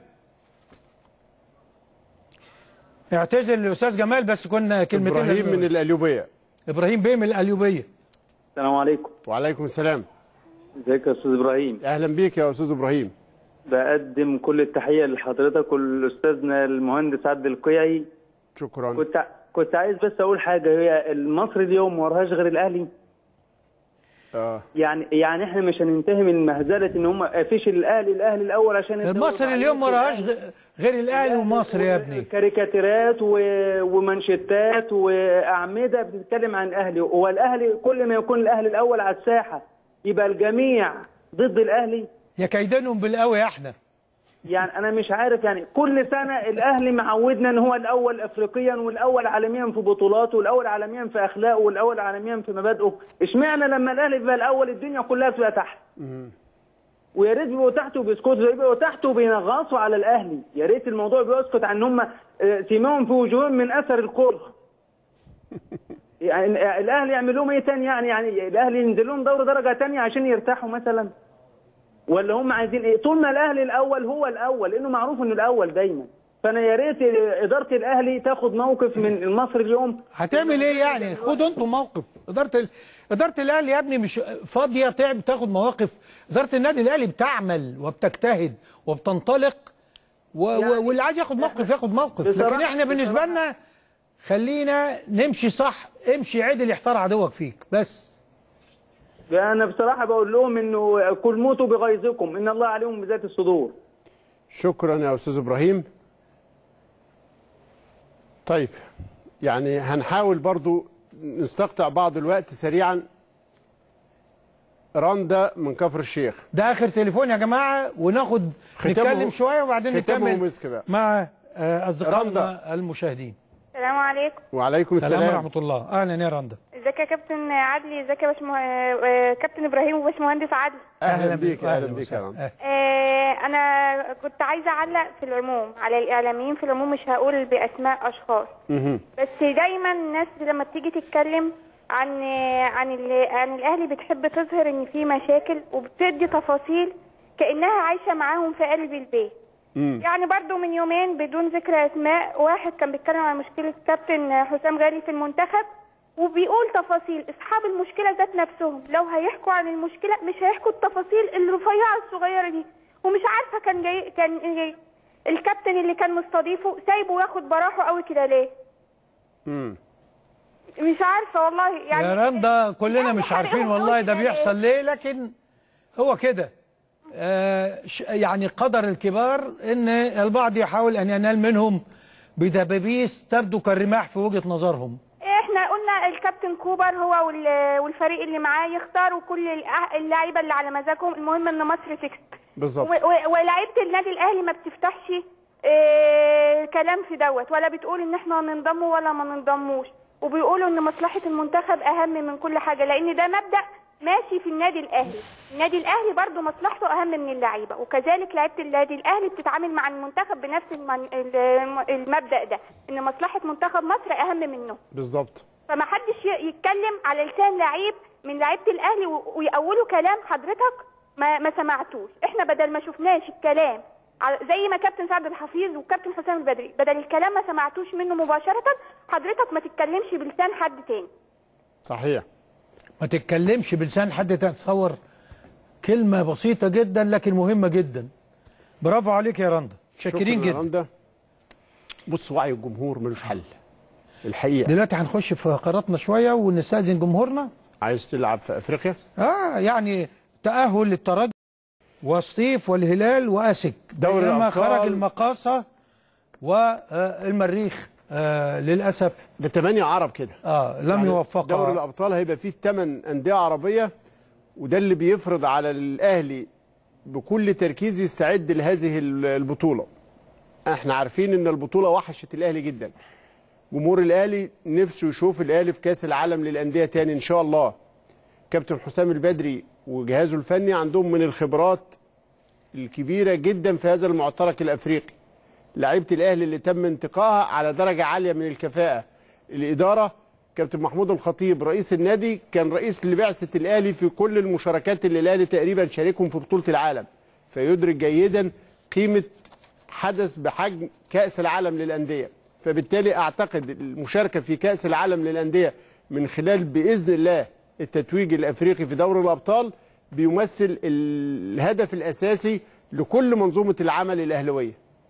اعتذر للاستاذ جمال بس كنا كلمتين. ابراهيم من القليوبيه. ابراهيم بيه من القليوبيه. السلام عليكم. وعليكم السلام. ازيك يا استاذ ابراهيم؟ اهلا بيك يا استاذ ابراهيم. بقدم كل التحيه لحضرتك والاستاذنا المهندس عبد القيعي. شكرا. كنت كنت عايز بس اقول حاجه، هي المصري اليوم ما وراهاش غير الاهلي. اه يعني يعني احنا مش هننتهي من مهزله ان هم فيش الاهلي الاهلي الاول عشان المصري اليوم ما وراهاش غير الاهلي ومصر يا ابني. كاريكاتيرات ومانشيتات واعمده بتتكلم عن الاهلي، هو الاهلي كل ما يكون الاهلي الاول على الساحه يبقى الجميع ضد الاهلي. يا كيدانهم بالقوي يا احنا. يعني انا مش عارف، يعني كل سنه الاهلي معودنا ان هو الاول افريقيا والاول عالميا في بطولاته والاول عالميا في اخلاقه والاول عالميا في مبادئه، اشمعنى لما الاهلي يبقى الاول الدنيا كلها تبقى تحت؟ ويا ريت بيبقوا تحت وبيسكتوا، يبقوا تحت وبينغصوا على الاهلي، يا ريت الموضوع بيسكت عن هم سيماهم في وجوههم من اثر الكره. يعني الاهلي يعمل لهم ايه تاني؟ يعني يعني الاهلي ينزل لهم دوري درجه ثانيه عشان يرتاحوا مثلا؟ ولا هم عايزين ايه؟ طول ما الاهلي الاول هو الاول، لانه معروف انه الاول دايما. فانا يا ريت اداره الاهلي تاخد موقف من المصري اليوم. هتعمل ايه يعني؟ خدوا انتم موقف. اداره ال... اداره الاهلي يا ابني مش فاضيه تعب تاخد مواقف. اداره النادي الاهلي بتعمل وبتجتهد وبتنطلق و... يعني واللي عايز ياخد موقف ياخد موقف. لكن احنا بالنسبه لنا خلينا نمشي صح، امشي عدل يحتار عدوك فيك بس. انا بصراحه بقول لهم انه كل موتوا بغيظكم ان الله عليهم بذات الصدور. شكرا يا استاذ ابراهيم. طيب يعني هنحاول برضو نستقطع بعض الوقت سريعا. رندا من كفر الشيخ. ده اخر تليفون يا جماعه وناخد نتكلم شويه وبعدين نكمل مع اصدقائنا المشاهدين. السلام عليكم. وعليكم السلام ورحمه الله. اهلا يا رندا. ازيك يا كابتن عدلي، ازيك يا باشمهندس كابتن ابراهيم وباشمهندس عدلي. اهلا بيك اهلا بيك يا رنا. آه انا كنت عايزه اعلق في العموم على الاعلاميين في العموم، مش هقول باسماء اشخاص، بس دايما الناس لما بتيجي تتكلم عن عن عن الاهلي بتحب تظهر ان في مشاكل وبتدي تفاصيل كانها عايشه معاهم في قلب البيت. مم. يعني برضو من يومين بدون ذكر اسماء واحد كان بيتكلم عن مشكله كابتن حسام غالي في المنتخب، وبيقول تفاصيل اصحاب المشكله ذات نفسهم لو هيحكوا عن المشكله مش هيحكوا التفاصيل الرفيعه الصغيره دي، ومش عارفه كان جاي كان جاي الكابتن اللي كان مستضيفه سايبه ياخد براحه قوي كده ليه؟ امم مش عارفه والله يعني يا رندا كلنا مش عارفين والله ده بيحصل ليه، لكن هو كده آه يعني قدر الكبار ان البعض يحاول ان ينال منهم بدبابيس تبدو كالرماح في وجهة نظرهم. احنا قلنا الكابتن كوبر هو والفريق اللي معاه يختاروا كل اللعيبه اللي على مزاجهم، المهم ان مصر تكسب. بالظبط. ولاعيبه النادي الاهلي ما بتفتحش اه كلام في دوت، ولا بتقول ان احنا ننضم ولا ما ننضموش، وبيقولوا ان مصلحه المنتخب اهم من كل حاجه، لان ده مبدأ ماشي في النادي الاهلي. النادي الاهلي برضه مصلحته اهم من اللعيبه، وكذلك لعيبه النادي الاهلي بتتعامل مع المنتخب بنفس المبدأ ده، ان مصلحه منتخب مصر اهم منه. بالظبط. فما حدش يتكلم على لسان لعيب من لعيبه الاهلي ويقولوا كلام حضرتك ما ما سمعتوش. احنا بدل ما شفناش الكلام زي ما كابتن سعد الحفيظ وكابتن حسام البدري، بدل الكلام ما سمعتوش منه مباشره، حضرتك ما تتكلمش بلسان حد تاني. صحيح. ما تتكلمش بلسان حد تاني. تصور كلمه بسيطه جدا لكن مهمه جدا. برافو عليك يا رندا، شاكرين جدا. رندا. بص، وعي الجمهور ملوش حل الحقيقه. دلوقتي هنخش في فقراتنا شويه ونستاذن جمهورنا. عايز تلعب في افريقيا؟ اه يعني تاهل للترجي وسطيف والهلال واسك، دوري الابطال خرج المقاصه والمريخ آه للاسف ده ثمانية عرب كده اه لم يعني يوفقوا. دوري الابطال هيبقى فيه ثمان انديه عربيه، وده اللي بيفرض على الاهلي بكل تركيز يستعد لهذه البطوله. احنا عارفين ان البطوله وحشت الاهلي جدا. جمهور الاهلي نفسه يشوف الاهلي في كاس العالم للانديه تاني ان شاء الله. كابتن حسام البدري وجهازه الفني عندهم من الخبرات الكبيره جدا في هذا المعترك الافريقي. لعيبه الاهلي اللي تم انتقائها على درجه عاليه من الكفاءه. الاداره كابتن محمود الخطيب رئيس النادي كان رئيس لبعثه الاهلي في كل المشاركات اللي الاهلي تقريبا شاركهم في بطوله العالم، فيدرك جيدا قيمه حدث بحجم كاس العالم للانديه. فبالتالي اعتقد المشاركه في كاس العالم للانديه من خلال باذن الله التتويج الافريقي في دوري الابطال بيمثل الهدف الاساسي لكل منظومه العمل الاهلاويه.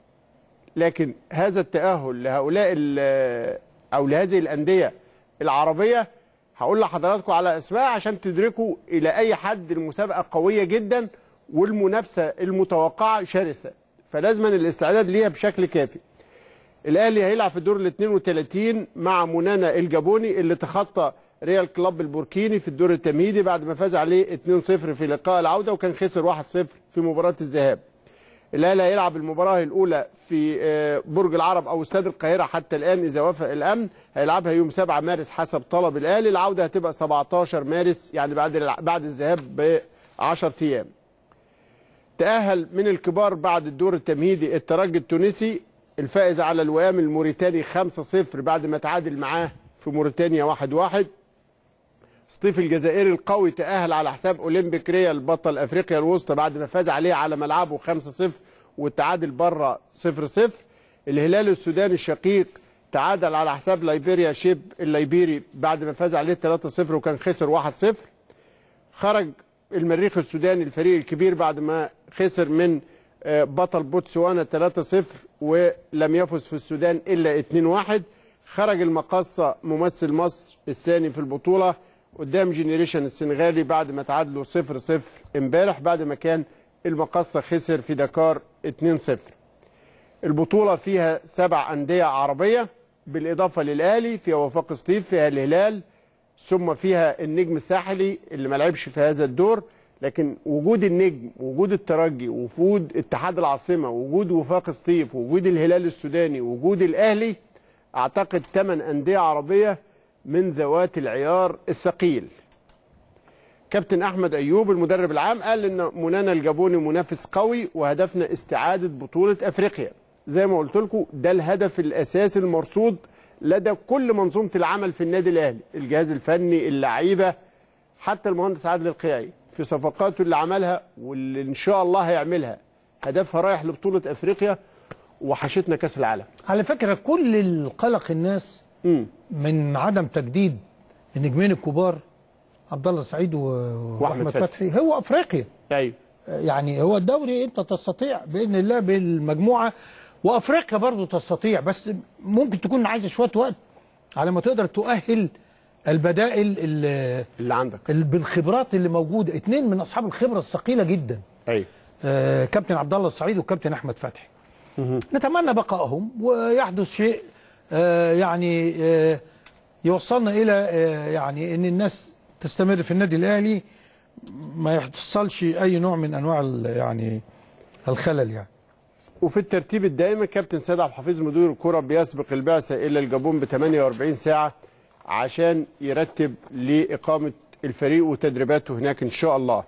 لكن هذا التاهل لهؤلاء او لهذه الانديه العربيه هقول لحضراتكم على اسماء عشان تدركوا الى اي حد المسابقه قويه جدا والمنافسه المتوقعه شرسه، فلازم الاستعداد ليها بشكل كافي. الاهلي هيلعب في الدور ال اثنين وثلاثين مع منانا الجابوني اللي تخطى ريال كلوب البوركيني في الدور التمهيدي بعد ما فاز عليه اثنين صفر في لقاء العوده وكان خسر واحد صفر في مباراه الذهاب. الاهلي هيلعب المباراه الاولى في برج العرب او استاد القاهره حتى الان اذا وافق الامن، هيلعبها يوم سبعة مارس حسب طلب الاهلي. العوده هتبقى سبعتاشر مارس يعني بعد بعد الذهاب ب عشرة ايام. تاهل من الكبار بعد الدور التمهيدي الترجي التونسي الفائز على الوئام الموريتاني خمسة صفر بعد ما تعادل معاه في موريتانيا واحد واحد. سطيف الجزائري القوي تأهل على حساب أولمبيك ريال بطل أفريقيا الوسطى بعد ما فاز عليه على ملعبه خمسة صفر والتعادل بره صفر صفر. الهلال السوداني الشقيق تعادل على حساب ليبيريا شيب الليبيري بعد ما فاز عليه ثلاثة صفر وكان خسر واحد صفر. خرج المريخ السوداني الفريق الكبير بعد ما خسر من بطل بوتسوانا ثلاثة صفر ولم يفز في السودان إلا اثنين واحد. خرج المقاصة ممثل مصر الثاني في البطولة قدام جينيريشن السنغالي بعد ما تعادلوا صفر صفر امبارح بعد ما كان المقاصة خسر في دكار اثنين صفر. البطولة فيها سبع أندية عربية بالإضافة للأهلي، فيها وفاق سطيف، فيها الهلال، ثم فيها النجم الساحلي اللي ما لعبش في هذا الدور. لكن وجود النجم وجود الترجي ووجود اتحاد العاصمة وجود وفاق سطيف وجود الهلال السوداني وجود الأهلي أعتقد ثمان أندية عربية من ذوات العيار الثقيل. كابتن احمد ايوب المدرب العام قال ان منانا الجابوني منافس قوي وهدفنا استعاده بطوله افريقيا. زي ما قلت لكم ده الهدف الاساسي المرصود لدى كل منظومه العمل في النادي الاهلي، الجهاز الفني، اللعيبه، حتى المهندس عادل القيعي في صفقاته اللي عملها واللي ان شاء الله هيعملها، هدفها رايح لبطوله افريقيا وحشتنا كاس العالم. على فكره كل القلق الناس م. من عدم تجديد النجمين الكبار عبد الله السعيد واحمد فتحي هو افريقيا. ايوه يعني هو الدوري انت تستطيع باذن الله بالمجموعه، وافريقيا برضو تستطيع، بس ممكن تكون عايزه شويه وقت على ما تقدر تؤهل البدائل اللي, اللي عندك بالخبرات اللي موجوده. اثنين من اصحاب الخبره الثقيله جدا. ايوه آه كابتن عبد الله السعيد وكابتن احمد فتحي. نتمنى بقائهم ويحدث شيء آه يعني آه يوصلنا الى آه يعني ان الناس تستمر في النادي الاهلي، ما يحصلش اي نوع من انواع يعني الخلل يعني. وفي الترتيب الدائم كابتن سيد عبد الحفيظ مدير الكره بيسبق البعثه الى الجابون ب ثمانية وأربعين ساعه عشان يرتب لاقامه الفريق وتدريباته هناك ان شاء الله.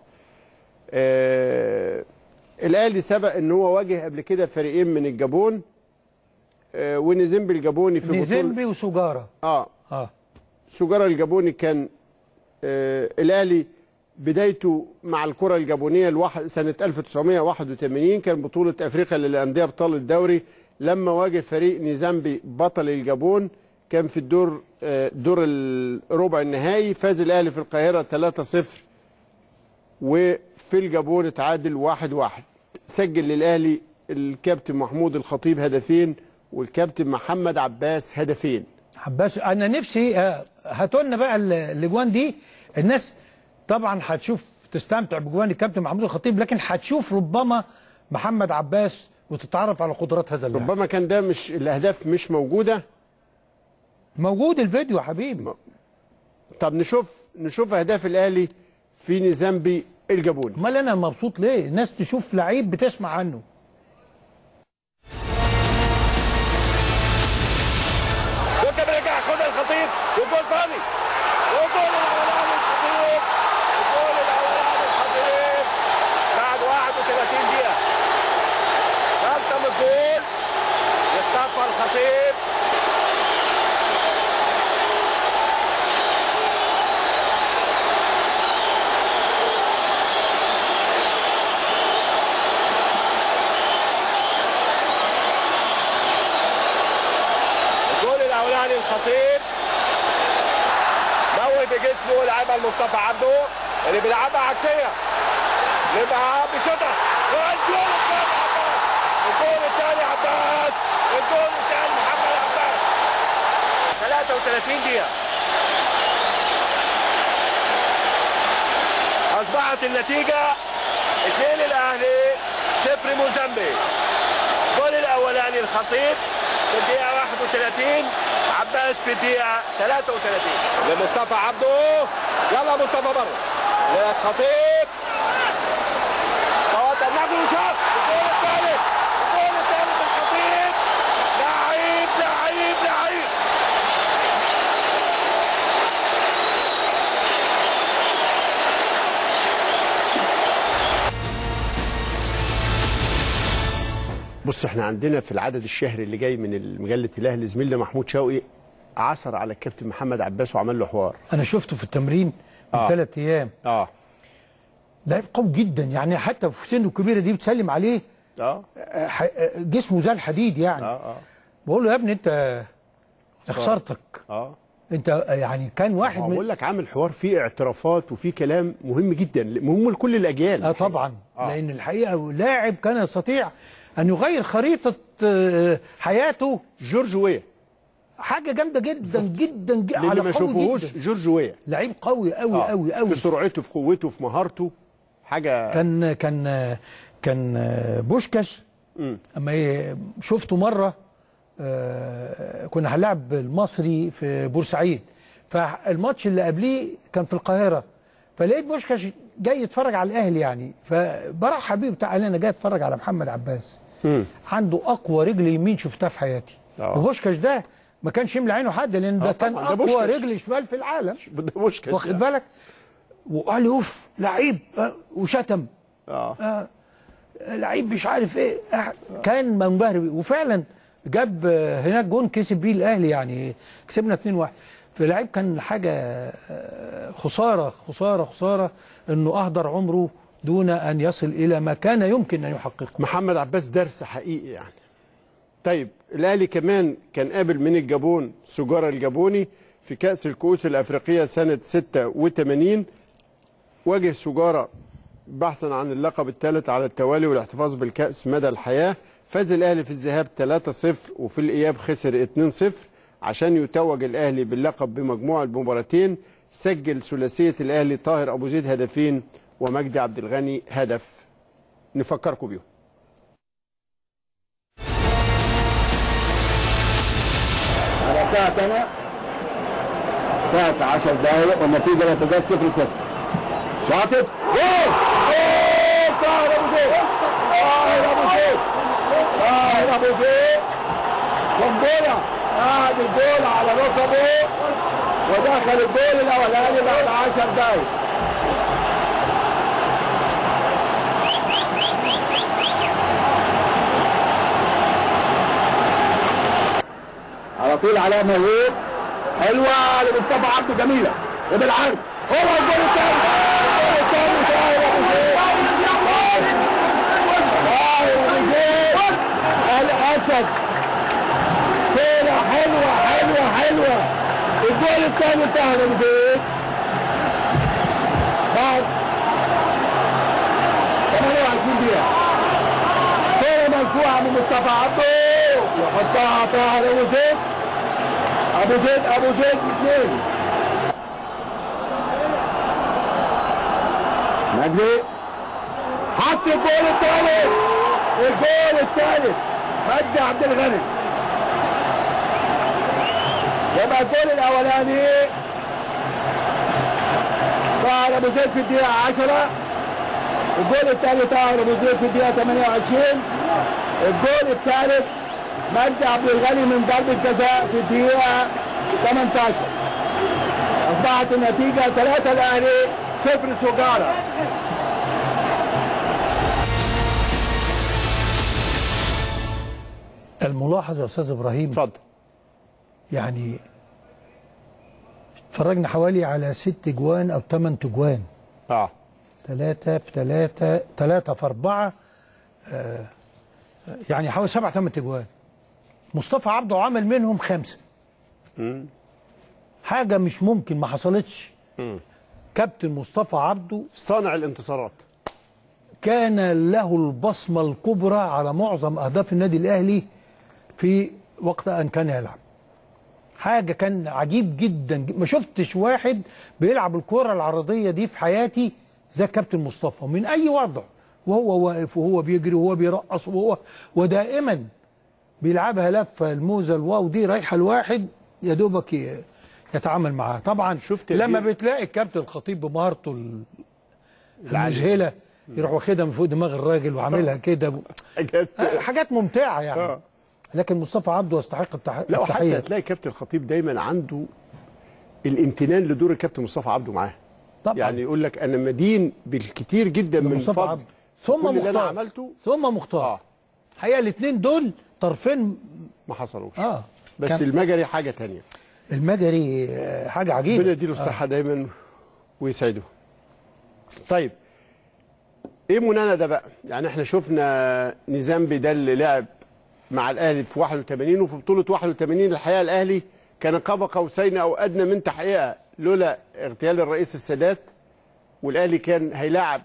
آه الاهلي سبق ان هو واجه قبل كده فريقين من الجابون، آه ونيزيمبي الجابوني في بطوله نيزيمبي وسوجارا. اه اه سوجارا الجابوني كان آه الاهلي بدايته مع الكره الجابونيه الواحد سنه ألف وتسعمائة وواحد وثمانين كان بطوله افريقيا للانديه ابطال الدوري، لما واجه فريق نيزامبي بطل الجابون كان في الدور دور الربع النهائي، فاز الاهلي في القاهره ثلاثة صفر وفي الجابون اتعادل واحد واحد. سجل للاهلي الكابتن محمود الخطيب هدفين والكابتن محمد عباس هدفين. عباس انا نفسي هاتوا لنا بقى الاجوان دي، الناس طبعا هتشوف تستمتع بجوان الكابتن محمود الخطيب، لكن هتشوف ربما محمد عباس وتتعرف على قدرات هذا اللاعب. ربما كان ده مش الاهداف مش موجوده. موجود الفيديو يا حبيبي. طب نشوف نشوف اهداف الاهلي في نيزامبي الجابوني. امال انا مبسوط ليه؟ الناس تشوف لعيب بتسمع عنه. وكم رجع خدها الخطيب وجول فاضي وجول الاولاني الخطيب وجول الاولاني الخطيب بعد واحد وثلاثين دقيقه. خلطه من الجول يخطفها الخطيب. الخطيب موه بجسمه لعبها لمصطفى عبده اللي بيلعبها عكسيه لما بيشوطها والجول الثاني عباس. الجول الثاني عباس. الجول الثاني محمد عباس. ثلاثة وثلاثين دقيقة. أصبحت النتيجة اثنين الأهلي صفر موزمبي. الجول الأولاني الخطيب في الدقيقة واحد وثلاثين، عباس في الدقيقة ثلاثة وثلاثين لمصطفى عبده. يلا مصطفى بره للخطيب. توتر نبي وشاط. الجول الثالث. الجول الثالث الخطيب. لعيب لعيب لعيب. بص احنا عندنا في العدد الشهري اللي جاي من مجله الاهلي زميلنا محمود شوقي عثر على الكابتن محمد عباس وعمل له حوار. انا شفته في التمرين من آه. ثلاث ايام. اه لعيب قوي جدا يعني، حتى في سنه الكبيره دي بتسلم عليه. اه جسمه زي الحديد يعني. اه اه بقول له يا ابني انت خسارتك. اه انت يعني كان واحد من بقول لك عامل حوار فيه اعترافات وفيه كلام مهم جدا مهم لكل الاجيال. اه طبعا آه. لان الحقيقه لاعب كان يستطيع ان يغير خريطه حياته. جورج ويا حاجه جامده جدا جدا, جداً على ما شافوهوش. جورج ويا لعيب قوي قوي آه. قوي قوي في سرعته في قوته في مهارته حاجه. كان كان كان بوشكاش م. اما شفته مره آه كنا هنلعب المصري في بورسعيد، فالماتش اللي قبليه كان في القاهره، فلقيت بوشكاش جاي يتفرج على الاهلي يعني، فبراح حبيبي بتاع قال انا جاي اتفرج على محمد عباس. م. عنده اقوى رجل يمين شفتها في حياتي. أوه. وبوشكاش ده ما كانش يملى عينه حد، لان ده كان اقوى رجل شمال في العالم. ده مشكله واخد بالك؟ وقال لي اوف لعيب آه وشتم اه, آه لعيب مش عارف ايه آه كان منبهر بيه. وفعلا جاب آه هناك جون كسب بيه الاهلي، يعني كسبنا اتنين واحد. فاللعيب كان حاجه آه خساره خساره خساره انه اهدر عمره دون ان يصل الى ما كان يمكن ان يحققه. محمد عباس درس حقيقي يعني. طيب الاهلي كمان كان قابل من الجابون سجارة الجابوني في كأس الكؤوس الأفريقية سنة ستة وثمانين. واجه سجارة بحثا عن اللقب الثالث على التوالي والاحتفاظ بالكأس مدى الحياة. فاز الأهلي في الذهاب ثلاثة صفر وفي الإياب خسر اتنين صفر عشان يتوج الأهلي باللقب بمجموع المباراتين. سجل ثلاثية الأهلي طاهر أبو زيد هدفين ومجدي عبد الغني هدف. نفكركم بيهم. على ساعة أنا ساعة عشر دقائق والنتيجة لا تزال صفر صفر. شاطط جول! جول! طاهر أبو زيد! طاهر أبو زيد! طاهر أبو زيد! قنبلة! قاعد الجول على ركبه ودخل الجول الأولاني بعد عشر دقائق. على طول على مهيب حلوه لمصطفى عبده جميله وبالعرض هو الجول الثاني. الجول الثاني طاهر ابو زيد. طاهر ابو زيد الاسد. كوره حلوه حلوه حلوه. الجول الثاني طاهر ابو زيد. بعد ثمانية وعشرين دقيقه كوره مرفوعه من مصطفى عبده يحطها طاهر ابو زيد. ابو زيد ابو زيد اثنين. مجدي حط الجول الثالث. الجول الثالث مجدي عبد الغني. يبقى الجول الاولاني طاهر ابو زيد في الدقيقه عشرة. الجول الثاني طاهر ابو زيد في الدقيقه ثمانية وعشرين. الجول الثالث مجدي عبد الغني من ضربة جزاء في الدقيقة ثمانية عشر. أصبحت النتيجة ثلاثة الأهلي صفر سجارة. الملاحظة يا أستاذ إبراهيم اتفضل. يعني اتفرجنا حوالي على ست جوان أو ثمان تجوان. اه ثلاثة في ثلاثة ثلاثة في أربعة آه يعني حوالي سبع ثمان تجوان. مصطفى عبده عمل منهم خمسة. مم. حاجة مش ممكن ما حصلتش. مم. كابتن مصطفى عبده صانع الانتصارات كان له البصمة الكبرى على معظم أهداف النادي الأهلي في وقت أن كان يلعب. حاجة كان عجيب جدا. ما شفتش واحد بيلعب الكرة العرضية دي في حياتي زي كابتن مصطفى من أي وضع، وهو واقف وهو بيجري وهو بيرقص وهو ودائما بيلعبها لفه الموزه الواو دي رايحه لواحد يا دوبك يتعامل معاها. طبعا شفت لما بتلاقي الكابتن الخطيب بمهارته المذهله يروح واخدها من فوق دماغ الراجل وعاملها كده حاجات حاجات ممتعه يعني. آه. لكن مصطفى عبده يستحق التحيه. لا وحتى هتلاقي كابتن الخطيب دايما عنده الامتنان لدور الكابتن مصطفى عبده معاه. طبعا يعني يقول لك انا مدين بالكتير جدا من مصطفى عبده ثم مختار اللي انا عملته ثم مختار. اه الحقيقه الاثنين دول طرفين ما حصلوش. اه بس المجري حاجه ثانيه. المجري حاجه عجيبه. ربنا يديله الصحه آه. دايما ويسعده. طيب ايه منانا ده بقى؟ يعني احنا شفنا نزامبي ده اللي لعب مع الاهلي في واحد وثمانين وفي بطوله واحد وثمانين الحقيقه الاهلي كان قاب قوسين او ادنى من تحقيقها لولا اغتيال الرئيس السادات، والاهلي كان هيلاعب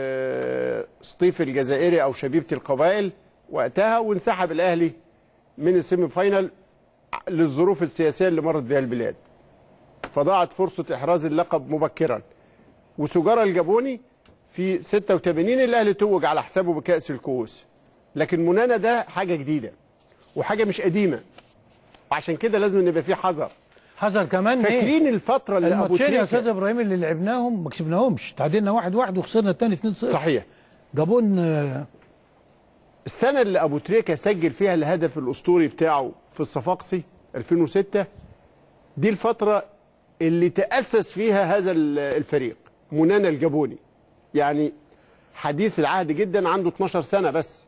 سطيف الجزائري او شبيبه القبائل وقتها، وانسحب الاهلي من السيمي فاينال للظروف السياسيه اللي مرت بها البلاد، فضاعت فرصه احراز اللقب مبكرا. وسجارة الجابوني في ستة وثمانين الاهلي توج على حسابه بكاس الكؤوس. لكن منانا ده حاجه جديده وحاجه مش قديمه، وعشان كده لازم نبقى فيه حذر. حذر كمان. فاكرين ايه الفتره اللي ابو تريكه يا استاذ ابراهيم اللي لعبناهم ما كسبناهمش، تعادلنا واحد واحد وخسرنا الثاني اتنين صفر. صحيح. جابون السنه اللي ابو تريكه سجل فيها الهدف الاسطوري بتاعه في الصفاقسي ألفين وستة دي الفتره اللي تاسس فيها هذا الفريق. منانا الجابوني يعني حديث العهد جدا، عنده اتناشر سنه بس،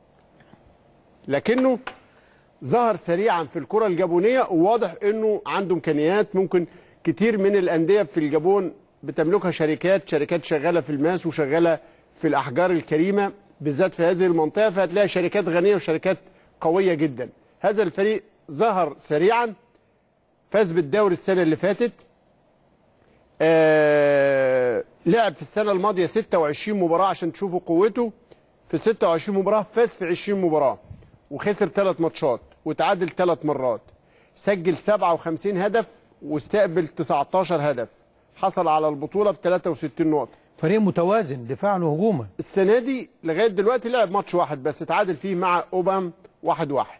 لكنه ظهر سريعا في الكره الجابونيه، وواضح انه عنده امكانيات. ممكن كتير من الانديه في الجابون بتملكها شركات شركات شغاله في الماس وشغاله في الاحجار الكريمه بالذات في هذه المنطقه، فهتلاقي شركات غنيه وشركات قويه جدا. هذا الفريق ظهر سريعا، فاز بالدوري السنه اللي فاتت، آه لعب في السنه الماضيه ستة وعشرين مباراه عشان تشوفوا قوته. في ستة وعشرين مباراه فاز في عشرين مباراه وخسر ثلاث ماتشات وتعادل ثلاث مرات، سجل سبعة وخمسين هدف واستقبل تسعتاشر هدف، حصل على البطوله ب ثلاثة وستين نقطه. فريق متوازن دفاعا وهجوما. السنه دي لغايه دلوقتي لعب ماتش واحد بس تعادل فيه مع اوبام واحد واحد.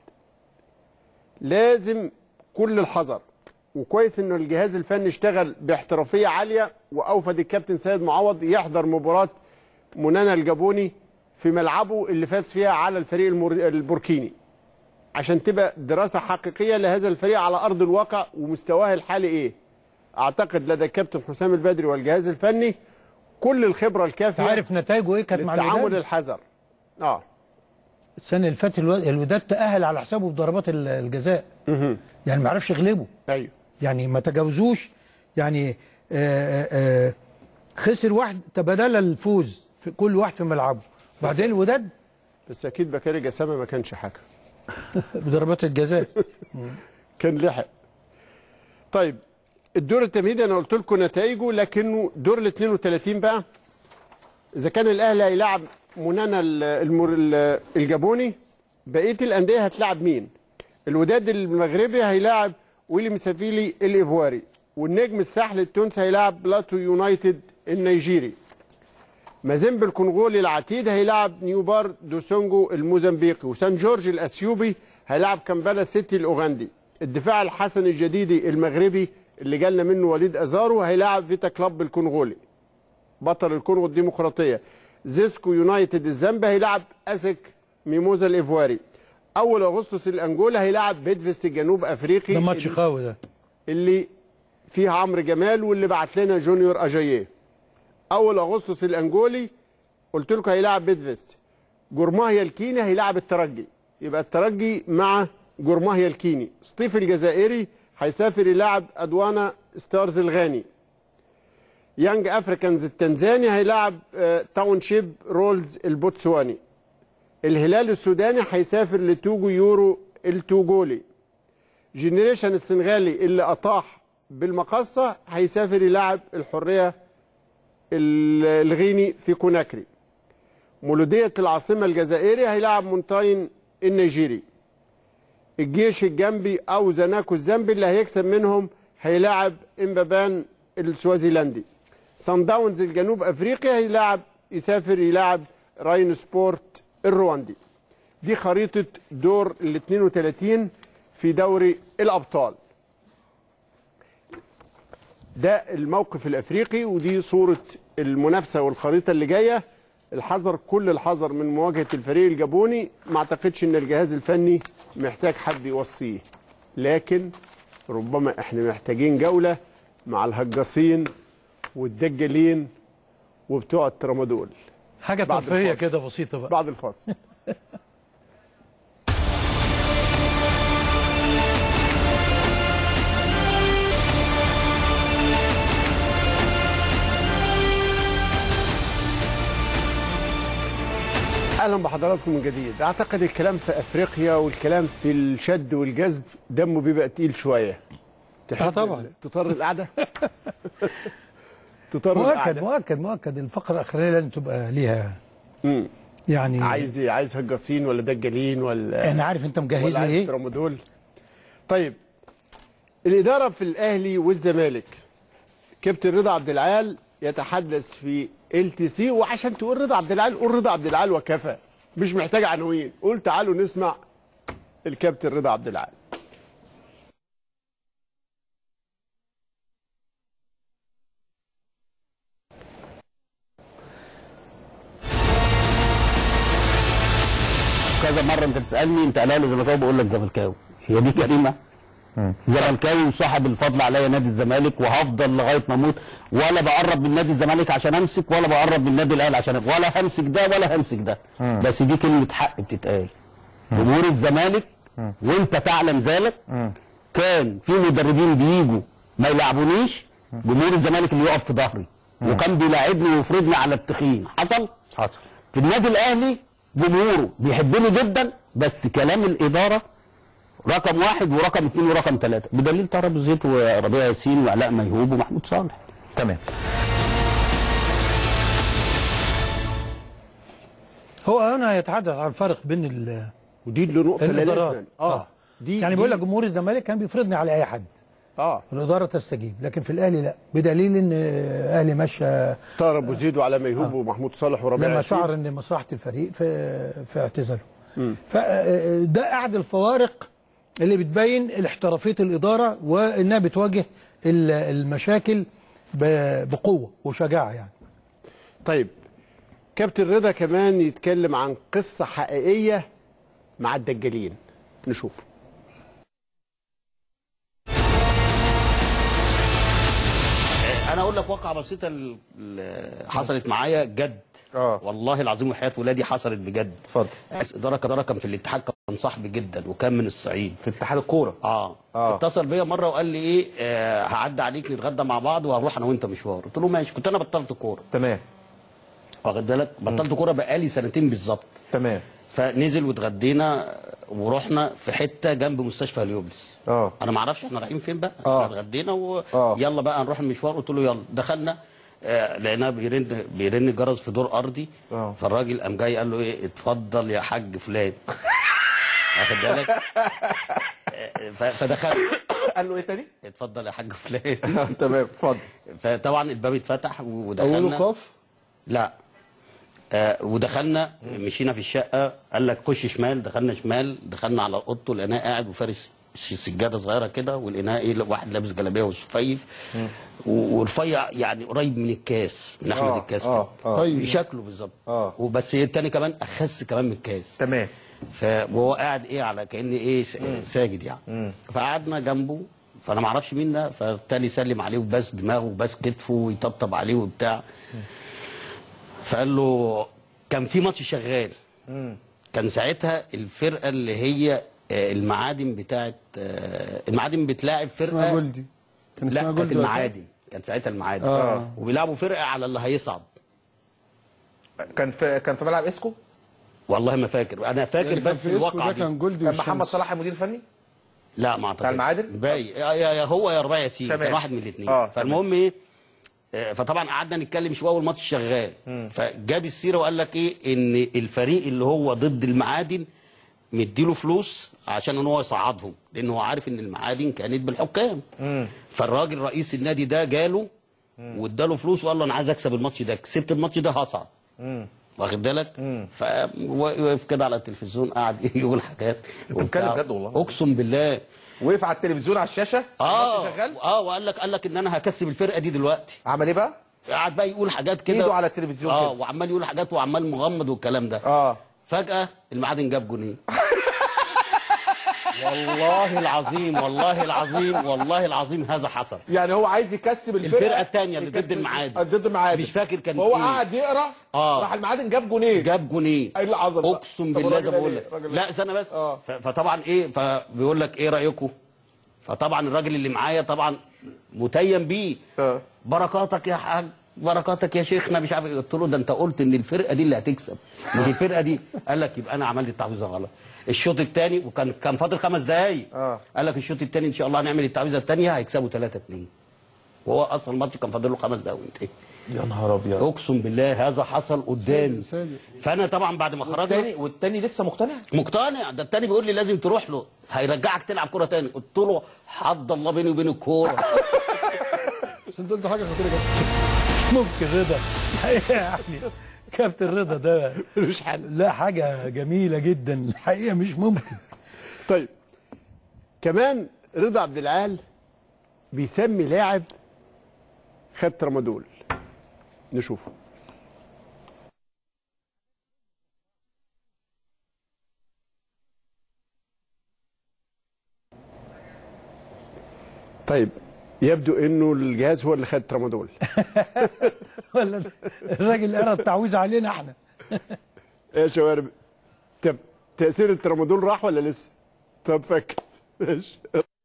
لازم كل الحذر، وكويس انه الجهاز الفني اشتغل باحترافيه عاليه، واوفد الكابتن سيد معوض يحضر مباراه منانا الجابوني في ملعبه اللي فاز فيها على الفريق البوركيني، عشان تبقى دراسه حقيقيه لهذا الفريق على ارض الواقع ومستواه الحالي ايه. اعتقد لدى الكابتن حسام البدري والجهاز الفني كل الخبره الكافيه. عارف نتائجه ايه كانت مع الوداد؟ التعامل الحذر. اه السنه اللي فاتت الوداد تاهل على حسابه بضربات الجزاء. اها يعني ما عرفش يغلبه. ايوه يعني ما تجاوزوش، يعني آآ آآ خسر واحد تبادل الفوز في كل واحد في ملعبه. بعدين الوداد بس اكيد بكاري جسامه ما كانش حكم بضربات الجزاء كان لحق. طيب الدور التمهيدي انا قلت لكم نتائجه، لكنه دور ال اتنين وتلاتين بقى اذا كان الاهلي هيلاعب منانا الجابوني، بقيه الانديه هتلاعب مين؟ الوداد المغربي هيلاعب ويلي مسافيلي الايفواري، والنجم الساحلي التونسي هيلاعب بلاتو يونايتد النيجيري. مازيمبي الكونغولي العتيد هيلاعب نيوبار دوسونجو الموزمبيقي، وسان جورج الاثيوبي هيلاعب كامبالا سيتي الاوغندي. الدفاع الحسن الجديدي المغربي اللي جالنا منه وليد ازارو هيلاعب فيتا كلوب الكونغولي بطل الكونغو الديمقراطيه. زيسكو يونايتد الزامبي هيلاعب اسك ميموزا الايفواري. اول اغسطس الانجولا هيلاعب بيدفست الجنوب افريقي، ده ماتش قوي ده اللي فيه عمرو جمال واللي بعت لنا جونيور اجاييه. اول اغسطس الانجولي قلت لكم هيلاعب بيدفست. جورماهيا الكيني هيلاعب الترجي، يبقى الترجي مع جورماهيا الكيني. سطيف الجزائري هيسافر يلاعب ادوانا ستارز الغاني. يانج افريكانز التنزاني هيلاعب تاون شيب رولز البوتسواني. الهلال السوداني هيسافر لتوجو يورو التوجولي. جينيريشن السنغالي اللي اطاح بالمقصه هيسافر يلاعب الحريه الغيني في كوناكري. مولوديه العاصمه الجزائري هيلاعب مونتاين النيجيري. الجيش الجنبي او زناكو الزامبي اللي هيكسب منهم هيلاعب امبابان السوازيلندي. سان داونز الجنوب افريقي هيلاعب يسافر يلاعب راين سبورت الرواندي. دي خريطه دور ال اتنين وتلاتين في دوري الابطال. ده الموقف الافريقي ودي صوره المنافسه والخريطه اللي جايه. الحذر كل الحذر من مواجهه الفريق الجابوني. ما اعتقدش ان الجهاز الفني محتاج حد يوصيه، لكن ربما احنا محتاجين جوله مع الهجاصين والدجالين وبتوع الترامادول. حاجه ترفيهيه كده بسيطه بقى بعد الفاصل. اهلا بحضراتكم من جديد. اعتقد الكلام في افريقيا والكلام في الشد والجذب دمه بيبقى تقيل شويه. اه طبعا. تطر القعده تطر مؤكد القعده مؤكد مؤكد الفقره الاخرانيه لازم تبقى ليها امم يعني عايز ايه؟ عايز هجاصين ولا دجالين ولا انا عارف انت مجهز لي ايه ترامادول. طيب الاداره في الاهلي والزمالك، كابتن رضا عبد العال يتحدث في ال تي سي، وعشان تقول رضا عبد العال قول رضا عبد العال وكفى، مش محتاج عناوين. قول تعالوا نسمع الكابتن رضا عبد العال. كذا مره انت بتسالني انت اهلاوي ولا زملكاوي، بقول لك زملكاوي. هي دي كريمه؟ زملكاوي وصاحب الفضل عليا نادي الزمالك، وهفضل لغايه ما اموت، ولا بقرب من نادي الزمالك عشان امسك، ولا بقرب من نادي الاهلي عشان أمسك. ولا همسك ده ولا همسك ده. مم. بس دي كلمه حق بتتقال. جمهور الزمالك مم. وانت تعلم ذلك، مم. كان في مدربين بييجوا ما يلعبونيش، جمهور الزمالك اللي يقف في ظهري، وكان بيلاعبني ويفرضني على التخين. حصل؟ حصل. في النادي الاهلي جمهوره بيحبني جدا، بس كلام الاداره رقم واحد ورقم اثنين ورقم ثلاثه، بدليل طه ابو زيد وربيع ياسين وعلاء ميهوب ومحمود صالح. تمام. هو هنا يتحدث عن الفرق بين ال ودي اللي نقطه الادارات. اه دي يعني بيقول لك جمهور الزمالك كان بيفرضني على اي حد. اه الاداره تستجيب، لكن في الاهلي لا، بدليل ان الاهلي ماشى طاهر ابو زيد وعلاء ميهوب آه. ومحمود صالح وربيع لما ياسين، شعر ان مصلحه الفريق في في اعتزاله. فده احد الفوارق اللي بتبين الاحترافيه الاداره، وانها بتواجه المشاكل بقوه وشجاعه يعني. طيب كابتن رضا كمان يتكلم عن قصه حقيقيه مع الدجالين، نشوف. انا اقول لك واقعه بسيطه اللي حصلت معايا جد. اه والله العظيم وحياه ولادي حصلت بجد. اتفضل. اداره كداره كان في الاتحاد، كان صاحبي جدا وكان من الصعيد في اتحاد الكوره. اه, آه. اتصل بيا مره وقال لي ايه آه هعدي عليك نتغدى مع بعض وهنروح انا وانت مشوار. قلت له ماشي. كنت انا بطلت كوره. تمام. واخد بالك؟ بطلت كوره بقالي سنتين بالظبط. تمام. فنزل واتغدينا ورحنا في حته جنب مستشفى هليوبلس. اه انا ما اعرفش احنا رايحين فين بقى. اه احنا اتغدينا ويلا بقى نروح المشوار. قلت له يلا. دخلنا آه لقيناه بيرن بيرن الجرس في دور ارضي. اه فالراجل قام جاي قال له ايه اتفضل يا حاج فلان. واخد بالك؟ آه فدخل قال له ايه تاني؟ اتفضل يا حاج فلان. تمام اتفضل. فطبعا الباب اتفتح ودخلنا. اوله قاف؟ لا. آه ودخلنا مشينا في الشقه. قال لك خش شمال. دخلنا شمال. دخلنا على اوضته لقيناه قاعد وفارس سجاده صغيره كده، ولقيناه ايه واحد لابس جلابيه وسفيف ورفيع يعني قريب من الكاس، من احمد آه الكاس. اه اه طيب شكله بالظبط. اه وبس الثاني كمان اخس كمان من الكاس. تمام. فهو قاعد ايه على كأن ايه ساجد يعني. مم. فقعدنا جنبه. فانا ما اعرفش مين ده. فالتاني سلم عليه وباس دماغه وباس كتفه ويطبطب عليه وبتاع. فقال له كان في ماتش شغال. مم. كان ساعتها الفرقه اللي هي المعادن بتاعت المعادن بتلاعب فرقه اسمها جولدي. كان اسمها جولدي. لا كانت المعادن. كان ساعتها المعادن. آه. وبيلعبوا فرقه على اللي هيصعد. كان في كان في ملعب اسكو؟ والله ما فاكر. انا فاكر يعني بس الواقعه دي. كان جولدي كان محمد صلاح المدير الفني؟ لا ما اعتقدش. بتاع المعادن؟ باي يا هو يا ربيع ياسين. كان واحد من الاثنين. آه. فالمهم ايه، فطبعا قعدنا نتكلم شويه والماتش شغال. مم. فجاب السيره وقال لك ايه ان الفريق اللي هو ضد المعادن مديله فلوس عشان ان هو يصعدهم، لان هو عارف ان المعادن كانت بالحكام. مم. فالراجل رئيس النادي ده جاله واداله فلوس وقال له انا عايز اكسب الماتش ده، كسبت الماتش ده هصعد. واخد بالك؟ فوقف كده على التلفزيون قعد يقول حاجات. انت بتتكلم بجد والله؟ اقسم بالله. وقف على التلفزيون على الشاشه اه شغال اه وقال لك قال لك ان انا هكسب الفرقه دي دلوقتي. عمل ايه بقى؟ قعد بقى يقول حاجات كده ايده على التلفزيون اه كده. وعمال يقول حاجات وعمال مغمض والكلام ده. اه فجاه المعادن جاب جونين. والله العظيم والله العظيم والله العظيم هذا حصل. يعني هو عايز يكسب الفرقه الفرقه الثانيه اللي ضد المعادن. ضد المعادن مش فاكر كان هو إيه؟ قعد يقرا اه راح المعادن جاب جونين. جاب جونين. ايه اللي حصل؟ اقسم بالله زي ما بقول لك. لا استنى بس. آه. فطبعا ايه فبيقول لك ايه رايكم؟ فطبعا الراجل اللي معايا طبعا متيم بيه. آه. بركاتك يا حاج، بركاتك يا شيخنا مش عارف. قلت له ده انت قلت ان الفرقه دي اللي هتكسب مش الفرقه دي. قال لك يبقى انا عملت التعويذه غلط. الشوط الثاني وكان كان فاضل خمس دقايق. آه. قال لك الشوط الثاني ان شاء الله هنعمل التعويذه الثانيه هيكسبوا ثلاثة اتنين. وهو اصلا الماتش كان فاضل له خمس دقايق وانتهى. يا نهار ابيض. اقسم بالله هذا حصل قدامي. فانا طبعا بعد ما خرجنا والتاني والتاني لسه مقتنع؟ مقتنع. ده الثاني بيقول لي لازم تروح له هيرجعك تلعب كوره ثاني. قلت له حد الله بيني وبين الكوره. بس انت قلت حاجه خطيره جدا. ممكن رضا يعني كابتن رضا ده مش حل. لا حاجه جميله جدا الحقيقه مش ممكن. طيب كمان رضا عبد العال بيسمي لاعب خد ترامادول، نشوفه. طيب يبدو انه الجهاز هو اللي خد ترامادول. ولا الراجل قرا التعويذ علينا احنا. يا شوارب، طب تاثير الترامادول راح ولا لسه؟ طب فك ماشي.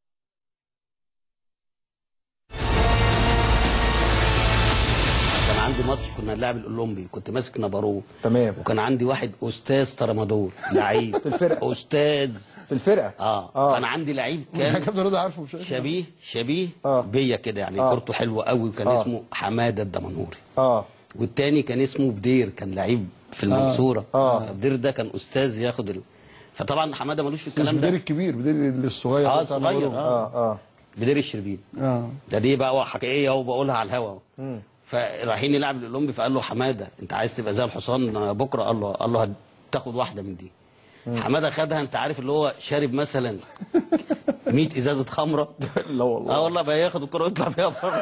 كان عندي ماتش كنا هنلاعب الاولمبي، كنت ماسك نبارو تمام، وكان عندي واحد استاذ ترامادول لعيب في الفرقه، استاذ في الفرقه اه, آه. كان عندي لعيب كان كابتن رضا عارفه مش شبيه شبيه آه. بيا كده يعني آه. كورته حلوه قوي، وكان آه. اسمه حماده الدمنهوري اه والتاني كان اسمه بدير، كان لعيب في المنصوره آه. فبدير ده كان استاذ ياخد ال... فطبعا حماده ملوش في مش الكلام بدير ده. الكبير، بدير الصغير اه بتاع صغير نبارو. اه اه اه بدير الشربين اه ده دي بقى حكايه وبقولها على الهوا. مم. فرايحين يلعب الاولمبي فقال له حماده انت عايز تبقى زي الحصان بكره؟ قال له قال له هتاخد واحده من دي. مم. حماده خدها، انت عارف اللي هو شارب مثلا مية ازازه خمره. لا والله اه والله بقى ياخد الكره ويطلع بيها بره.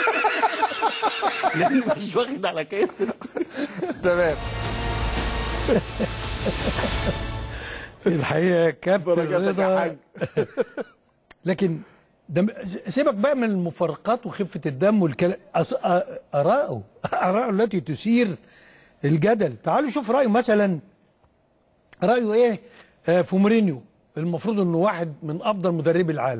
لان مش واخد على كده. تمام. الحقيقه كابتن رضا. لكن دم... سيبك بقى من المفارقات وخفه الدم والكلام، أص... اراءه اراءه التي تثير الجدل. تعالوا شوف رايه مثلا، رايه ايه آه في مورينيو، المفروض انه واحد من افضل مدربي العالم.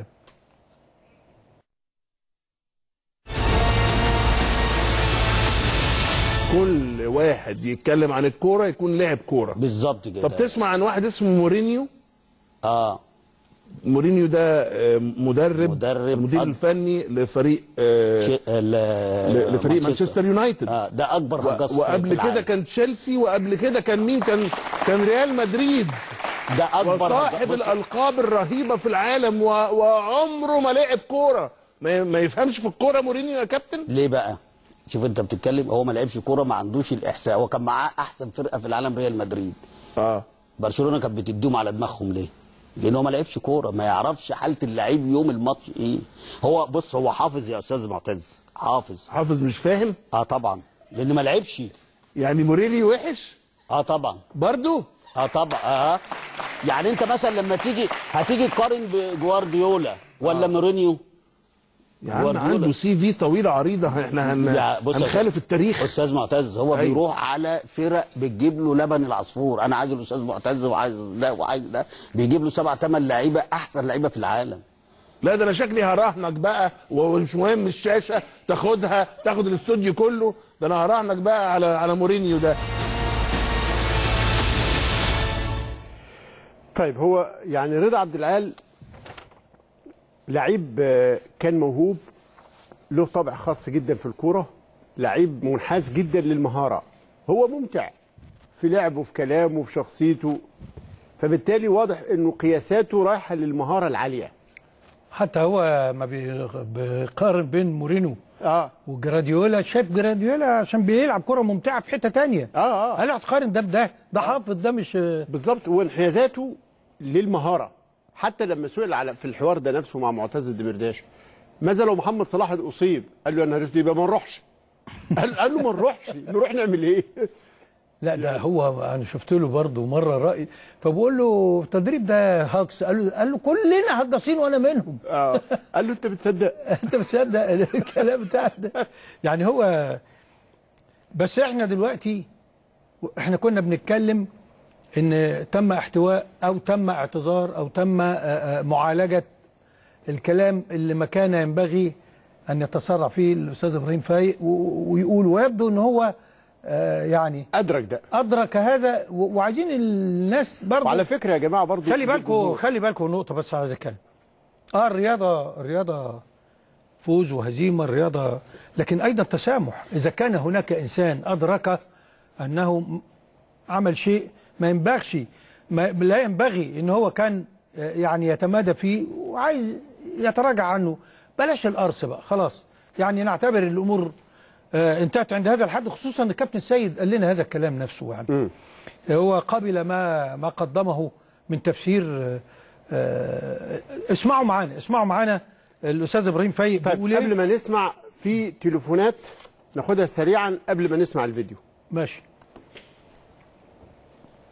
كل واحد يتكلم عن الكوره يكون لعب كوره بالظبط كده. طب تسمع عن واحد اسمه مورينيو؟ اه مورينيو ده مدرب مدرب المدير أد... الفني لفريق آه ل... لفريق مانشستر يونايتد. آه ده اكبر هجاص و... وقبل كده كان تشيلسي، وقبل كده كان مين؟ كان كان ريال مدريد. ده اكبر وصاحب الالقاب الرهيبه في العالم و... وعمره ما لعب كوره. ما... ما يفهمش في الكوره مورينيو يا كابتن. ليه بقى؟ شوف انت بتتكلم، هو ما لعبش كوره، ما عندوش الاحساء، هو كان معاه احسن فرقه في العالم ريال مدريد. اه برشلونه كانت بتديهم على دماغهم ليه؟ لان هو ما لعبش كوره، ما يعرفش حاله اللعيب يوم الماتش ايه. هو بص هو حافظ يا استاذ معتز، حافظ حافظ مش فاهم؟ اه طبعا، لان ما لعبش. يعني مورينيو وحش؟ اه طبعا برضو؟ اه طبعا اه يعني انت مثلا لما تيجي هتيجي تقارن بجوارديولا ولا آه. مورينيو؟ يعني عنده سي في طويله عريضه، احنا هن... هنخالف التاريخ. استاذ معتز هو أيوه. بيروح على فرق بتجيب له لبن العصفور. انا عايز الاستاذ معتز وعايز ده وعايز ده، بيجيب له سبع ثمان لعيبه احسن لعيبه في العالم. لا ده انا شكلي هراهنك بقى، ومش مهم الشاشه تاخدها تاخد الاستوديو كله، ده انا هراهنك بقى على على مورينيو ده. طيب هو يعني رضا عبد العال لعيب كان موهوب، له طابع خاص جدا في الكوره، لعيب منحاز جدا للمهاره، هو ممتع في لعبه في كلامه في شخصيته، فبالتالي واضح انه قياساته رايحه للمهاره العاليه. حتى هو ما بيقارن بين مورينيو اه وجراديولا، شايف جراديولا عشان بيلعب كره ممتعه في حته ثانيه. اه اه قال هتقارن ده بده، ده حافظ ده مش بالظبط، وانحيازاته للمهاره. حتى لما سئل على في الحوار ده نفسه مع معتز الدمرداش، ماذا لو محمد صلاح اصيب؟ قال له يا نهار اسود يبقى ما نروحش. قال قال له ما نروحش، نروح نعمل ايه؟ لا ده هو انا شفت له برضه مره راي، فبقول له التدريب ده هاكس، قال له قال له كلنا هجاصين وانا منهم. اه قال له انت بتصدق؟ انت بتصدق الكلام بتاعك ده؟ يعني هو بس احنا دلوقتي احنا كنا بنتكلم ان تم احتواء او تم اعتذار او تم معالجه الكلام اللي ما كان ينبغي ان يتسرع فيه الاستاذ ابراهيم فايق ويقول، ويبدو ان هو يعني ادرك ده، ادرك هذا، وعايزين الناس برضه. وعلى فكره يا جماعه برضه خلي بالكم خلي بالكم نقطه بس على ذكر اه الرياضه الرياضه فوز وهزيمه، الرياضه لكن ايضا تسامح. اذا كان هناك انسان ادرك انه عمل شيء ما ينبغيش، ما لا ينبغي ان هو كان يعني يتمادى فيه وعايز يتراجع عنه، بلاش القرص بقى خلاص. يعني نعتبر الامور آه انتهت عند هذا الحد، خصوصا ان الكابتن السيد قال لنا هذا الكلام نفسه. يعني م. هو قبل ما ما قدمه من تفسير. آه آه اسمعوا معانا اسمعوا معانا الاستاذ ابراهيم فايق طيب بيقول قبل ما نسمع في تليفونات ناخدها سريعا قبل ما نسمع الفيديو. ماشي.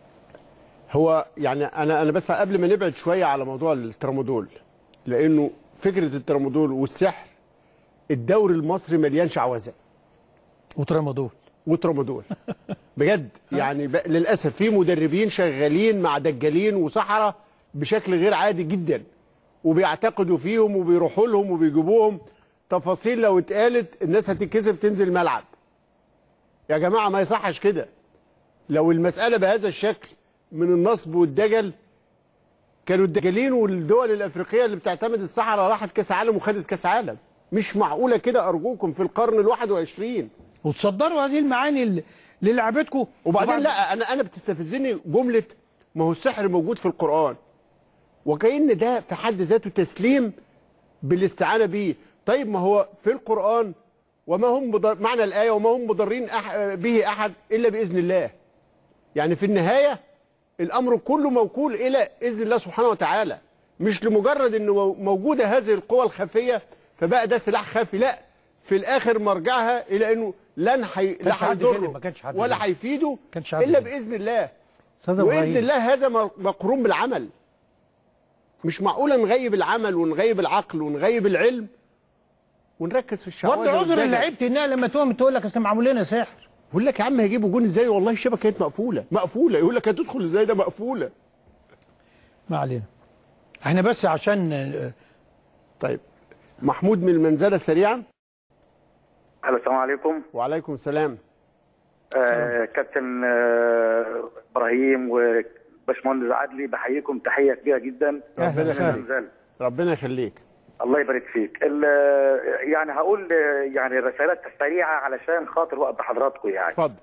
هو يعني انا انا بس قبل ما نبعد شويه على موضوع الترامادول، لانه فكره الترامادول والسحر، الدوري المصري مليان شعوذه وترامادول وترامادول بجد. يعني ب... للاسف في مدربين شغالين مع دجالين وسحره بشكل غير عادي جدا، وبيعتقدوا فيهم وبيروحوا لهم وبيجيبوهم. تفاصيل لو اتقالت الناس هتتكسب تنزل الملعب. يا جماعه ما يصحش كده. لو المساله بهذا الشكل من النصب والدجل، كانوا الدجالين والدول الافريقيه اللي بتعتمد السحره راحت كاس عالم وخدت كاس عالم. مش معقوله كده ارجوكم في القرن الواحد وعشرين وتصدروا هذه المعاني اللي لعبتكم. وبعدين لا، انا انا بتستفزني جمله ما هو السحر موجود في القران، وكأن ده في حد ذاته تسليم بالاستعانه بيه. طيب ما هو في القران وما هم مضر... معنى الايه وما هم مضرين أح... به احد الا باذن الله. يعني في النهايه الامر كله موكول الى اذن الله سبحانه وتعالى، مش لمجرد انه موجوده هذه القوى الخفيه فبقى ده سلاح خفي. لا، في الاخر مرجعها الى انه لن حي... لا هيضره ولا هيفيده الا باذن الله. واذن الله هذا مقرون بالعمل. مش معقوله نغيب العمل ونغيب العقل ونغيب العلم ونركز في الشعوذه. برضه عذر اللعيبه انها لما تقوم تقول لك اصل معمول لنا سحر. يقول لك يا عم هيجيبوا جون ازاي؟ والله الشبكه كانت مقفوله مقفوله. يقول لك هتدخل ازاي؟ ده مقفوله. ما علينا. احنا بس عشان طيب محمود من المنزله سريعا. السلام عليكم. وعليكم السلام. آه كابتن آه ابراهيم وباشمهندس عدلي، بحييكم تحيه كبيره جدا. ربنا يخليك. ربنا يخليك. الله يبارك فيك. يعني هقول يعني رسالات سريعه علشان خاطر وقت حضراتكم يعني. اتفضل.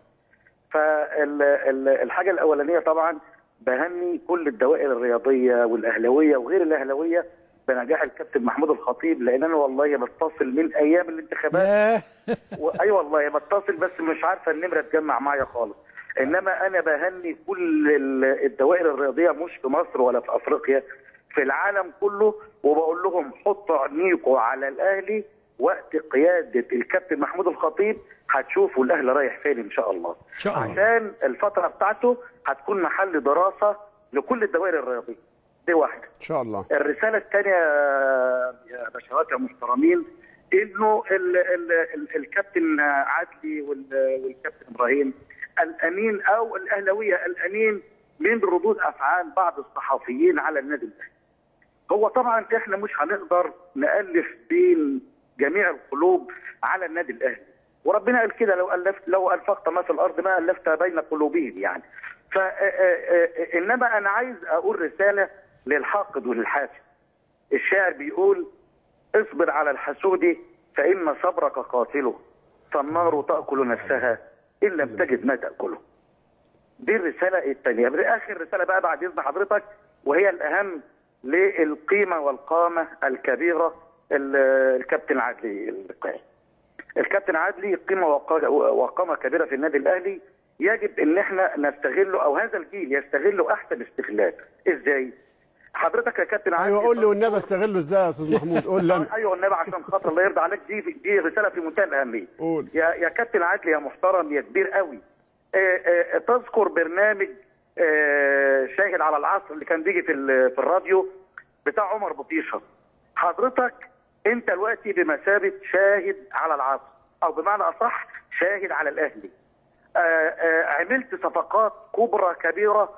فالحاجه الاولانيه طبعا بهني كل الدوائر الرياضيه والاهلاويه وغير الاهلاويه بنجاح الكابتن محمود الخطيب، لان انا والله بتصل من ايام الانتخابات و... ايوه والله بتصل بس مش عارفه النمره تجمع معايا خالص. انما انا بهني كل الدوائر الرياضيه مش في مصر ولا في افريقيا، في العالم كله، وبقول لهم حطوا عينيكم على الاهلي وقت قياده الكابتن محمود الخطيب، هتشوفوا الاهلي رايح فين ان شاء الله. ان شاء الله. عشان الفتره بتاعته هتكون محل دراسه لكل الدوائر الرياضيه. دي واحده. ان شاء الله. الرساله الثانيه يا باشوات يا محترمين، انه ال ال ال الكابتن عدلي والكابتن ابراهيم الامين او الاهلاويه الامين من ردود افعال بعض الصحفيين على النادي الاهلي. هو طبعا احنا مش هنقدر نالف بين جميع القلوب على النادي الاهلي، وربنا قال كده لو الفت لو انفقت ما في الارض ما الفت بين قلوبهم يعني. ف انما انا عايز اقول رساله للحاقد وللحاسد. الشاعر بيقول: اصبر على الحسود فان صبرك قاتله، فالنار تاكل نفسها ان لم تجد ما تاكله. دي الرساله الثانيه. اخر رساله بقى بعد اذن حضرتك، وهي الاهم للقيمه والقامه الكبيره، الكابتن عدلي القائم. الكابتن عدلي قيمه وقامه كبيره في النادي الاهلي، يجب ان احنا نستغله او هذا الجيل يستغله احسن استغلال. ازاي؟ حضرتك يا كابتن عدلي ايوه قول لي والنبي استغله ازاي يا استاذ محمود؟ قول لي انا. ايوه والنبي عشان خاطر الله يرضى عليك، دي دي رساله في منتهى الاهميه. قول. يا يا كابتن عدلي يا محترم يا كبير قوي، آآ آآ تذكر برنامج شاهد على العصر اللي كان بيجي في في الراديو بتاع عمر بطيشه. حضرتك انت دلوقتي بمثابه شاهد على العصر، او بمعنى اصح شاهد على الاهلي. آآ آآ عملت صفقات كبرى كبيره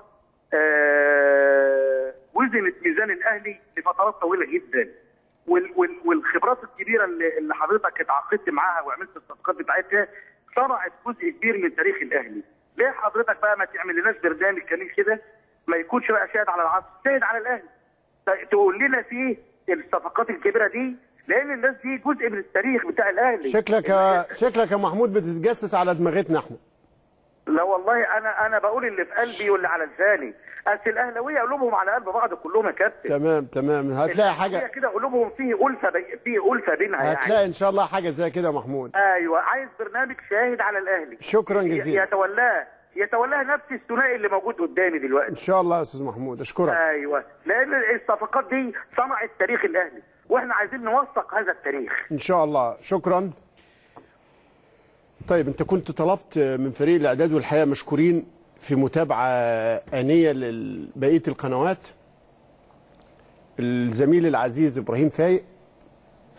وزنت ميزان الاهلي لفترات طويله جدا، والخبرات الكبيره اللي, اللي حضرتك اتعاقدت معاها وعملت الصفقات بتاعتها صنعت جزء كبير من تاريخ الاهلي. ليه حضرتك بقى ما تعمل لناش برنامج كامل كده ما يكونش بقى شاهد على العصر، شاهد على الاهلي، تقول لنا فيه الصفقات الكبيره دي، لان الناس دي جزء من التاريخ بتاع الاهلي. شكلك يا شكلك يا محمود بتتجسس على دماغتنا احنا. لا والله انا انا بقول اللي في قلبي واللي على لساني. اصل الاهلاويه قلوبهم على قلب بعض كلهم يا كابتن. تمام تمام. هتلاقي حاجه كده قلوبهم فيه ألفة بي... فيه ألفة بينها يعني. هتلاقي ان شاء الله حاجه زي كده يا محمود. ايوه عايز برنامج شاهد على الاهلي. شكرا جزيلا. يتولاه يتولاه نفس الثنائي اللي موجود قدامي دلوقتي. ان شاء الله يا استاذ محمود اشكرك. ايوه لان الصفقات دي صنعت تاريخ الاهلي واحنا عايزين نوثق هذا التاريخ. ان شاء الله. شكرا. طيب انت كنت طلبت من فريق الاعداد والحقيقه مشكورين في متابعه آنية لبقيه القنوات. الزميل العزيز ابراهيم فايق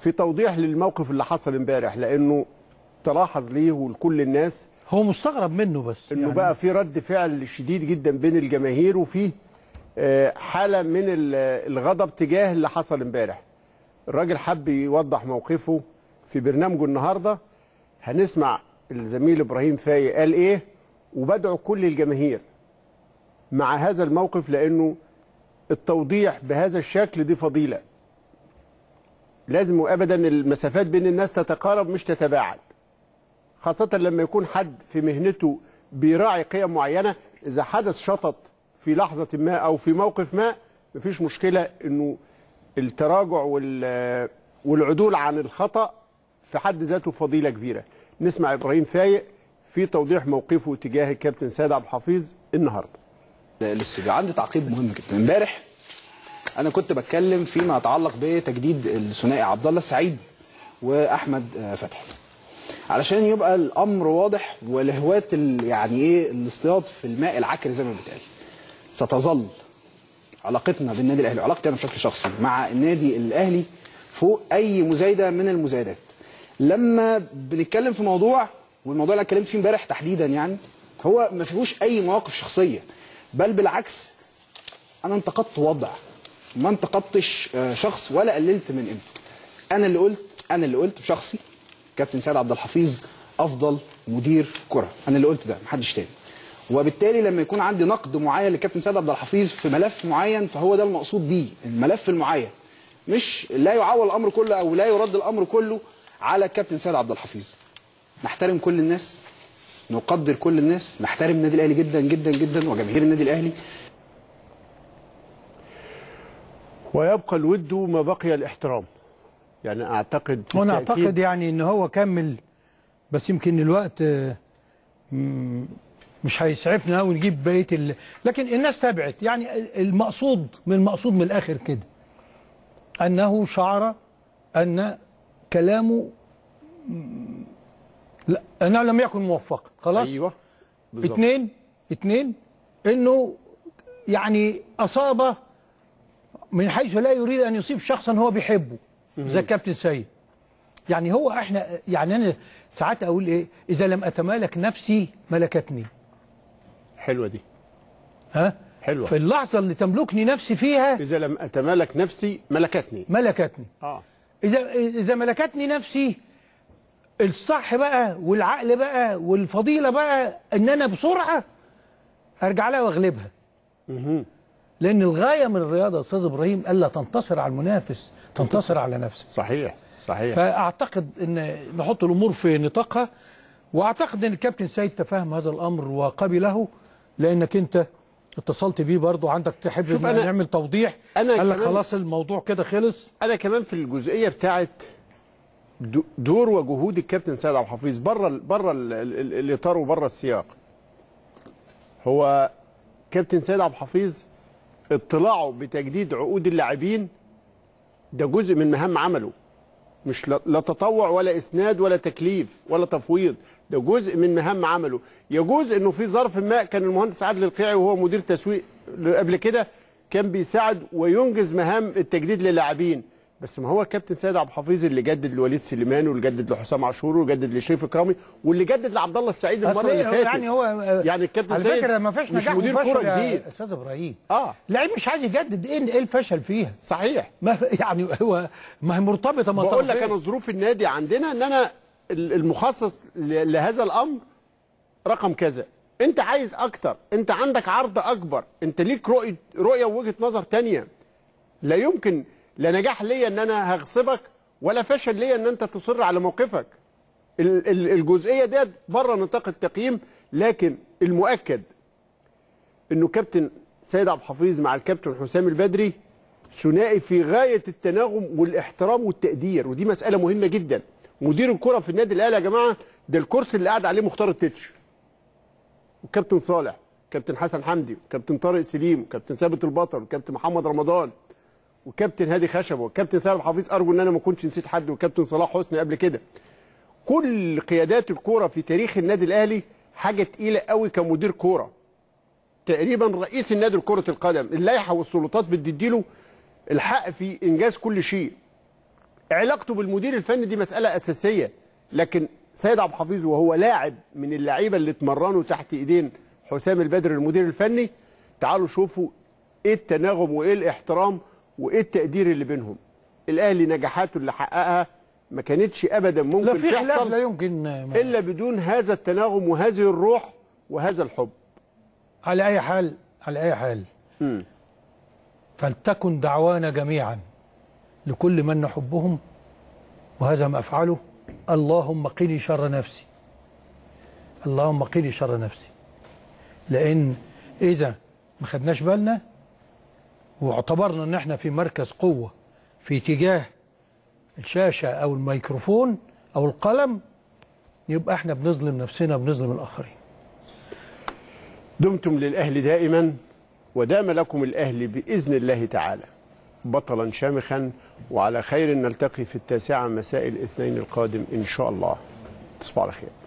في توضيح للموقف اللي حصل امبارح، لانه تلاحظ ليه ولكل الناس هو مستغرب منه بس انه يعني. بقى في رد فعل شديد جدا بين الجماهير، وفي حاله من الغضب تجاه اللي حصل امبارح. الراجل حب يوضح موقفه في برنامجه النهارده. هنسمع الزميل ابراهيم فايق قال ايه، وبدعو كل الجماهير مع هذا الموقف، لانه التوضيح بهذا الشكل دي فضيله. لازم وابدا المسافات بين الناس تتقارب مش تتباعد، خاصه لما يكون حد في مهنته بيراعي قيم معينه. اذا حدث شطط في لحظه ما او في موقف ما، مفيش مشكله انه التراجع والعدول عن الخطا في حد ذاته فضيله كبيره. نسمع ابراهيم فايق في توضيح موقفه تجاه الكابتن سيد عبد الحفيظ النهارده. الاستوديو عندي تعقيب مهم جدا. امبارح انا كنت بتكلم فيما يتعلق بتجديد الثنائي عبد الله السعيد واحمد فتحي، علشان يبقى الامر واضح ولهواة يعني ايه الاصطياد في الماء العكر زي ما بيتقال. ستظل علاقتنا بالنادي الاهلي وعلاقتي انا بشكل شخصي مع النادي الاهلي فوق اي مزايده من المزايدات. لما بنتكلم في موضوع، والموضوع اللي اتكلمت فيه امبارح تحديدا يعني هو ما فيهوش اي مواقف شخصيه، بل بالعكس انا انتقدت وضع، ما انتقدتش شخص ولا قللت من قيمته. انا اللي قلت انا اللي قلت بشخصي كابتن سيد عبد الحفيظ افضل مدير كره، انا اللي قلت ده محدش تاني. وبالتالي لما يكون عندي نقد معين لكابتن سيد عبد الحفيظ في ملف معين فهو ده المقصود بيه، الملف المعين، مش لا يعول الامر كله او لا يرد الامر كله على الكابتن سيد عبد الحفيظ. نحترم كل الناس، نقدر كل الناس، نحترم النادي الاهلي جدا جدا جدا وجماهير النادي الاهلي. ويبقى الود ما بقي الاحترام. يعني اعتقد وانا اعتقد يعني ان هو كمل، بس يمكن الوقت مش هيسعفنا قوي نجيب بقيه ال... لكن الناس تابعت. يعني المقصود من المقصود من الاخر كده انه شعر ان كلامه لا انه لم يكن موفقا. خلاص. ايوه بالظبط. اثنين اثنين انه يعني اصاب من حيث لا يريد ان يصيب شخصا هو بيحبه زي الكابتن سيد. يعني هو احنا يعني انا ساعات اقول ايه، اذا لم اتمالك نفسي ملكتني. حلوه دي. ها؟ حلوه. في اللحظه اللي تملكني نفسي فيها، اذا لم اتمالك نفسي ملكتني. ملكتني. اه اذا اذا ملكتني نفسي، الصح بقى والعقل بقى والفضيله بقى ان انا بسرعه ارجع لها واغلبها. اها. لان الغايه من الرياضه يا استاذ ابراهيم الا تنتصر على المنافس، تنتصر على نفسك. صحيح صحيح. فاعتقد ان نحط الامور في نطاقها، واعتقد ان الكابتن سيد تفهم هذا الامر وقبله، لانك انت اتصلت بيه برضه عندك تحب ان أنا نعمل توضيح. أنا قال لك خلاص الموضوع كده خلص. انا كمان في الجزئيه بتاعت دور وجهود الكابتن سيد عبد الحفيظ بره بره الاطار وبره السياق. هو كابتن سيد عبد الحفيظ اطلاعه بتجديد عقود اللاعبين ده جزء من مهام عمله، مش لا تطوع ولا اسناد ولا تكليف ولا تفويض، ده جزء من مهام عمله. يجوز انه في ظرف ما كان المهندس عادل القيعي وهو مدير تسويق قبل كده كان بيساعد وينجز مهام التجديد للاعبين، بس ما هو الكابتن سيد عبد الحفيظ اللي جدد لوليد سليمان واللي جدد لحسام عاشور وجدد لشريف اكرامي واللي جدد لعبد الله السعيد المره اللي فاتت. يعني هو يعني الكابتن على سيد فكره ما فيش نجاح مدير كوره جديد يا استاذ ابراهيم. اه لعيب مش عايز يجدد، ايه ايه الفشل فيها؟ صحيح. ما يعني هو ما هي مرتبطه. ما بقول لك انا ظروف النادي عندنا ان انا المخصص لهذا الامر رقم كذا، انت عايز اكتر، انت عندك عرض اكبر، انت ليك رؤيه رؤيه ووجهه نظر ثانيه. لا يمكن لا نجاح ليا ان انا هغصبك ولا فشل ليا ان انت تصر على موقفك. الجزئيه ديت بره نطاق التقييم، لكن المؤكد انه كابتن سيد عبد الحفيظ مع الكابتن حسام البدري ثنائي في غايه التناغم والاحترام والتقدير، ودي مساله مهمه جدا. مدير الكره في النادي الاهلي يا جماعه ده الكرسي اللي قاعد عليه مختار التتش وكابتن صالح، كابتن حسن حمدي، وكابتن طارق سليم، وكابتن ثابت البطل، وكابتن محمد رمضان، وكابتن هادي خشبه، وكابتن سيد الحفيظ، ارجو ان انا ما كنتش نسيت حد، وكابتن صلاح حسني قبل كده. كل قيادات الكوره في تاريخ النادي الاهلي حاجه تقيله قوي كمدير كوره. تقريبا رئيس النادي لكره القدم اللائحه والسلطات بتديله الحق في انجاز كل شيء. علاقته بالمدير الفني دي مساله اساسيه، لكن سيد عبد الحفيظ وهو لاعب من اللعيبه اللي اتمرنوا تحت ايدين حسام البدر المدير الفني، تعالوا شوفوا ايه التناغم وايه الاحترام وايه التقدير اللي بينهم. الاهلي نجاحاته اللي حققها ما كانتش ابدا ممكن لا في تحصل خلاف لا يمكن الا بدون هذا التناغم وهذه الروح وهذا الحب. على اي حال على اي حال م. فلتكن دعوانا جميعا لكل من نحبهم، وهذا ما افعله، اللهم قني شر نفسي، اللهم قني شر نفسي. لان اذا ما خدناش بالنا واعتبرنا ان احنا في مركز قوه في اتجاه الشاشه او الميكروفون او القلم، يبقى احنا بنظلم نفسنا وبنظلم الاخرين. دمتم للاهلي دائما، ودام لكم الاهلي باذن الله تعالى بطلا شامخا، وعلى خير نلتقي في التاسعه مساء الاثنين القادم ان شاء الله. تصبحوا على خير.